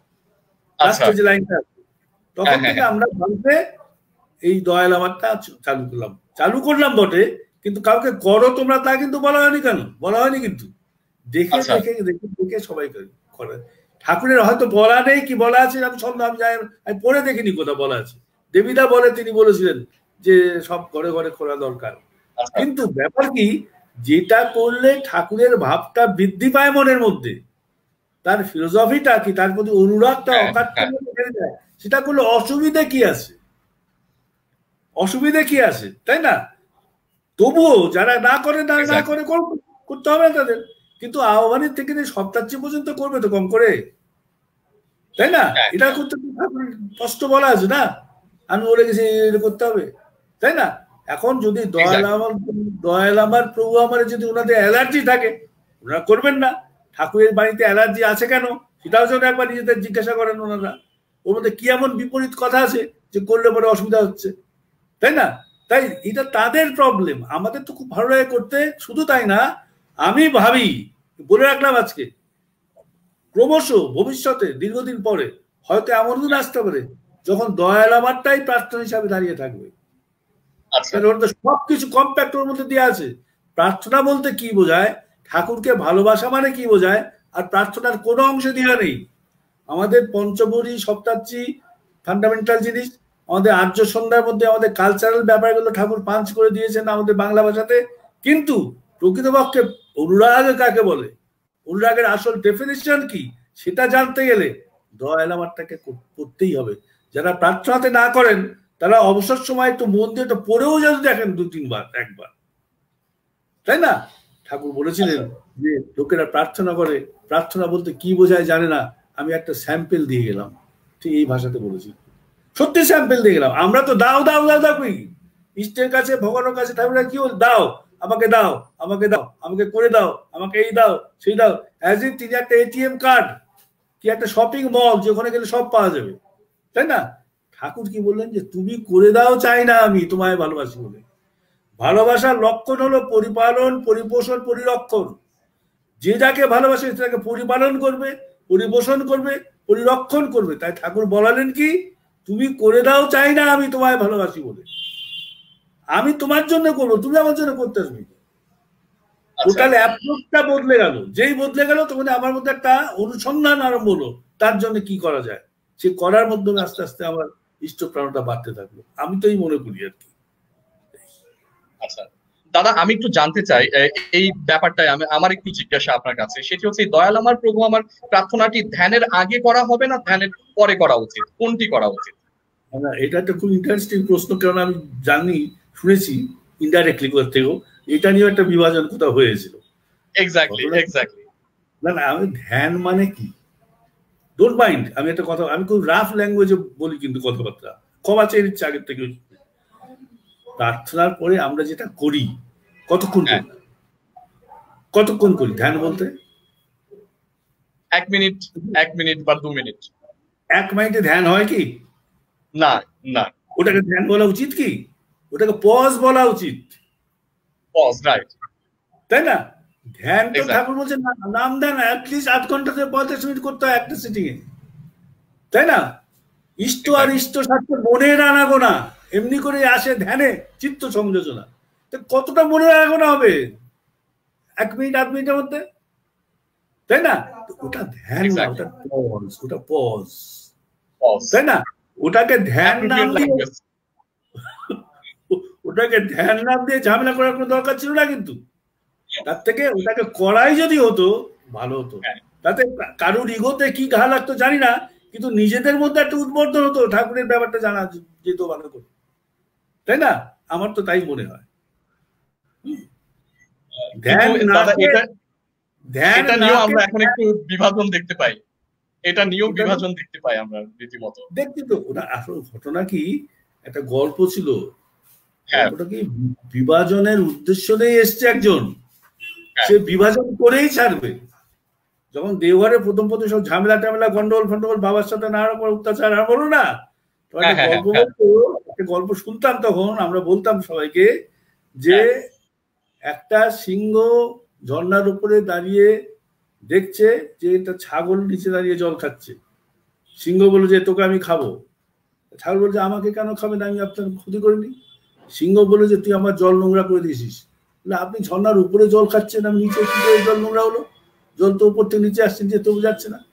যে লাইনটা তখন থেকে আমরা ভাবতে এই দয়াল আমারটা চালু করলাম চালু করলাম বটে, কিন্তু কাউকে করো তোমরা তা কিন্তু বলা হয়নি। কেন বলা হয়নি? কিন্তু দেখে দেখে দেখে দেখে সবাই করে। ঠাকুরের হয়তো বলা নেই কি বলা আছে আমি সন্দেহ, আমি যাই আমি পড়ে দেখিনি কোথাও বলা আছে। দেবীদা বলে তিনি বলেছিলেন যে সব ঘরে ঘরে করা দরকার, কিন্তু ব্যাপার কি, যেটা করলে ঠাকুরের ভাবটা বৃদ্ধি পায় মনের মধ্যে, তার ফিলোসফিটা কি, তার প্রতি অনুরাগটা অকাট্য বেড়ে যায়, সেটা করলে অসুবিধা কি আছে? অসুবিধা কি আছে, তাই না? তবুও যারা না করে তারা না করে করতে হবে তাদের, কিন্তু আহ্বানের থেকে সপ্তাহ পর্যন্ত করবে তো কম করে, তাই না? এটা করতে কষ্ট বলা আছে না, আমি বলে গেছি এটা করতে হবে, তাই না? এখন যদি দয়াল আমার দয়াল আমার প্রভু আমার যদি ওনাদের অ্যালার্জি থাকে, ওনারা করবেন না। ঠাকুরের বাড়িতে অ্যালার্জি আছে কেন সেটাও যেন একবার নিজেদের জিজ্ঞাসা করেন ওনারা, ওর মধ্যে কি এমন বিপরীত কথা আছে যে করলে পরে অসুবিধা হচ্ছে, তাই না? তাই এটা তাদের প্রবলেম, আমাদের তো খুব ভালো লাগে করতে। শুধু তাই না, আমি ভাবি বলে রাখলাম আজকে, ক্রমশ ভবিষ্যতে দীর্ঘদিন পরে হয়তো এমন দিন আসতে পারে যখন দয়াল আমারটাই প্রার্থনা হিসাবে দাঁড়িয়ে থাকবে। সবকিছু কম্প্যাক্ট ওর মধ্যে দেওয়া আছে। প্রার্থনা বলতে কি বোঝায়, ঠাকুরকে ভালোবাসা মানে কি বোঝায়, আর প্রার্থনার কোনো অংশে দেওয়া নেই। আমাদের পঞ্চবরী সপ্তার্চী ফান্ডামেন্টাল জিনিস, আমাদের আর্য সন্ধ্যার মধ্যে আমাদের কালচারাল ব্যাপারগুলো ঠাকুর পাঞ্চ করে দিয়েছেন আমাদের বাংলা ভাষাতে, কিন্তু প্রকৃতপক্ষে অনুরাগ কাকে বলে, অনুরাগের আসল ডেফিনিশন কি, সেটা জানতে গেলে দয়াল আমারটাকে করতেই হবে। যারা প্রার্থনাতে না করেন তারা অবসর সময় একটু মন দিয়ে একটু পড়েও যদি দেখেন দু তিনবার একবার, তাই না? ঠাকুর বলেছিলেন যে লোকেরা প্রার্থনা করে, প্রার্থনা বলতে কি বোঝায় জানে না, আমি একটা স্যাম্পেল দিয়ে গেলাম, ঠিক এই ভাষাতে বলেছি, সত্যি স্যাম্পেল দিয়ে গেলাম। আমরা তো দাও দাও দাও দাও করি ইষ্টের কাছে, ভগবানের কাছে, ঠাকুরের কি বল দাও, আমাকে দাও, আমাকে দাও, আমাকে করে দাও, আমাকে এই দাও, সেই দাও, অ্যাজ ইফ তিনি একটা এটিএম কার্ড কি একটা শপিং মল যেখানে গেলে সব পাওয়া যাবে, তাই না? ঠাকুর কি বললেন যে তুমি করে দাও চাই না আমি তোমায় ভালোবাসি বলে। ভালোবাসার লক্ষণ হলো পরিপালন, পরিপোষণ, পরিরক্ষণ। যে যাকে ভালোবাসে তাকে পরিপালন করবে, পরিপোষণ করবে, পরিরক্ষণ করবে। তাই ঠাকুর বলালেন কি, তুমি করে দাও চাই না আমি তোমায় ভালোবাসি বলে। আমি তোমার জন্য করবো, তুমি আমার জন্য করতে আসবে। টোটাল অ্যাপ্রোচটা বদলে গেল। যেই বদলে গেল তখন আমার মধ্যে একটা অনুসন্ধান আরম্ভ হলো তার জন্য কি করা যায়। সে করার মাধ্যমে আস্তে আস্তে আমার ইষ্টপ্রাণটা বাড়তে থাকলো। আমি তো এই মনে করি আর কি।
আচ্ছা দাদা, আমি একটু জানতে চাই এই ব্যাপারটাই, আমি আমার একটু জিজ্ঞাসা আপনার কাছে, সেটি হচ্ছে দয়াল আমার প্রভু আমার প্রার্থনাটি ধ্যানের আগে করা হবে না ধ্যানের পরে করা উচিত, কোনটি করা উচিত?
এটা একটা খুব ইন্টারেস্টিং প্রশ্ন, কারণ আমি জানি, শুনেছি ইনডাইরেক্টলি করতেও এটা নিয়ে একটা বিভাজন কোথাও হয়েছিল।
এক্স্যাক্টলি এক্স্যাক্টলি
না না, আমি ধ্যান মানে কি, ডোন্ট মাইন্ড আমি একটা কথা, আমি খুব রাফ ল্যাঙ্গুয়েজে বলি কিন্তু কথাবার্তা, ক্ষমা চেয়ে নিচ্ছি আগের থেকে। প্রার্থনার পরে আমরা যেটা করি কতক্ষণ করি, কতক্ষণ করি ধ্যান বলতে?
এক মিনিট, এক মিনিট বা দু মিনিট।
এক মিনিটে ধ্যান হয় কি?
না না।
ওটাকে ধ্যান বলা উচিত কি? ওটাকে পজ বলা উচিত।
পজ, রাইট,
তাই না? ধ্যান তো ঠাকুর বলছেন নাম দেন অ্যাটলিস্ট আট ঘন্টা থেকে পঁয়তাল্লিশ মিনিট করতে হয় একটা সিটিং এ, তাই না? ইষ্ট আর ইষ্ট স্বার্থ মনের আনাগোনা এমনি করে আসে ধ্যানে, চিত্ত সংযোজনা। তো কতটা মনের আনাগোনা হবে এক মিনিট আধ মিনিটের মধ্যে, তাই না? ওটা ধ্যান না, ওটা পজ, ওটা পজ, তাই না? ওটাকে ধ্যান নাম দিয়ে ওটাকে ধ্যান নাম দিয়ে ঝামেলা করার কোনো দরকার ছিল না। কিন্তু তার থেকে ওটাকে করাই যদি হতো ভালো হতো। তাতে কারুর ইগোতে কি ঘা লাগতো জানি না, কিন্তু নিজেদের মধ্যে একটা উদ্বর্ধন হতো, ঠাকুরের ব্যাপারটা জানা যেত ভালো করে, তাই না? আমার তো তাই মনে হয়। ধ্যান
এটা নিয়েও আমরা এখন একটু বিভাজন দেখতে পাই, এটা নিয়েও বিভাজন দেখতে পাই আমরা রীতিমতো।
দেখছি তো, ওটা আসল ঘটনা কি, একটা গল্প ছিল, গল্পটা কি বিভাজনের উদ্দেশ্য নিয়ে এসছে একজন, সে বিভাজন করেই ছাড়বে। যখন দেওঘরে প্রথম প্রথম সব ঝামেলা টামেলা গন্ডগোল ফন্ডগোল বাবার সাথে নানা রকম অত্যাচার আর বলো না, গল্প বলতো, একটা গল্প শুনতাম তখন, আমরা বলতাম সবাইকে যে একটা সিংহ ঝর্ণার উপরে দাঁড়িয়ে দেখছে যে একটা ছাগল নিচে দাঁড়িয়ে জল খাচ্ছে। সিংহ বলল যে তোকে আমি খাবো। ছাগল বলছে আমাকে কেন খাবেন, আমি আপনার ক্ষতি করিনি। সিংহ বলল যে তুই আমার জল নোংরা করে দিয়েছিস। আপনি ঝর্ণার উপরে জল খাচ্ছেন, আমি নিচে কি করে জল নোংরা হলো? জল তো উপর থেকে নিচে আসছে, যে তবু যাচ্ছে না।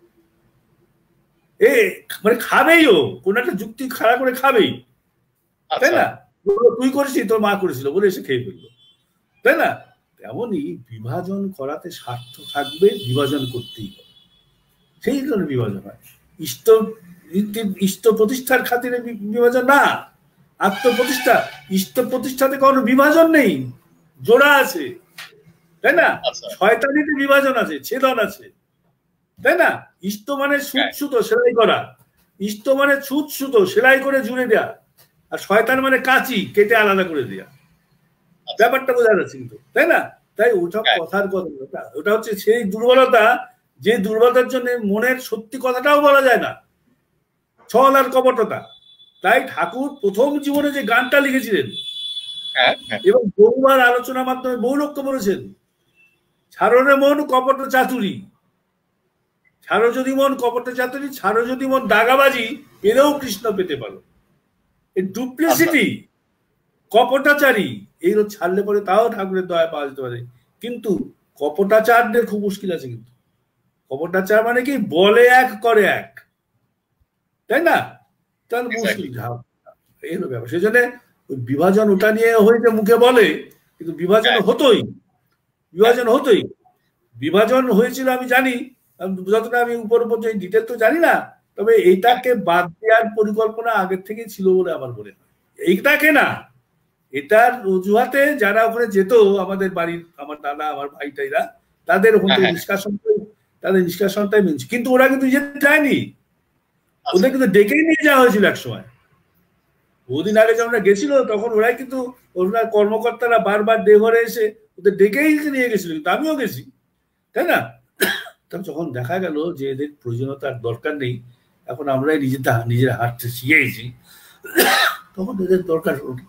এ মানে খাবেই, ও কোন একটা যুক্তি খাড়া করে খাবেই, তাই না? তুই করেছিস, তোর মা করেছিল বলে এসে খেয়ে ফেললো, তাই না? তেমনই বিভাজন করাতে স্বার্থ থাকবে, বিভাজন করতেই হবে, সেই জন্য বিভাজন হয়। ইষ্ট ইষ্ট প্রতিষ্ঠার খাতিরে বিভাজন না, আত্মপ্রতিষ্ঠা। ইষ্ট প্রতিষ্ঠাতে কোনো বিভাজন নেই, জোড়া আছে, তাই না? শয়তানিতে বিভাজন আছে, ছেদন আছে, তাই না? ইষ্ট মানে সুত সুতো সেলাই করা, ইষ্ট মানে সুত সুতো সেলাই করে জুড়ে দেয়া, আর শয়তান মানে কাঁচি কেটে আলাদা করে দেয়া। ব্যাপারটা বোঝা যাচ্ছে কিন্তু, তাই না? তাই ওটা কথার কথা, ওটা হচ্ছে সেই দুর্বলতা, যে দুর্বলতার জন্য মনের সত্যি কথাটাও বলা যায় না, ছল আর কপটতা। তাই ঠাকুর প্রথম জীবনে যে গানটা লিখেছিলেন এবং বহুবার আলোচনার মাধ্যমে বহু লোককে বলেছেন, ছাড়রে মন কপট চাতুরি, ছাড়ো যদি মন কপট চাতুরি, ছাড়ো যদি মন দাগাবাজি, এরাও কৃষ্ণ পেতে পারো। এই ডুপ্লিসিটি, কপটাচারী, এইগুলো ছাড়লে পরে তাও ঠাকুরের দয়া পাওয়া যেতে পারে। কিন্তু কপটাচারদের খুব মুশকিল আছে। কিন্তু কপটাচার মানে কি, বলে এক করে এক, তাই না? তাহলে মুশকিল, এই হলো ব্যাপার। সেই জন্য বিভাজন ওটা নিয়ে হয়েছে মুখে বলে, কিন্তু বিভাজন হতোই, বিভাজন হতোই বিভাজন হয়েছিল আমি জানি, যতটা আমি উপর উপর যে ডিটেল তো জানি না, তবে এইটাকে বাদ দেওয়ার পরিকল্পনা আগের থেকেই ছিল বলে আমার মনে হয়। এইটাকে না, এটার অজুহাতে যারা ওখানে যেত, আমাদের বাড়ির আমার দাদা আমার ভাই টাইরা, তাদের ওখানে নিষ্কাশন, তাদের নিষ্কাশনটাই মেনছে। কিন্তু ওরা কিন্তু যেতে চায়নি, ওদের কিন্তু ডেকেই নিয়ে যাওয়া হয়েছিল এক সময়, বহুদিন আগে যখন গেছিল তখন ওরাই কিন্তু ওনার কর্মকর্তারা বারবার দেঘরে এসে ওদের ডেকেই নিয়ে গেছিল, কিন্তু আমিও গেছি, তাই না? তখন যখন দেখা গেল যে এদের প্রয়োজনীয়তার দরকার নেই, এখন আমরাই নিজের নিজের হাতটা শিখেছি, তখন এদের দরকার হলো।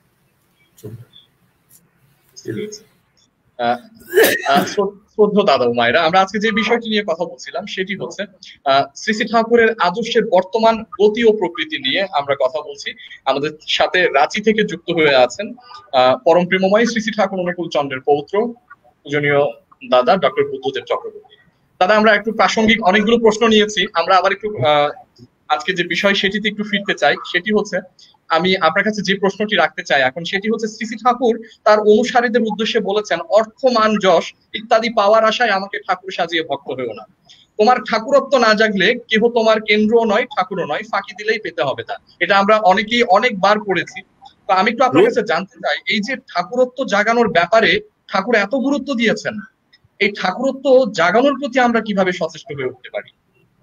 শ্রদ্ধেয় দাদা ও মায়েরা, আমরা আজকে যে বিষয়টি নিয়ে কথা বলছিলাম সেটি হচ্ছে শ্রী শ্রী ঠাকুরের আদর্শের বর্তমান গতি ও প্রকৃতি নিয়ে আমরা কথা বলছি। আমাদের সাথে রাঁচি থেকে যুক্ত হয়ে আছেন আহ পরম প্রেমময় শ্রী শ্রী ঠাকুর অনুকূল চন্দ্রের পৌত্র পূজনীয় দাদা ডক্টর বুদ্ধদেব চক্রবর্তী। দাদা, আমরা একটু প্রাসঙ্গিক অনেকগুলো প্রশ্ন নিয়েছি, আমরা আবার একটু আহ আজকে যে বিষয় সেটিতে একটু ফিরতে চাই। সেটি হচ্ছে, আমি আপনার কাছে যে প্রশ্নটি রাখতে চাই এখন সেটি হচ্ছে, শ্রী শ্রী ঠাকুর তার অনুসারীদের উদ্দেশ্যে বলেছেন, অর্থ মান যশ ইত্যাদি পাওয়ার আশায় আমাকে ঠাকুর সাজিয়ে ভক্ত হয়েও না। তোমার ঠাকুরত্ব না জাগলে কেহ তোমার কেন্দ্রও নয় ঠাকুরও নয়, ফাঁকি দিলেই পেতে হবে তা। এটা আমরা অনেকেই অনেকবার পড়েছি। তো আমি একটু আপনার কাছে জানতে চাই, এই যে ঠাকুরত্ব জাগানোর ব্যাপারে ঠাকুর এত গুরুত্ব দিয়েছেন, এই ঠাকুরত্ব জাগানোর প্রতি আমরা কিভাবে সচেষ্ট হয়ে উঠতে পারি?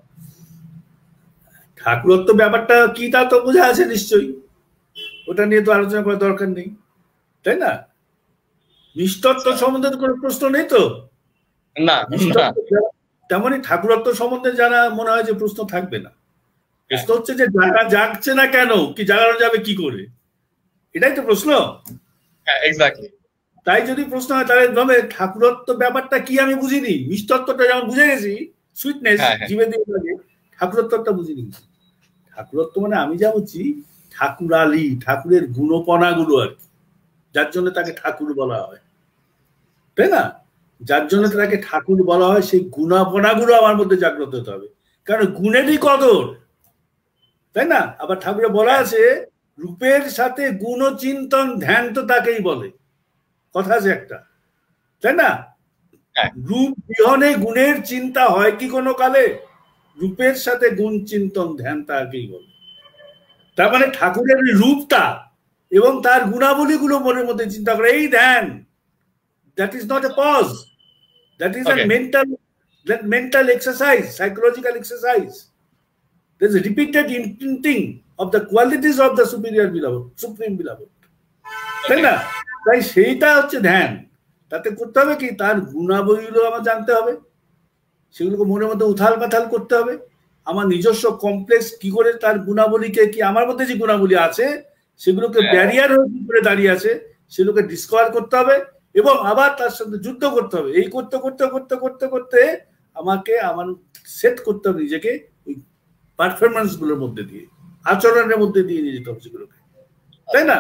ঠাকুরত্ব ব্যাপারটা কি তা তো বোঝা আছে নিশ্চয়ই, ওটা নিয়ে তো আলোচনা করার দরকার নেই, তাই না? নিষ্ঠত্ব সম্বন্ধে কোনো প্রশ্ন নেই তো
না,
তেমনই ঠাকুরত্ব সম্বন্ধে যারা মনে হয় যে প্রশ্ন থাকবে না। প্রশ্ন হচ্ছে যে জাগা জাগছে না কেন, কি জাগানো যাবে কি করে, এটাই তো প্রশ্ন।
এক্স্যাক্টলি।
তাই যদি প্রশ্ন হয় তাহলে ভাবে ঠাকুরত্ব ব্যাপারটা কি আমি বুঝিনি, মিষ্টত্বটা যেমন বুঝে গেছি, সুইটনেস জীবে দিয়ে লাগে, ঠাকুরত্বটা বুঝিনি। ঠাকুরত্ব মানে আমি যা বুঝছি ঠাকুরালি, ঠাকুরের গুণপনা গুলো আর কি, যার জন্য তাকে ঠাকুর বলা হয়, তাই না? যার জন্য তাকে ঠাকুর বলা হয়, সেই গুণাপনা গুলো আমার মধ্যে জাগ্রত হতে হবে, কারণ গুণেরই কদর, তাই না? আবার ঠাকুরে বলা আছে রূপের সাথে গুণ চিন্তন ধ্যান তো তাকেই বলে, কথা আছে একটা, তাই না? রূপ বিহনে গুণের চিন্তা হয় কি কোনো কালে, রূপের সাথে গুণ চিন্তন ধ্যান তাকেই বলে। তার মানে ঠাকুরের রূপটা এবং তার গুণাবলী গুলো মনের মধ্যে চিন্তা করে, এই ধ্যান, that is not a pause, that is a mental that mental exercise, psychological exercise. There is a repeated imprinting of the qualities of the superior beloved, supreme beloved, তাই না? তাই সেইটা হচ্ছে ধ্যান। তাতে করতে হবে কি, তার গুণাবলীগুলো আমার জানতে হবে, সেগুলোকে মনের মধ্যে উথাল পাথাল করতে হবে, আমার নিজস্ব কমপ্লেক্স কি করে তার গুণাবলীকে, কি আমার মধ্যে যে গুণাবলী আছে সেগুলোকে ব্যারিয়ার হয়ে কি করে দাঁড়িয়ে আছে সেগুলোকে ডিসকভার করতে হবে এবং আবার তার সাথে যুদ্ধ করতে হবে। এই করতে করতে করতে করতে করতে আমাকে আমার সেট করতে হবে নিজেকে ওই পারফরমেন্স গুলোর মধ্যে দিয়ে, আচরণের মধ্যে দিয়ে নিয়ে যেতে হবে সেগুলোকে, তাই না?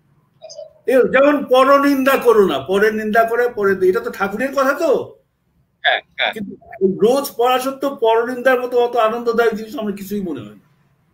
যেমন পরনিন্দা করো না, পরের নিন্দা করে পরে, এটা তো ঠাকুরের কথা তো, কিন্তু রোজ পড়া সত্ত্বেও পরনিন্দার মতো অত আনন্দদায়ক জিনিস আমার কিছুই মনে হয় না।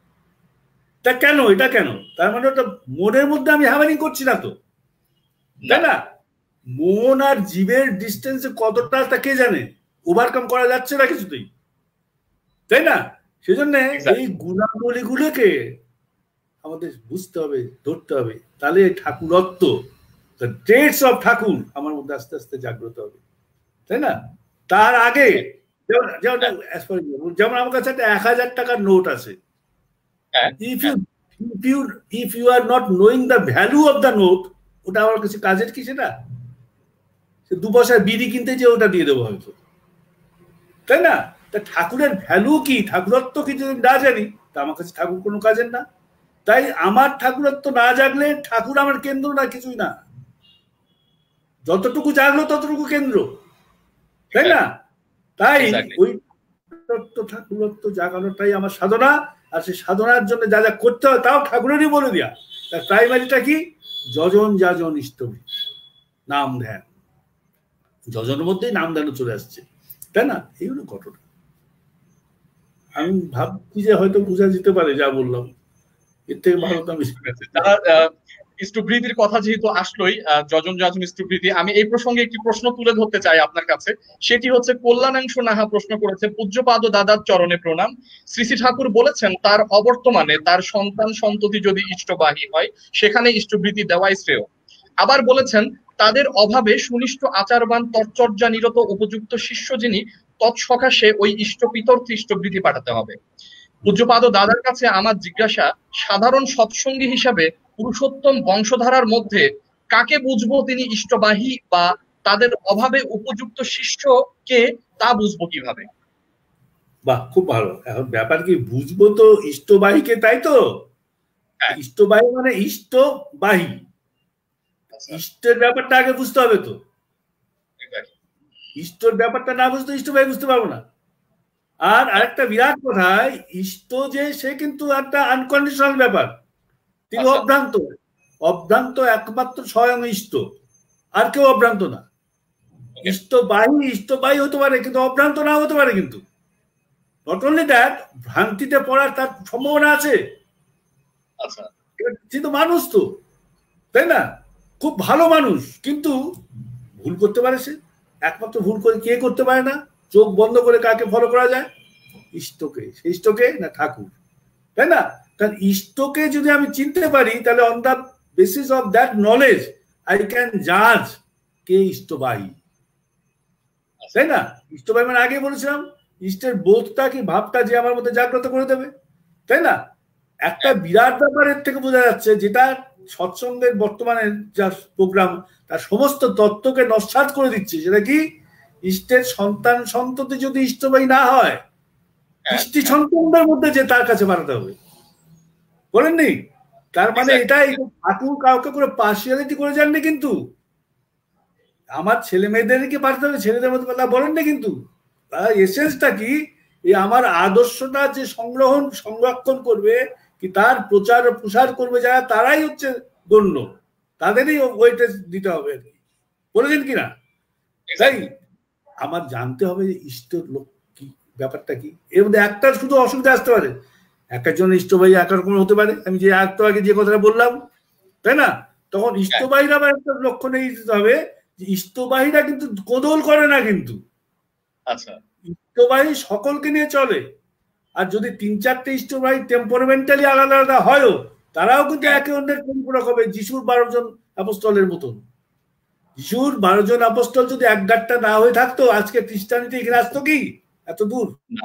তা কেন, এটা কেন? তার মানে ওটা মনের মধ্যে আমি হ্যামারিং করছি না তো, তাই না? মন আর জীবের ডিস্টেন্স কতটা তা কে জানে, ওভারকাম করা যাচ্ছে না কিছুতেই, তাই না? সেজন্য এই গুণাবলী গুলোকে আমাদের বুঝতে হবে, ধরতে হবে, তাহলে ঠাকুরত্ব, দ্য ট্রেটস অফ ঠাকুর আমার মধ্যে আস্তে আস্তে জাগ্রত হবে, তাই না? তার আগে যেমন যেমন আমার কাছে একটা এক হাজার টাকার নোট আছে, if you if you if you are not knowing the value of the note, ওটা আমার কাছে কাজের কি সেটা? দু পয়সার বিড়ি কিনতে যে ওটা দিয়ে দেবো হয়তো, তাই না? তা ঠাকুরের ভ্যালু কি, ঠাকুরত্ব কি যদি না জানি তা আমার কাছে ঠাকুর কোনো কাজের না। তাই আমার ঠাকুরত্ব না জাগলে ঠাকুর আমার কেন্দ্র না, কিছুই না, যতটুকু জাগলো ততটুকু কেন্দ্র, তাই না? তাই ওই ঠাকুরত্ব জাগানোটাই আমার সাধনা, আর সেই সাধনার জন্য যা যা করতে হয় তাও ঠাকুরেরই বলে দেয়া। তার প্রাইমারিটা কি? যজন যাজন ইষ্টভৃতি, নাম ধ্যান, যজনের মধ্যেই নাম ধ্যান চলে আসছে, তাই না? এই হলো ঘটনা। আমি ভাবছি যে হয়তো বোঝা যেতে পারে যা বললাম, এর থেকে ভালো তো আমি
ইষ্টভৃতির কথা যেহেতু আসলোই, যজন যাজন ইষ্টভৃতি, আমি এই প্রসঙ্গে একটি প্রশ্ন তুলে ধরতে চাই আপনার কাছে। সেটি হচ্ছে, কল্যাণাংশু নাহা প্রশ্ন করেছে, পূজ্যপাদ দাদার চরণে প্রণাম। শ্রী শ্রী ঠাকুর বলেছেন তার অবর্তমানে তার সন্তান সন্ততি যদি ইষ্টবাহী হয় সেখানে ইষ্টভৃতি দেওয়াই শ্রেয়। আবার বলেছেন তাদের অভাবে সুনিষ্ঠ আচারবান তৎচর্যা নিরত উপযুক্ত শিষ্য যিনি তৎসকাশে ওই ইষ্টপিতর ইষ্টভৃতি পাঠাতে হবে। পূজ্যপাদ দাদার কাছে আমার জিজ্ঞাসা, সাধারণ সৎসঙ্গী হিসাবে পুরুষোত্তম বংশধারার মধ্যে কাকে বুঝবো তিনি ইষ্টবাহী বা তাদের অভাবে উপযুক্ত শিষ্যকে, তা বুঝবো কিভাবে?
বাহ, খুব ভালো। এখন ব্যাপার কি, বুঝবো তো ইষ্টবাহীকে, তাই তো? ইষ্টবাহী মানে ইষ্টবাহী, ইষ্টের ব্যাপারটা আগে বুঝতে হবে তো। ইষ্টর ব্যাপারটা না বুঝতে ইষ্টবাহী বুঝতে পারবো না। আর আরেকটা বিরাট কথা, ইষ্ট যে সে কিন্তু একটা আনকন্ডিশনাল ব্যাপার, তিনি অভ্রান্ত। অভ্রান্ত একমাত্র স্বয়ং ইষ্ট, আর কেউ অভ্রান্ত না। ইষ্টবাহী ইষ্টবাহী হতে পারে কিন্তু অভ্রান্ত না হতে পারে, কিন্তু নট অনলি দ্যাট, ভ্রান্তিতে পড়ার তার সম্ভাবনা আছে। কিন্তু মানুষ তো, তাই না? খুব ভালো মানুষ, কিন্তু ভুল করতে পারে সে। একমাত্র ভুল করে কে করতে পারে না? চোখ বন্ধ করে কাকে ফলো করা যায়? ইষ্টকে। সেই ইষ্টকে না ঠাকুর, তাই না? কারণ ইষ্টকে যদি আমি চিনতে পারি, তাহলে on the basis of that knowledge I can জাজ কে ইষ্টবাহী, তাই না? ইষ্টবাহী মানে আগে বলেছিলাম, ইষ্টের বোধটা কি, ভাবটা যে আমার মধ্যে জাগ্রত করে দেবে, তাই না? একটা বিরাট ব্যাপারের থেকে বোঝা যাচ্ছে, যেটা সৎসঙ্গের বর্তমানে যা প্রোগ্রাম, তার সমস্ত তত্ত্বকে নস্যাৎ করে দিচ্ছে। সেটা কি? ইষ্টের সন্তান সন্ততি যদি ইষ্টবাহী না হয়, ইষ্টি সন্তানদের মধ্যে যে তার কাছে বাড়াতে হবে, বলেননি? তার মানে এটাই, ঠাকুর কাউকে করে পার্সিয়ালিটি করে যাননি, কিন্তু আমার ছেলে মেয়েদেরকে পাঠাতে হবে, ছেলেদের মধ্যে কথা বলেননি, কিন্তু তার এসেন্সটা কি, এই আমার আদর্শটা যে সংগ্রহণ সংরক্ষণ করবে, কি তার প্রচার প্রসার করবে যারা, তারাই হচ্ছে গণ্য, তাদেরই ওয়েটেজ দিতে হবে, বলেছেন কিনা? তাই আমার জানতে হবে ইষ্টের লোক কি, ব্যাপারটা কি। এর মধ্যে একটা শুধু অসুবিধা আসতে পারে, এক একজন ইষ্টবাহী এক রকম হতে পারে। আমি যে একটু আগে যে কথাটা বললাম, তাই না? তখন ইষ্টবাহীরা আবার একটা লক্ষণ এই দিতে হবে যে ইষ্টবাহীরা কিন্তু কোদল করে না, কিন্তু ইষ্টবাহী সকলকে নিয়ে চলে। আর যদি তিন চারটে ইষ্টবাহী টেম্পারামেন্টালি আলাদা আলাদা হয়ও, তারাও কিন্তু একে অন্যের পরিপূরক হবে। যিশুর বারো জন আপস্তলের মতন। যিশুর বারো জন আপস্তল যদি এক গাঁটটা না হয়ে থাকতো, আজকে খ্রিস্টানিটি এখানে আসতো কি এত দূর?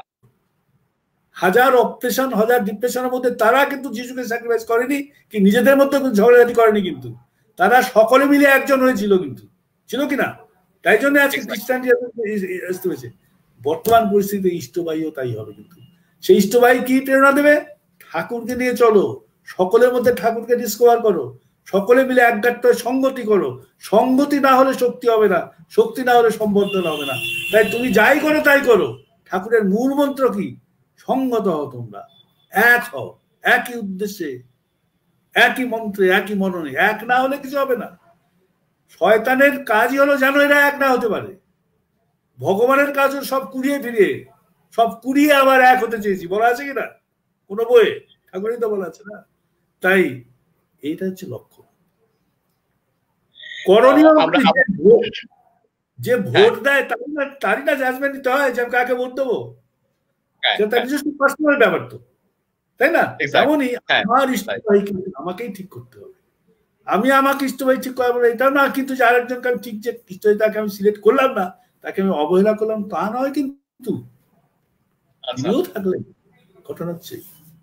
হাজার অপারেশন, হাজার ডিপ্রেশনের মধ্যে তারা কিন্তু যিশুকে স্যাক্রিফাইস করেনি, কি নিজেদের মধ্যে ঝগড়াঝাটি করেনি, কিন্তু তারা সকলে মিলে একজন হয়েছিল, কিন্তু ছিল কিনা? তাই জন্য আজকে খ্রিস্টানিটি আসতে হয়েছে। বর্তমান পরিস্থিতিতে ইষ্টবাহীও তাই হবে, কিন্তু সেই ইষ্টবাহী কি প্রেরণা দেবে? ঠাকুরকে নিয়ে চলো, সকলের মধ্যে ঠাকুরকে ডিসকভার করো, সকলে মিলে এক গাঁট্টায় সংগতি করো। সংগতি না হলে শক্তি হবে না, শক্তি না হলে সম্বর্ধন হবে না। তাই তুমি যাই করো তাই করো, ঠাকুরের মূল মন্ত্র কি? সংগত হও, তোমরা এক হও, একই উদ্দেশ্যে, একই মন্ত্রে, একই মননে। এক না হলে কিছু হবে না। শয়তানের কাজই হলো জানো এরা এক না হতে পারে। ভগবানের কাজও সব কুড়িয়ে ফিরিয়ে, সব কুড়িয়ে আবার এক হতে চেয়েছি, বলা আছে কিনা কোন বইয়ে? ঠাকুরই তো বলা আছে না। তাই এইটা হচ্ছে লক্ষ্য। করণীয় যে ভোট দেয় তারই না জাজমেন্ট নিতে হয় যে আমি কাকে ভোট দেবো, তার নিজস্ব পার্সোনাল ব্যাপার তো, তাই না? তেমনই আমার ইষ্টবাহী কিন্তু আমাকেই ঠিক করতে হবে। আমি আমাকে ইষ্টবাহী ঠিক করা বলে এটাও না কিন্তু যে আরেকজনকে আমি ঠিক যে ইষ্টবাহী তাকে আমি সিলেক্ট করলাম না, তাকে আমি অবহেলা করলাম, তা নয়। কিন্তু থাকলে ঘটনা হচ্ছে,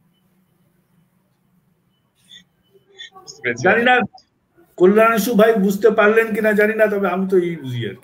জানি না কল্যাণেশু ভাই বুঝতে পারলেন কিনা জানি না, তবে আমি তো এই বুঝি আর কি।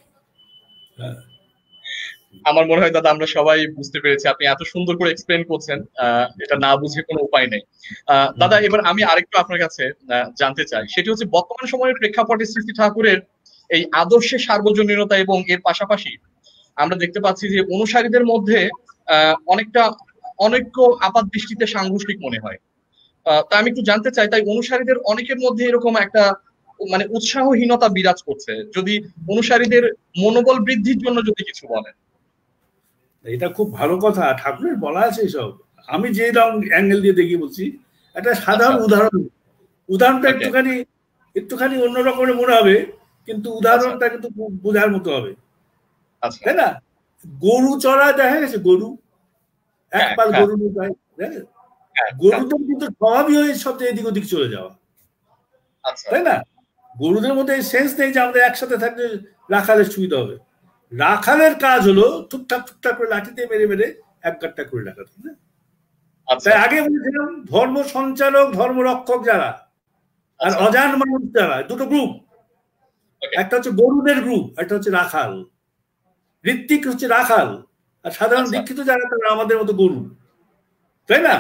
আমার মনে হয় দাদা আমরা সবাই বুঝতে পেরেছি, আপনি এত সুন্দর করে এক্সপ্লেন করছেন, এটা না বুঝে কোনো উপায় নেই। দাদা এবার আমি আরেকটু আপনার কাছে জানতে চাই, সেটি হচ্ছে বর্তমান সময়ের প্রেক্ষাপটে শ্রী ঠাকুরের এই আদর্শের সার্বজনীনতা এবং এর পাশাপাশি আমরা দেখতে পাচ্ছি যে অনুসারীদের মধ্যে আহ অনেকটা অনৈক্য আপাত দৃষ্টিতে সাংঘর্ষিক মনে হয়। তা আমি একটু জানতে চাই, তাই অনুসারীদের অনেকের মধ্যে এরকম একটা মানে উৎসাহহীনতা বিরাজ করছে, যদি অনুসারীদের মনোবল বৃদ্ধির জন্য যদি কিছু বলেন।
এটা খুব ভালো কথা, ঠাকুরের বলা আছে এসব। আমি যে অ্যাঙ্গেল দিয়ে দেখি বলছি, একটা সাধারণ উদাহরণ, উদাহরণটা একটুখানি একটুখানি অন্যরকমের মনে হবে, কিন্তু উদাহরণটা কিন্তু বোঝার মতো হবে, তাই না? গরু চড়া দেখা গেছে, গরু একবার গরু গরুদের কিন্তু স্বভাবই হয়ে সবচেয়ে এদিক ওদিক চলে যাওয়া, তাই না? গরুদের মধ্যে সেন্স নেই যে আমাদের একসাথে থাকলে রাখালের সুবিধা হবে। রাখালের কাজ হলো টুকটাক টুকটাক করে লাঠিতে মেরে মেরে এক গাঁটটা করে রাখা, তাই না? তাই আগে বলেছিলাম ধর্ম সঞ্চালক ধর্ম রক্ষক যারা আর অজান মানুষ যারা, দুটো গ্রুপ। একটা হচ্ছে গরুদের গ্রুপ, একটা হচ্ছে রাখাল। ঋত্বিক হচ্ছে রাখাল, আর সাধারণ দীক্ষিত যারা তারা আমাদের মতো গরু, তাই না?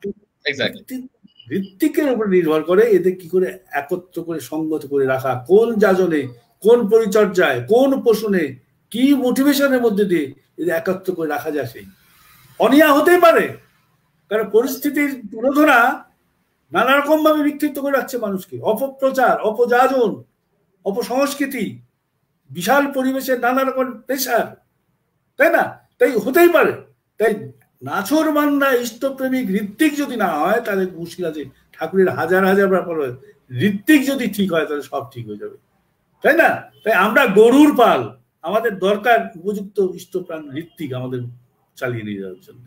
ঋত্বিকের উপর নির্ভর করে এদের কি করে একত্র করে সংগত করে রাখা, কোন যাজনে, কোন পরিচর্যায়, কোন পোষণে, কি মোটিভেশনের মধ্যে দিয়ে এদের একত্র করে রাখা যায়। সেই অনিয়া হতেই পারে, কারণ পরিস্থিতির তুলনা নানা রকম ভাবে বিক্ষিপ্ত করে রাখছে মানুষকে। অপপ্রচার, অপযাজন, অপসংস্কৃতি, বিশাল পরিবেশের নানা রকম প্রেশার, তাই না? তাই হতেই পারে। তাই নাছর মান্না ইষ্টপ্রেমিক ঋত্বিক যদি না হয় তাহলে মুশকিল আছে। ঠাকুরের হাজার হাজার ব্যাপার হয়, ঋত্বিক যদি ঠিক হয় তাহলে সব ঠিক হয়ে যাবে, তাই না? তাই আমরা গরুর পাল, আমাদের দরকার উপযুক্ত ইষ্টপ্রাণ ঋত্বিক আমাদের চালিয়ে নিয়ে যাওয়ার জন্য।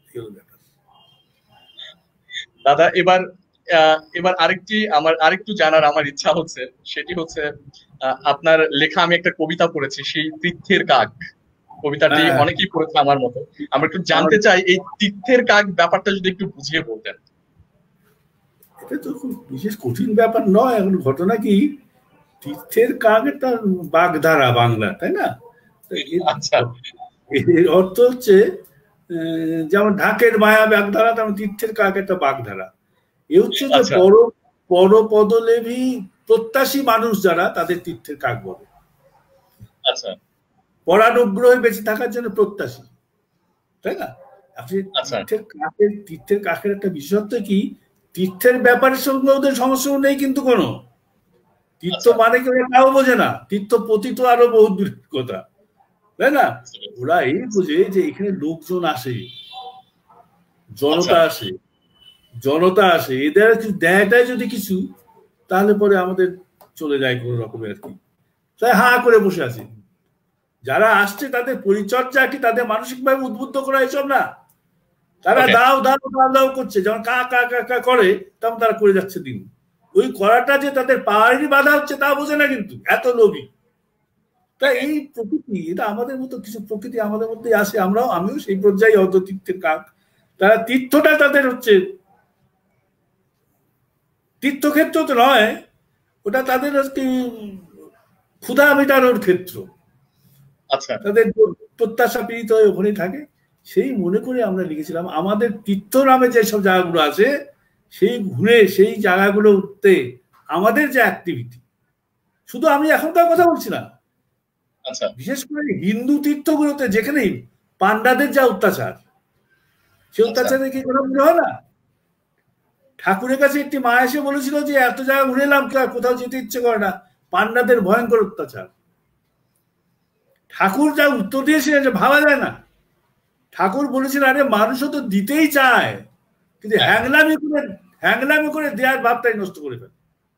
দাদা এবার এবার আরেকটি আমার আরেকটু জানার আমার ইচ্ছা হচ্ছে, সেটি হচ্ছে আপনার লেখা আমি একটা কবিতা পড়েছি, সেই তীর্থের কাক কবিতাটি অনেকেই পড়েছে আমার মতো। আমরা একটু জানতে চাই এই তীর্থের কাক ব্যাপারটা যদি একটু বুঝিয়ে বলতেন।
এটা তো খুব বিশেষ কঠিন ব্যাপার নয়। এখন ঘটনা কি, তীর্থের কাক একটা বাগধারা বাংলা, তাই না?
আচ্ছা,
এর অর্থ হচ্ছে যেমন ঢাকের মায়া বাগধারা, তেমন তীর্থের কাক একটা বাগধারা। এ হচ্ছে যে পর পরপদলেভী প্রত্যাশী মানুষ যারা, তাদের তীর্থের কাক বলে।
আচ্ছা,
পরানুগ্রহে বেঁচে থাকার জন্য প্রত্যাশী, তাই না? আপনি তীর্থের কাকের তীর্থের কাকের একটা বিশেষত্ব কি, তীর্থের ব্যাপারের সঙ্গে ওদের সমস্যা নেই কিন্তু কোনো। তীর্থ মানে কি ওরা তাও বোঝে না, তীর্থ পতিত আরো বহু দূরের কথা, তাই না? ওরা এই বোঝে যে এখানে লোকজন আসে, জনতা আসে, জনতা আসে, এদের দেয়টাই যদি কিছু, তাহলে পরে আমাদের চলে যায় কোনো রকমের আর কি। তাই হা করে বসে আছে। যারা আসছে তাদের পরিচর্যা কি, তাদের মানসিকভাবে উদ্বুদ্ধ করা এসব না। তারা দাও দাও দাও দাও করছে, যখন কা কা কা কা করে তখন তারা করে যাচ্ছে দিন। ওই করাটা যে তাদের পাহাড়ি বাধা হচ্ছে তা বোঝে না কিন্তু, এত লোভী। তাই এই প্রকৃতি, এটা আমাদের মতো কিছু প্রকৃতি আমাদের মধ্যে আসে, আমরাও আমিও সেই পর্যায়ে অত তীর্থের কাক। তারা তীর্থটা তাদের হচ্ছে তীর্থক্ষেত্র তো নয়, ওটা তাদের হচ্ছে ক্ষুধা মেটানোর ক্ষেত্র।
আচ্ছা,
তাদের প্রত্যাশা পীড়িত হয়ে ওখানেই থাকে। সেই মনে করে আমরা লিখেছিলাম আমাদের তীর্থ নামে যেসব জায়গাগুলো আছে, সেই ঘুরে সেই জায়গাগুলোতে আমাদের যে অ্যাক্টিভিটি, শুধু আমি এখন তার কথা বলছি না, বিশেষ করে হিন্দু তীর্থগুলোতে যেখানেই পান্ডাদের যা অত্যাচার, সে অত্যাচারে কি কোনো মনে হয় না? ঠাকুরের কাছে একটি মা এসে বলেছিল যে এত জায়গা ঘুরে এলাম, কোথাও যেতে ইচ্ছে করে না, পান্ডাদের ভয়ঙ্কর অত্যাচার। ঠাকুর যা উত্তর দিয়েছিলেন যে ভাবা যায় না। ঠাকুর বলেছিলেন আরে মানুষও তো দিতেই চায়, কিন্তু হ্যাংলামি করে হ্যাংলামি করে দেওয়ার ভাবটাই নষ্ট করে ফেলে।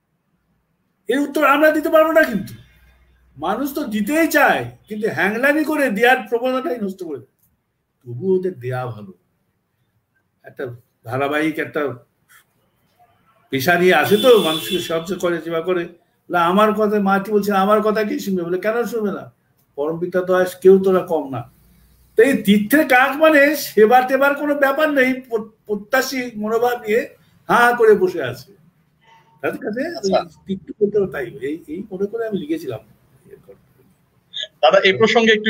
এর উত্তর আমরা দিতে পারবো না, কিন্তু মানুষ তো দিতেই চায়, কিন্তু হ্যাংলামি করে দেওয়ার প্রবণতাই নষ্ট করে ফেলে। তবু ওদের দেয়া ভালো। একটা ধারাবাহিক একটা পেশা নিয়ে আসে তো, মানুষকে সাহায্য করে, সেবা করে। আমার কথা মাটি বলছে, আমার কথা কি শুনবে? বলে কেন শুনবে না? পরম পিতা তো কেউ তোরা কম না। তো এই তীর্থের কাক মানে সেবা টেবার কোনো ব্যাপার নেই, প্রত্যাশী মনোভাব নিয়ে হা হা করে বসে আছে তাদের কাছে। তীর্থ করতে তাই এই এই মনে করে আমি লিখেছিলাম।
দাদা এই প্রসঙ্গে একটু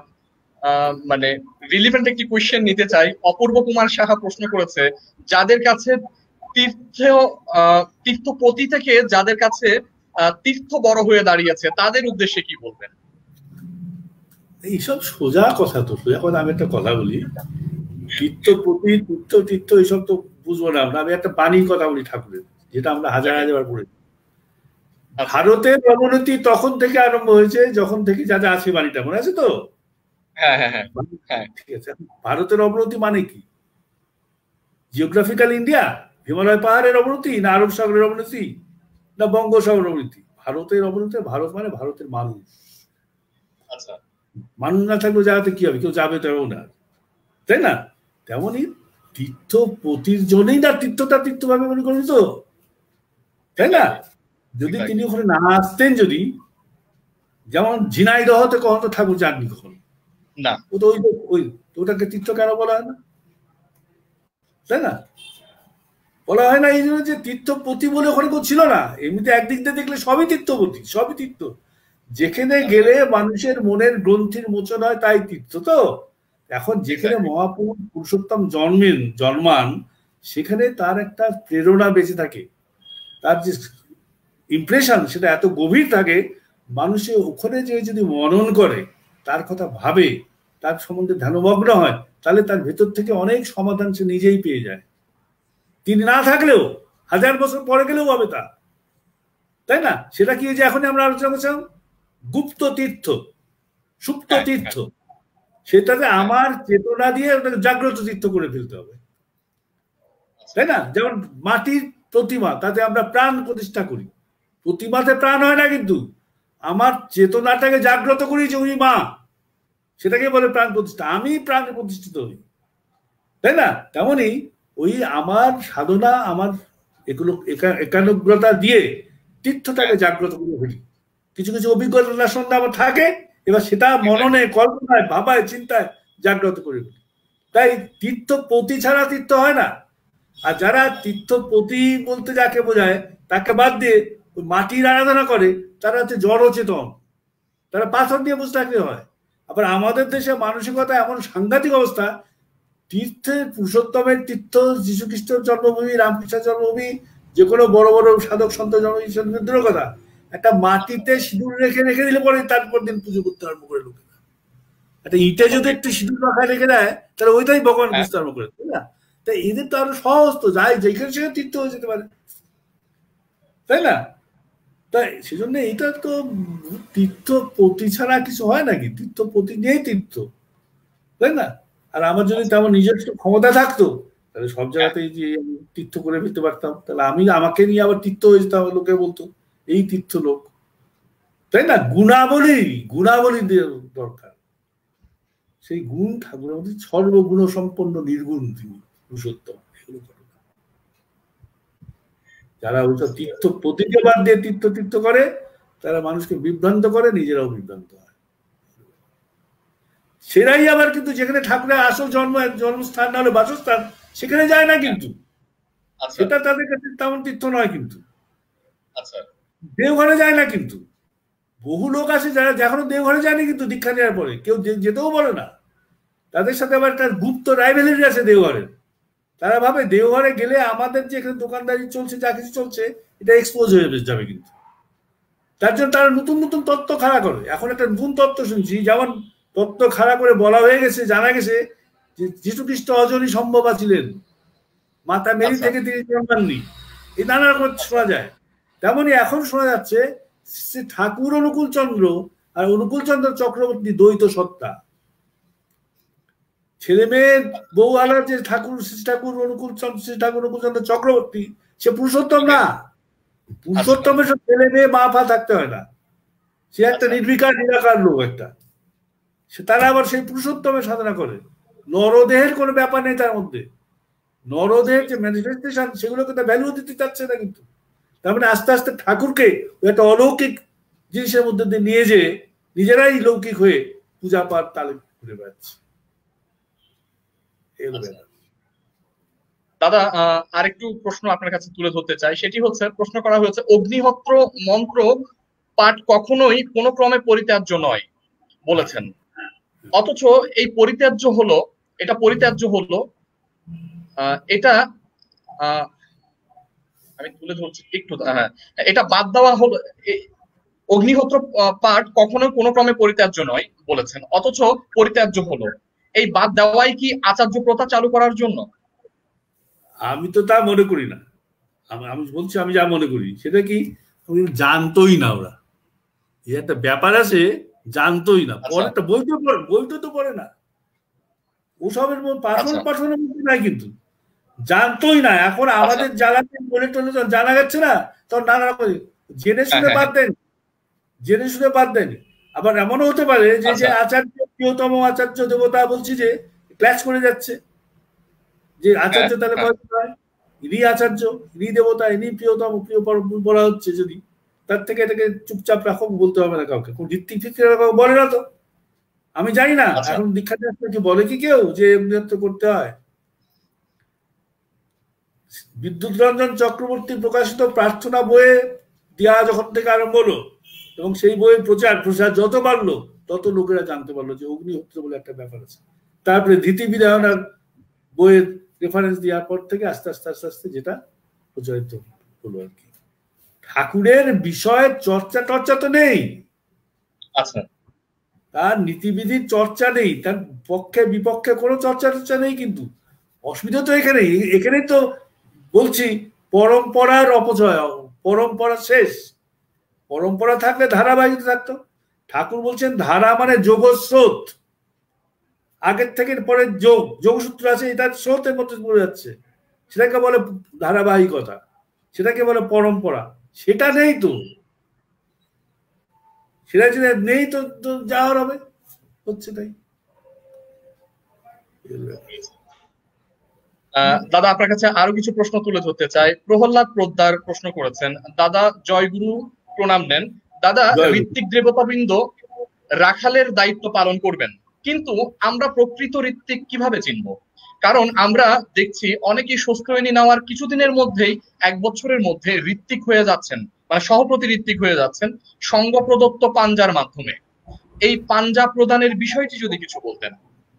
মানে রিলিভেন্ট একটি কোয়েশ্চেন নিতে চাই। অপূর্ব কুমার সাহা প্রশ্ন করেছে, যাদের কাছে তীর্থ তীর্থপতি থেকে যাদের কাছে তীর্থ বড় হয়ে দাঁড়িয়েছে, তাদের উদ্দেশ্যে কি বলবেন?
এইসব সোজা কথা তো, সোজা কথা। আমি একটা কথা বলি, তীর্থপতি তীর্থ তীর্থ এইসব তো বুঝবো না আমরা। আমি একটা বাণীর কথা বলি ঠাকুরের, যেটা আমরা হাজার হাজার পড়েছি। ভারতের অবনতি তখন থেকে আরম্ভ হয়েছে যখন থেকে যা যা আছে বাণীটা, মনে আছে তো?
হ্যাঁ হ্যাঁ হ্যাঁ,
ঠিক আছে। ভারতের অবনতি মানে কি? জিওগ্রাফিক্যাল ইন্ডিয়া, হিমালয় পাহাড়ের অবনতি, না আরব সাগরের অবনতি, না বঙ্গোপসাগরের অবনতি? ভারতের অবনতি। ভারত মানে ভারতের মানুষ।
আচ্ছা,
মানুষ না থাকলে জায়গাতে কি হবে? কেউ যাবে তেমন না, তাই না? তেমনই তীর্থপতির জন্যই না তীর্থটা তীর্থভাবে মনে করি তো, তাই না? যদি তিনি ওখানে না আসতেন, যদি যেমন ঝিনাইদহতে কখনো ঠাকুর যাননি কখনো না, ও তো ওই ওই ওটাকে তীর্থ কেন বলা হয় না? তাই না? বলা হয় না এই জন্য যে তীর্থপতি বলে ওখানে কেউ ছিল না, এমনিতে একদিক দিয়ে দেখলে সবই তীর্থপতি, সবই তীর্থ। যেখানে গেলে মানুষের মনের গ্রন্থির মোচন হয় তাই তীর্থ। তো এখন যেখানে মহাপুরুষ পুরুষোত্তম জন্মেন জন্মান সেখানে তার একটা প্রেরণা বেঁচে থাকে, তার যে ইমপ্রেশন সেটা এত গভীর থাকে, মানুষের ওখানে যে যদি মনন করে, তার কথা ভাবে, তার সম্বন্ধে ধ্যানমগ্ন হয়, তাহলে তার ভেতর থেকে অনেক সমাধান সে নিজেই পেয়ে যায়। তিনি না থাকলেও হাজার বছর পরে গেলেও হবে তা, তাই না? সেটা কি যে এখন আমরা আলোচনা করছিলাম গুপ্ত তীর্থ, সুপ্ত তীর্থ, সেটাতে আমার চেতনা দিয়ে ওটাকে জাগ্রত তীর্থ করে ফেলতে হবে, তাই না? যেমন মাটির প্রতিমা, তাতে আমরা প্রাণ প্রতিষ্ঠা করি, প্রতিমাতে প্রাণ হয় না, কিন্তু আমার চেতনাটাকে জাগ্রত করি যে উনি মা, সেটাকে বলে প্রাণ প্রতিষ্ঠা, আমি প্রাণে প্রতিষ্ঠিত হই, তাই না? তেমনই ওই আমার সাধনা, আমার এগুলো একাগ্রতা দিয়ে তীর্থটাকে জাগ্রত করে ফেলি। কিছু কিছু অভিজ্ঞতার সঙ্গে আমার থাকে, এবার সেটা মননে, কল্পনায়, ভাবায়, চিন্তায় জাগ্রত করে ফেলি। তাই তীর্থপতি ছাড়া তীর্থ হয় না। আর যারা তীর্থপতি বলতে যাকে বোঝায় তাকে বাদ দিয়ে মাটির আরাধনা করে, তারা হচ্ছে জড়চেতন, তারা পাথর দিয়ে বসে থাকলে হয়। আবার আমাদের দেশে মানসিকতা এমন সাংঘাতিক অবস্থা, তীর্থের পুরুষোত্তমের তীর্থ, যীশু খ্রিস্টের জন্মভূমি, রামকৃষ্ণের জন্মভূমি, যে কোনো বড় বড় সাধক সন্ত জন্মভূমি, দূরের কথা, একটা মাটিতে সিঁদুর রেখে রেখে দিলে পরে তারপর দিন পুজো করতে আরম্ভ করে লোকেরা। একটা ইটে যদি একটু সিঁদুর রাখা রেখে দেয়, তাহলে ওইটাই ভগবান বুঝতে আরম্ভ করে, তাই না? তাই এদের তো আরো সহজ, তো যাই যেখানে সেখানে তীর্থ হয়ে যেতে পারে, তাই না? তাই সেজন্য এটা তো তীর্থপতি ছাড়া কিছু হয় নাকি? তীর্থপতি নিয়েই তীর্থ, তাই না? আর আমার যদি তেমন নিজস্ব ক্ষমতা থাকতো, তাহলে সব জায়গাতেই যে আমি তীর্থ করে ফেলতে পারতাম, তাহলে আমি আমাকে নিয়ে আবার তীর্থ হয়ে যেতাম, লোকে বলতো এই তীর্থ লোক, তাই না? গুণাবলী, গুণাবলী দরকার। সেই গুণ ঠাকুরের মধ্যে সর্বগুণ সম্পন্ন নির্গুণ তিনি পুরুষোত্তম। এগুলো করে না যারা ওইসব তীর্থ প্রতিকে বাদ দিয়ে তীর্থ তীর্থ করে, তারা মানুষকে বিভ্রান্ত করে, নিজেরাও বিভ্রান্ত হয়। সেরাই আবার কিন্তু যেখানে ঠাকুরের আসল জন্ম, জন্মস্থান না হলে বাসস্থান, সেখানে যায় না, কিন্তু সেটা তাদের কাছে তেমন তীর্থ নয়। কিন্তু দেওঘরে যায় না, কিন্তু বহু লোক আছে যারা এখনো দেওঘরে যায়নি, কিন্তু দীক্ষা নেওয়ার পরে কেউ যেতেও বলে না। তাদের সাথে আবার একটা গুপ্ত রাইভেলারি আছে দেওঘরের। তারা ভাবে দেওঘরে গেলে আমাদের যে এখানে দোকানদারি চলছে, যা কিছু চলছে, এটা এক্সপোজ হয়ে যাবে, কিন্তু তার জন্য তারা নতুন নতুন তত্ত্ব খাড়া করে। এখন একটা নতুন তত্ত্ব শুনছি, যেমন তত্ত্ব খাড়া করে বলা হয়ে গেছে, জানা গেছে যে যীশু খ্রিস্ট অজনী সম্ভবা ছিলেন, মাতা মেরি থেকে তিনি জন্মাননি, এই নানা রকম শোনা যায়। তেমনই এখন শোনা যাচ্ছে ঠাকুর অনুকূল চন্দ্র আর অনুকূল চন্দ্র চক্রবর্তী দ্বৈত সত্তা। ছেলে মেয়ে বউ আলার যে ঠাকুর, শ্রী ঠাকুর অনুকূল চন্দ্র, শ্রী ঠাকুর অনুকূল চন্দ্র চক্রবর্তী, সে পুরুষোত্তম না। পুরুষোত্তমের সব ছেলে মেয়ে মা ফা থাকতে হয় না, সে একটা নির্বিকার নিরাকার লোক একটা। সে তারা আবার সেই পুরুষোত্তমের সাধনা করে, নরদেহের কোনো ব্যাপার নেই তার মধ্যে। নরদেহের যে ম্যানিফেস্টেশন, সেগুলোকে তো ভ্যালু দিতে চাচ্ছে না, কিন্তু তার মানে আস্তে আস্তে ঠাকুরকে একটা অলৌকিক জিনিসের মধ্যে দিয়ে নিয়ে যেয়ে নিজেরাই লৌকিক হয়ে পূজা পাঠ তালে ঘুরে বেড়াচ্ছে।
দাদা, আরেকটু প্রশ্ন আপনার কাছে তুলে ধরতে চাই। সেটি হচ্ছে, প্রশ্ন করা হয়েছে, অগ্নিহোত্র মন্ত্র পাঠ কখনোই কোনো ক্রমে পরিত্যাজ্য নয় বলেছেন, অথচ এই পরিত্যাজ্য হলো, এটা পরিত্যাজ্য হলো এটা আমি তুলে ধরছি একটু, হ্যাঁ, এটা বাদ দেওয়া হলো, অগ্নিহোত্র পাঠ কখনো কোনো ক্রমে পরিত্যাজ্য নয় বলেছেন, অথচ পরিত্যাজ্য হলো। এই বাদ দেওয়াই কি আচার্য প্রথা চালু করার জন্য?
আমি তো তা মনে করি না। আমি বলছি আমি যা মনে করি সেটা কি, জানতোই না ওরা, এই একটা ব্যাপার আছে, জানতোই না। পরে একটা বইতে পড়ে, বইতে তো পড়ে না, ওসবের পাঠন পাঠনের মধ্যে নাই, কিন্তু জানতোই না। এখন আমাদের জ্বালাতে বলে টলে জানা যাচ্ছে না, তখন নানা রকম জেনে শুনে বাদ দেন, জেনে শুনে বাদ দেন। আবার এমনও হতে পারে যে যে আচার্য, প্রিয়তম আচার্য দেবতা বলছি যে ক্ল্যাশ করে যাচ্ছে, যে আচার্য তাহলে ইনি আচার্য, ইনি দেবতা, ইনি প্রিয়তম, প্রিয় বলা হচ্ছে, যদি তার থেকে এটাকে চুপচাপ রাখো, বলতে হবে না কাউকে, কোন ভিত্তিক ভিত্তিক বলে না তো। আমি জানি না এখন দীক্ষা কি বলে কি কেউ যে এমনি করতে হয়। বিদ্যুৎ রঞ্জন চক্রবর্তী প্রকাশিত প্রার্থনা বইয়ে দেওয়া যখন থেকে আরম্ভ হলো এবং সেই বইয়ের প্রচার প্রসার যত বাড়লো তত লোকেরা জানতে পারলো যে অগ্নিহোত্র বলে একটা ব্যাপার আছে। তারপরে ধৃতি বিধায়নার বইয়ের রেফারেন্স দেওয়ার পর থেকে আস্তে আস্তে আস্তে আস্তে যেটা প্রচারিত হলো আর কি। ঠাকুরের বিষয়ে চর্চা টর্চা তো নেই,
আচ্ছা,
তার নীতিবিধির চর্চা নেই, তার পক্ষে বিপক্ষে কোনো চর্চা টর্চা নেই। কিন্তু অসুবিধা তো এখানে এখানেই তো বলছি পরম্পরার অপচয়, পরম্পরা শেষ। পরম্পরা থাকলে ধারাবাহিক থাকতো। ঠাকুর বলছেন ধারা মানে যোগস্রোত, আগের থেকে পরে যোগ যোগসূত্র আছে, এটা স্রোতের মধ্যে পড়ে যাচ্ছে, সেটাকে বলে ধারাবাহিকতা, সেটাকে বলে পরম্পরা। সেটা নেই তো, সেটা যদি নেই তো যাওয়ার হবে, হচ্ছে তাই।
দাদা আপনার কাছে আরো কিছু প্রশ্ন তুলে ধরতে চাই। প্রহ্লাদ পোদ্দার প্রশ্ন করেছেন, দাদা জয়গুরু প্রণাম নেন। দাদা, ঋত্বিক দেবতাবৃন্দ রাখালের দায়িত্ব পালন করবেন, কিন্তু আমরা প্রকৃত ঋত্বিক কিভাবে চিনব? কারণ আমরা দেখছি অনেকেই স্বস্তিনী নেওয়ার কিছুদিনের মধ্যেই, এক বছরের মধ্যে ঋত্বিক হয়ে যাচ্ছেন, মানে সহপ্রতি ঋত্বিক হয়ে যাচ্ছেন সঙ্গ প্রদত্ত পাঞ্জার মাধ্যমে। এই পাঞ্জা প্রদানের বিষয়টি যদি কিছু বলতেন।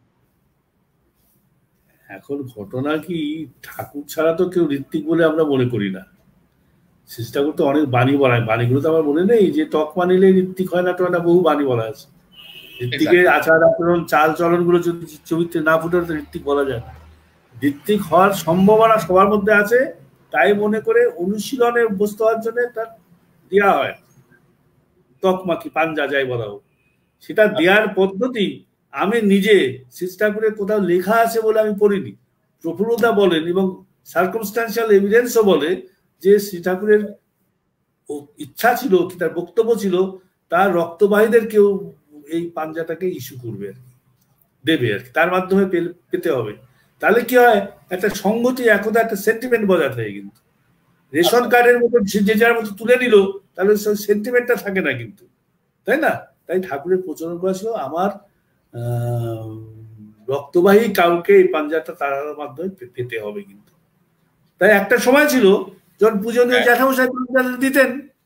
এখন ঘটনা কি, ঠাকুর ছাড়া তো কেউ ঋত্বিক বলে আমরা মনে করি না। চেষ্টা করতে অনেক বাণী বলায়, বাণীগুলো তো আমার মনে নেই যে তকমা নিলে ঋত্বিক হয় না, তো না বহু বাণী বলা আছে। ঋত্বিকের আচার আচরণ চাল চলন গুলো যদি চরিত্রে না ফুটে তো ঋত্বিক বলা যায় না। ঋত্বিক হওয়ার সম্ভাবনা সবার মধ্যে আছে, তাই মনে করে অনুশীলনে অভ্যস্ত হওয়ার জন্য তার দেওয়া হয় তকমা কি পাঞ্জা যাই বলা হোক। সেটা দেওয়ার পদ্ধতি আমি নিজে চেষ্টা করে কোথাও লেখা আছে বলে আমি পড়িনি। প্রফুল্লদা বলেন এবং সার্কামস্ট্যান্সিয়াল এভিডেন্সও বলে যে শ্রী ঠাকুরের ইচ্ছা ছিল, কি তার বক্তব্য ছিল, তার রক্তবাহীদের কেউ এই পাঞ্জাটাকে ইস্যু করবে আর কি, দেবে আর কি, তার মাধ্যমে পেতে হবে। তাহলে কি হয়, একটা সংগতি, একদা একটা সেন্টিমেন্ট বজায় থাকে। কিন্তু রেশন কার্ডের মতো যে যার মতো তুলে নিল, তাহলে সেন্টিমেন্টটা থাকে না কিন্তু, তাই না? তাই ঠাকুরের প্রচলন করা ছিল আমার আহ রক্তবাহী কাউকে এই পাঞ্জাটা তার মাধ্যমে পেতে হবে কিন্তু। তাই একটা সময় ছিল যখন পূজনীয় জ্যাঠামশাই দিতেন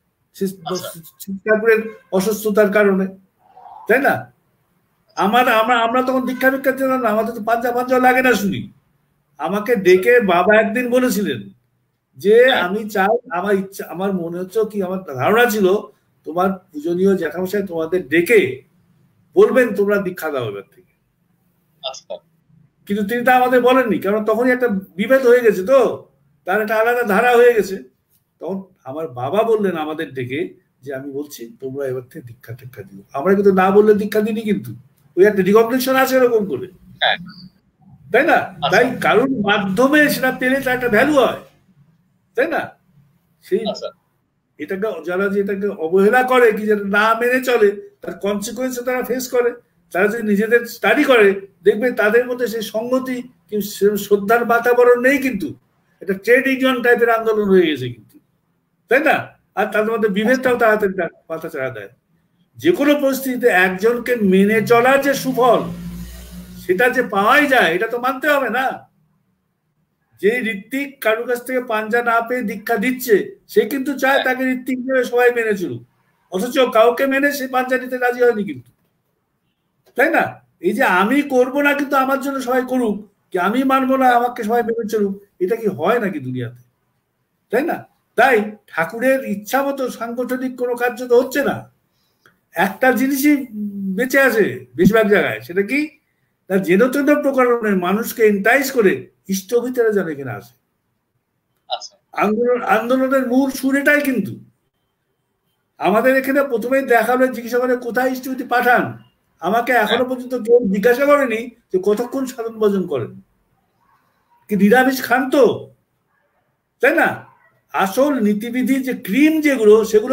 ঠাকুরের অসুস্থতার কারণে, তাই না? আমার আমরা আমরা তখন দীক্ষা ভিক্ষা দিতাম না, আমাদের তো পাঞ্জা পাঞ্জা লাগে না শুনি। আমাকে ডেকে বাবা একদিন বলেছিলেন যে আমি চাই, আমার ইচ্ছা, আমার মনে হচ্ছে কি, আমার ধারণা ছিল তোমার পূজনীয় জ্যাঠামশাই তোমাদের ডেকে বলবেন তোমরা দীক্ষা দাও এবার থেকে। কিন্তু তিনি তা আমাদের বলেননি, কারণ তখনই একটা বিভেদ হয়ে গেছে, তো তার একটা আলাদা ধারা হয়ে গেছে। তখন আমার বাবা বললেন আমাদের ডেকে যে আমি বলছি তোমরা এবার থেকে দীক্ষা টিক্ষা দিও। আমরা কিন্তু না বললে দীক্ষা দিনি, কিন্তু ওই একটা রিকগনিশন আছে এরকম করে, তাই না? তাই কারণ মাধ্যমে সেটা পেলে তার একটা ভ্যালু হয়, তাই না? সেই এটাকে যারা যে এটাকে অবহেলা করে, কি যেটা না মেনে চলে, তার কনসিকুয়েন্স তারা ফেস করে। তারা যদি নিজেদের স্টাডি করে, দেখবে তাদের মধ্যে সেই সংগতি, শ্রদ্ধার বাতাবরণ নেই, কিন্তু এটা ট্রেড ইউনিয়ন টাইপের আন্দোলন হয়ে গেছে কিন্তু, তাই না? আর তাদের মধ্যে বিভেদটাও তাড়াতাড়ি পাতা চাড়া দেয়। যে কোনো পরিস্থিতিতে একজনকে মেনে চলার যে সুফল, সেটা যে পাওয়াই যায়, এটা তো মানতে হবে না। যে ঋত্বিক কারোর কাছ থেকে পাঞ্জা না পেয়ে দীক্ষা দিচ্ছে, সে কিন্তু চায় তাকে ঋত্বিক হিসেবে সবাই মেনে চলুক, অথচ কাউকে মেনে সে পাঞ্জা নিতে রাজি হয়নি কিন্তু, তাই না? এই যে আমি করবো না কিন্তু আমার জন্য সবাই করুক, কি আমি মানবো না আমাকে সবাই মেনে চলুক, এটা কি হয় নাকি দুনিয়াতে, তাই না? তাই ঠাকুরের ইচ্ছা মতো সাংগঠনিক কোনো কার্য তো হচ্ছে না। একটা জিনিসই বেঁচে আছে বেশিরভাগ জায়গায়, সেটা কি, না যেন তেন প্রকারের মানুষকে এন্টাইজ করে ইষ্ট ভিতরে যেন এখানে আসে। আন্দোলন আন্দোলনের মূল সুর এটাই। কিন্তু আমাদের এখানে প্রথমেই দেখালো জিজ্ঞাসা করে কোথায় ইষ্টভূতি পাঠান, আমাকে এখনো পর্যন্ত কেউ জিজ্ঞাসা করেনি যে কতক্ষণ সাধন ভজন করেন, কি নিরামিষ খান তো, তাই না? আসল নীতিবিধি যে ক্রিম যেগুলো, সেগুলো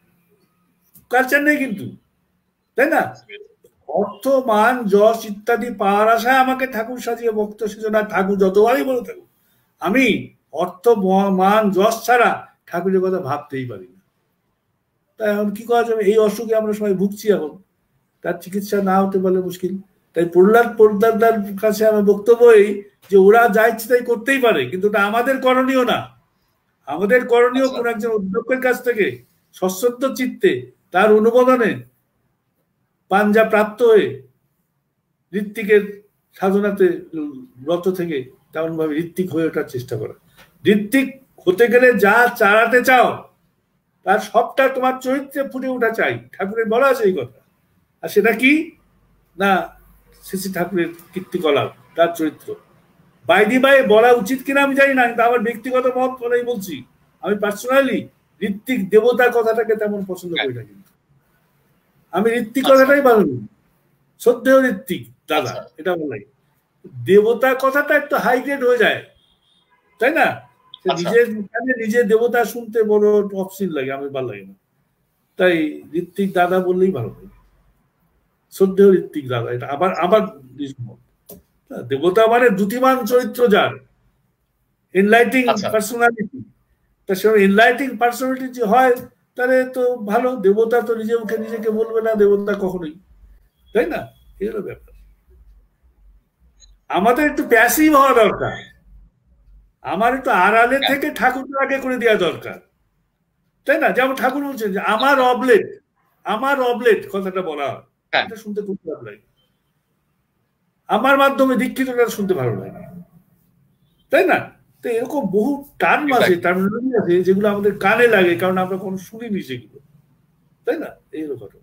কালচার নেই কিন্তু, তাই না? অর্থ মান যশ ইত্যাদি পাওয়ার আশায় আমাকে ঠাকুর সাজিয়ে ভক্ত সেজনা, ঠাকুর যতবারই বলে থাকুক, আমি অর্থ মান যশ ছাড়া ঠাকুরের কথা ভাবতেই পারি না। তাই এখন কি করা যাবে? এই অসুখে আমরা সবাই ভুগছি, এখন তার চিকিৎসা না হতে পারলে মুশকিল। তাই প্রহ্লাদ পোদ্দারদার কাছে আমার বক্তব্য এই যে ওরা যা ইচ্ছে তাই করতেই পারে, কিন্তু ওটা আমাদের করণীয় না। আমাদের করণীয় কোন একজন অধ্যক্ষের কাছ থেকে সশ্রদ্ধ চিত্তে তার অনুমোদনে পাঞ্জা প্রাপ্ত হয়ে ঋত্বিকের সাধনাতে রত থেকে তেমন ভাবে ঋত্বিক হয়ে ওঠার চেষ্টা করা। ঋত্বিক হতে গেলে যা চালাতে চাও তার সবটা তোমার চরিত্রে ফুটে ওঠা চাই, ঠাকুরের বলা আছে এই কথা। আর সেটা কি না, শ্রী শ্রী ঠাকুরের কীর্তিকলাপ, তার চরিত্র। বাইদি বাই বলা উচিত কিনা আমি জানি না, কিন্তু আমার ব্যক্তিগত মত বলেই বলছি, আমি পার্সোনালি ঋত্বিক দেবতার কথাটাকে তেমন পছন্দ করি না, কিন্তু আমি ঋত্বিক কথাটাই ভালো নেই, শ্রদ্ধেয় ঋত্বিক দাদা এটা বলাই। দেবতা কথাটা একটু হাই গ্রেড হয়ে যায়, তাই না? নিজের নিজে দেবতা শুনতে বড় অপশন লাগে, আমি ভালো লাগে না। তাই ঋত্বিক দাদা বললেই ভালো লাগে, শ্রদ্ধেয় ঋত্বিক দাদা। এটা আবার আবার দেবতা মানে দ্যুতিমান চরিত্র, যার এনলাইটিং পার্সোনালিটি, তা সে এনলাইটিং পার্সোনালিটি হয় তাহলে তো ভালো। দেবতা তো নিজে মুখে নিজেকে বলবে না দেবতা কখনোই, তাই না? এই হলো ব্যাপার। আমাদের একটু প্যাসিভ হওয়া দরকার, আমার একটু আড়ালে থেকে ঠাকুরকে আগে করে দেওয়া দরকার, তাই না? যেমন ঠাকুর বলছেন যে আমার অবলেট, আমার অবলেট কথাটা বলা হয়, এটা শুনতে খুব খারাপ লাগে। আমার মাধ্যমে দীক্ষিতটা শুনতে ভালো লাগে, তাই না? তো এরকম বহু টার্ম আছে, টার্মিনোলজি আছে যেগুলো আমাদের কানে লাগে, কারণ আমরা কোনো শুনিনি সেগুলো, তাই না? এই হলো ঘটনা।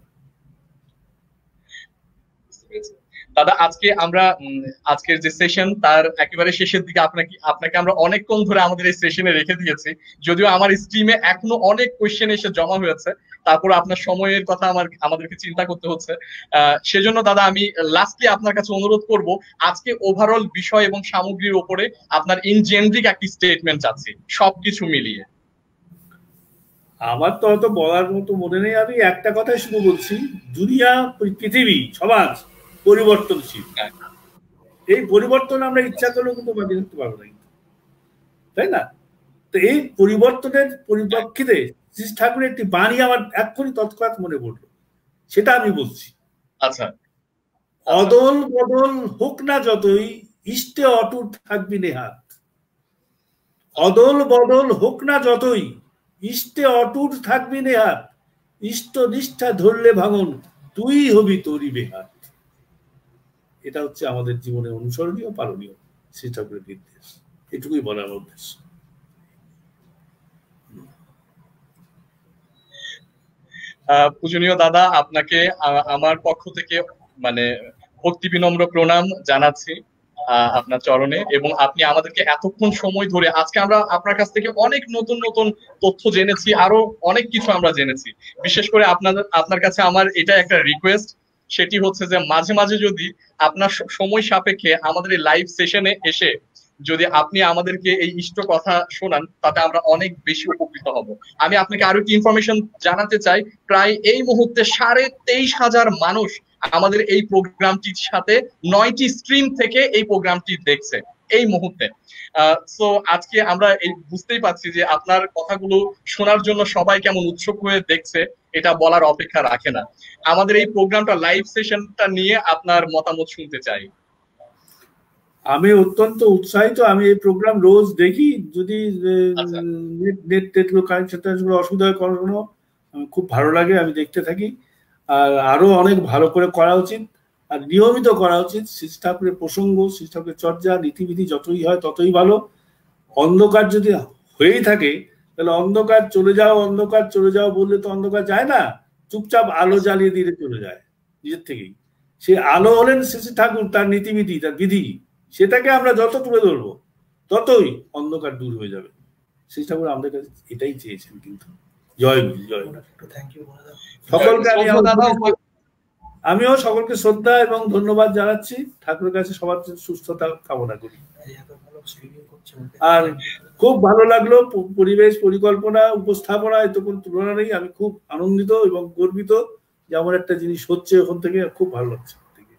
দাদা, আজকে আমরা আজকের যে সেশন তার একেবারে শেষের দিকে আপনাকে আপনাকে আমরা অনেকক্ষণ ধরে আমাদের এই সেশনে রেখে দিয়েছি, যদিও আমার স্ট্রিমে এখনো অনেক কোয়েশ্চেন এসে জমা হয়েছে, তারপর আপনার সময়ের কথা আমার আমাদেরকে চিন্তা করতে হচ্ছে। আহ সেজন্য দাদা আমি লাস্টলি আপনার কাছে অনুরোধ করব, আজকে ওভারঅল বিষয় এবং সামগ্রীর উপরে আপনার ইন জেনারিক একটি স্টেটমেন্ট চাচ্ছি, সবকিছু মিলিয়ে।
আমার তো অত বলার মতো মনে নেই, আমি একটা কথাই শুধু বলছি, দুনিয়া, পৃথিবী, সমাজ পরিবর্তনশীল। এই পরিবর্তন আমরা ইচ্ছা করলেও কিন্তু বাতিল করতে পারবো না, তাই না? তো এই পরিবর্তনের পরিপ্রেক্ষিতে শ্রী ঠাকুরের একটি বাণী আমার এক্ষুনি তৎক্ষণাৎ মনে পড়লো, সেটা আমি বলছি।
আচ্ছা,
অদল বদল হোক না যতই, ইষ্টে অটুট থাকবি নেহাত। অদল বদল হোক না যতই, ইষ্টে অটুট থাকবি নেহাত। ইষ্ট নিষ্ঠা ধরলে ভাঙন, তুই হবি তোরই বেহাত। এটা হচ্ছে আমাদের জীবনে অনুসরণীয়, পালনীয় শ্রী ঠাকুরের নির্দেশ। এটুকুই বলার উদ্দেশ্য।
পূজনীয় দাদা, আপনাকে আমার পক্ষ থেকে মানে ভক্তি বিনম্র প্রণাম জানাচ্ছি আপনার চরণে, এবং আপনি আমাদেরকে এতক্ষণ সময় ধরে, আজকে আমরা আপনার কাছ থেকে অনেক নতুন নতুন তথ্য জেনেছি, আরো অনেক কিছু আমরা জেনেছি। বিশেষ করে আপনাদের আপনার কাছে আমার এটা একটা রিকোয়েস্ট, সেটি হচ্ছে যে মাঝে মাঝে যদি আপনার সময় সাপেক্ষে আমাদের এই লাইভ সেশনে এসে যদি আপনি আমাদেরকে এই ইষ্ট কথা শোনান, তাতে আমরা অনেক বেশি উপকৃত হব। আমি আপনাকে আরো একটি ইনফরমেশন জানাতে চাই, প্রায় এই মুহূর্তে সাড়ে তেইশ হাজার মানুষ আমাদের এই প্রোগ্রামটির সাথে নয়টি স্ট্রিম থেকে এই প্রোগ্রামটি দেখছে এই মুহূর্তে। আহ সো আজকে আমরা এই বুঝতেই পারছি যে আপনার কথাগুলো শোনার জন্য সবাই কেমন উৎসুক হয়ে দেখছে, এটা বলার অপেক্ষা রাখে না। আমাদের এই প্রোগ্রামটা, লাইভ সেশনটা নিয়ে আপনার মতামত শুনতে চাই।
আমি অত্যন্ত উৎসাহিত, আমি এই প্রোগ্রাম রোজ দেখি, যদি নেট টেট কানেকশন অসুবিধা হয় কোনো, খুব ভালো লাগে, আমি দেখতে থাকি। আর আরো অনেক ভালো করে করা উচিত, আর নিয়মিত করা উচিত। শ্রী ঠাকুরের প্রসঙ্গ, শ্রী ঠাকুরের চর্চা, নীতিবিধি যতই হয় ততই ভালো। অন্ধকার যদি হয়েই থাকে তাহলে অন্ধকার চলে যাও, অন্ধকার চলে যাও বললে তো অন্ধকার যায় না, চুপচাপ আলো জ্বালিয়ে দিলে চলে যায় নিজের থেকেই। সে আলো হলেন শ্রী ঠাকুর, তার নীতিবিধি, তার বিধি, সেটাকে আমরা যত তুলে ধরবো ততই অন্ধকার দূর হয়ে যাবে। শ্রী ঠাকুর আমাদের কাছে এটাই চেয়েছেন। কিন্তু জয় গুরু, জয় গুরু। সকলকে আমিও সকলকে শ্রদ্ধা এবং ধন্যবাদ জানাচ্ছি, ঠাকুরের কাছে সবার সুস্থতা কামনা করি। আর খুব ভালো লাগলো, পরিবেশ, পরিকল্পনা, উপস্থাপনা, এত কোনো তুলনা নেই। আমি খুব আনন্দিত এবং গর্বিত যে এমন একটা জিনিস হচ্ছে, ওখান থেকে খুব ভালো লাগছে।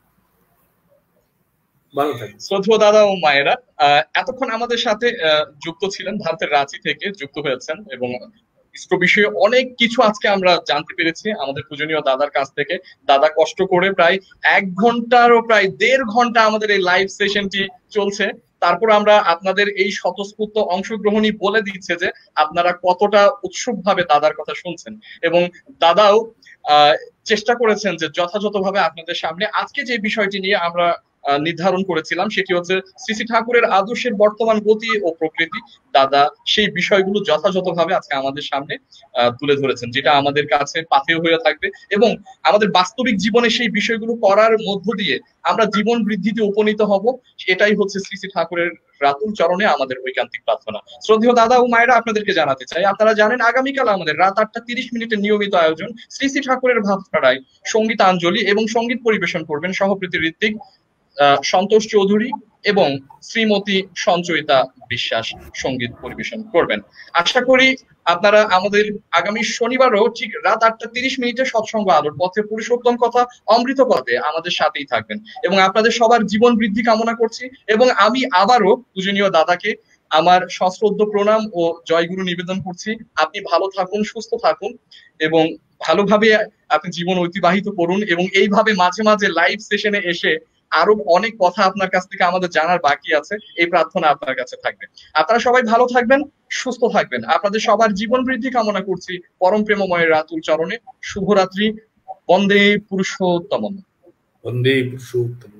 শ্রদ্ধেয় দাদা ও মায়েরা, এতক্ষণ আমাদের সাথে যুক্ত ছিলেন, ভারতের রাঁচি থেকে যুক্ত হয়েছেন এবং ইসরো বিষয়ে অনেক কিছু আজকে আমরা জানতে পেরেছি আমাদের পূজনীয় দাদার কাছ থেকে। দাদা কষ্ট করে প্রায় এক ঘন্টারও প্রায় দেড় ঘন্টা আমাদের এই লাইভ সেশনটি চলছে, তারপর আমরা আপনাদের এই স্বতঃস্ফূর্ত অংশগ্রহণই বলে দিচ্ছে যে আপনারা কতটা উৎসুক ভাবে দাদার কথা শুনছেন। এবং দাদাও আহ চেষ্টা করেছেন যে যথাযথভাবে আপনাদের সামনে আজকে যে বিষয়টি নিয়ে আমরা নির্ধারণ করেছিলাম সেটি হচ্ছে শ্রী শ্রী ঠাকুরের আদর্শের বর্তমান গতি ও প্রকৃতি। দাদা সেই বিষয়গুলো যথাযথভাবে আজকে আমাদের সামনে তুলে ধরেছেন, যেটা আমাদের কাছে পাথেয় হয়ে থাকবে এবং আমাদের বাস্তবিক জীবনে সেই বিষয়গুলো করার মধ্য দিয়ে আমরা জীবন বৃদ্ধিতে উপনীত হব। এটাই হচ্ছে শ্রী শ্রী ঠাকুরের রাতুল চরণে আমাদের ঐকান্তিক প্রার্থনা। শ্রদ্ধেয় দাদা ও মায়েরা, আপনাদেরকে জানাতে চাই আপনারা জানেন আগামীকাল আমাদের রাত আটটা তিরিশ মিনিটের নিয়মিত আয়োজন শ্রী শ্রী ঠাকুরের ভাবধারায় সঙ্গীতাঞ্জলি এবং সঙ্গীত পরিবেশন করবেন সহপ্রীতি ঋত্বিক, সন্তোষ চৌধুরী এবং শ্রীমতী সঞ্চয়িতা বিশ্বাস সঙ্গীত পরিবেশন করবেন। আশা করি আপনারা আমাদের আগামী শনিবারও ঠিক রাত আটটা তিরিশ মিনিটে সৎসঙ্গ আলোর পথে পুরুষোত্তম কথা অমৃত পথে আমাদের সাথেই থাকবেন এবং আপনাদের সবার জীবন বৃদ্ধি কামনা করছি। এবং আমি আবারও পূজনীয় দাদাকে আমার সশ্রদ্ধ প্রণাম ও জয়গুরু নিবেদন করছি। আপনি ভালো থাকুন, সুস্থ থাকুন এবং ভালোভাবে আপনি জীবন অতিবাহিত করুন এবং এইভাবে মাঝে মাঝে লাইভ সেশনে এসে আরো অনেক কথা আপনার কাছ থেকে আমাদের জানার বাকি আছে, এই প্রার্থনা আপনার কাছে থাকবে। আপনারা সবাই ভালো থাকবেন, সুস্থ থাকবেন। আপনাদের সবার জীবন বৃদ্ধি কামনা করছি পরম প্রেমময়ের রাতুল চরণে। শুভরাত্রি। বন্দে পুরুষোত্তম।
বন্দে পুরুষোত্তম।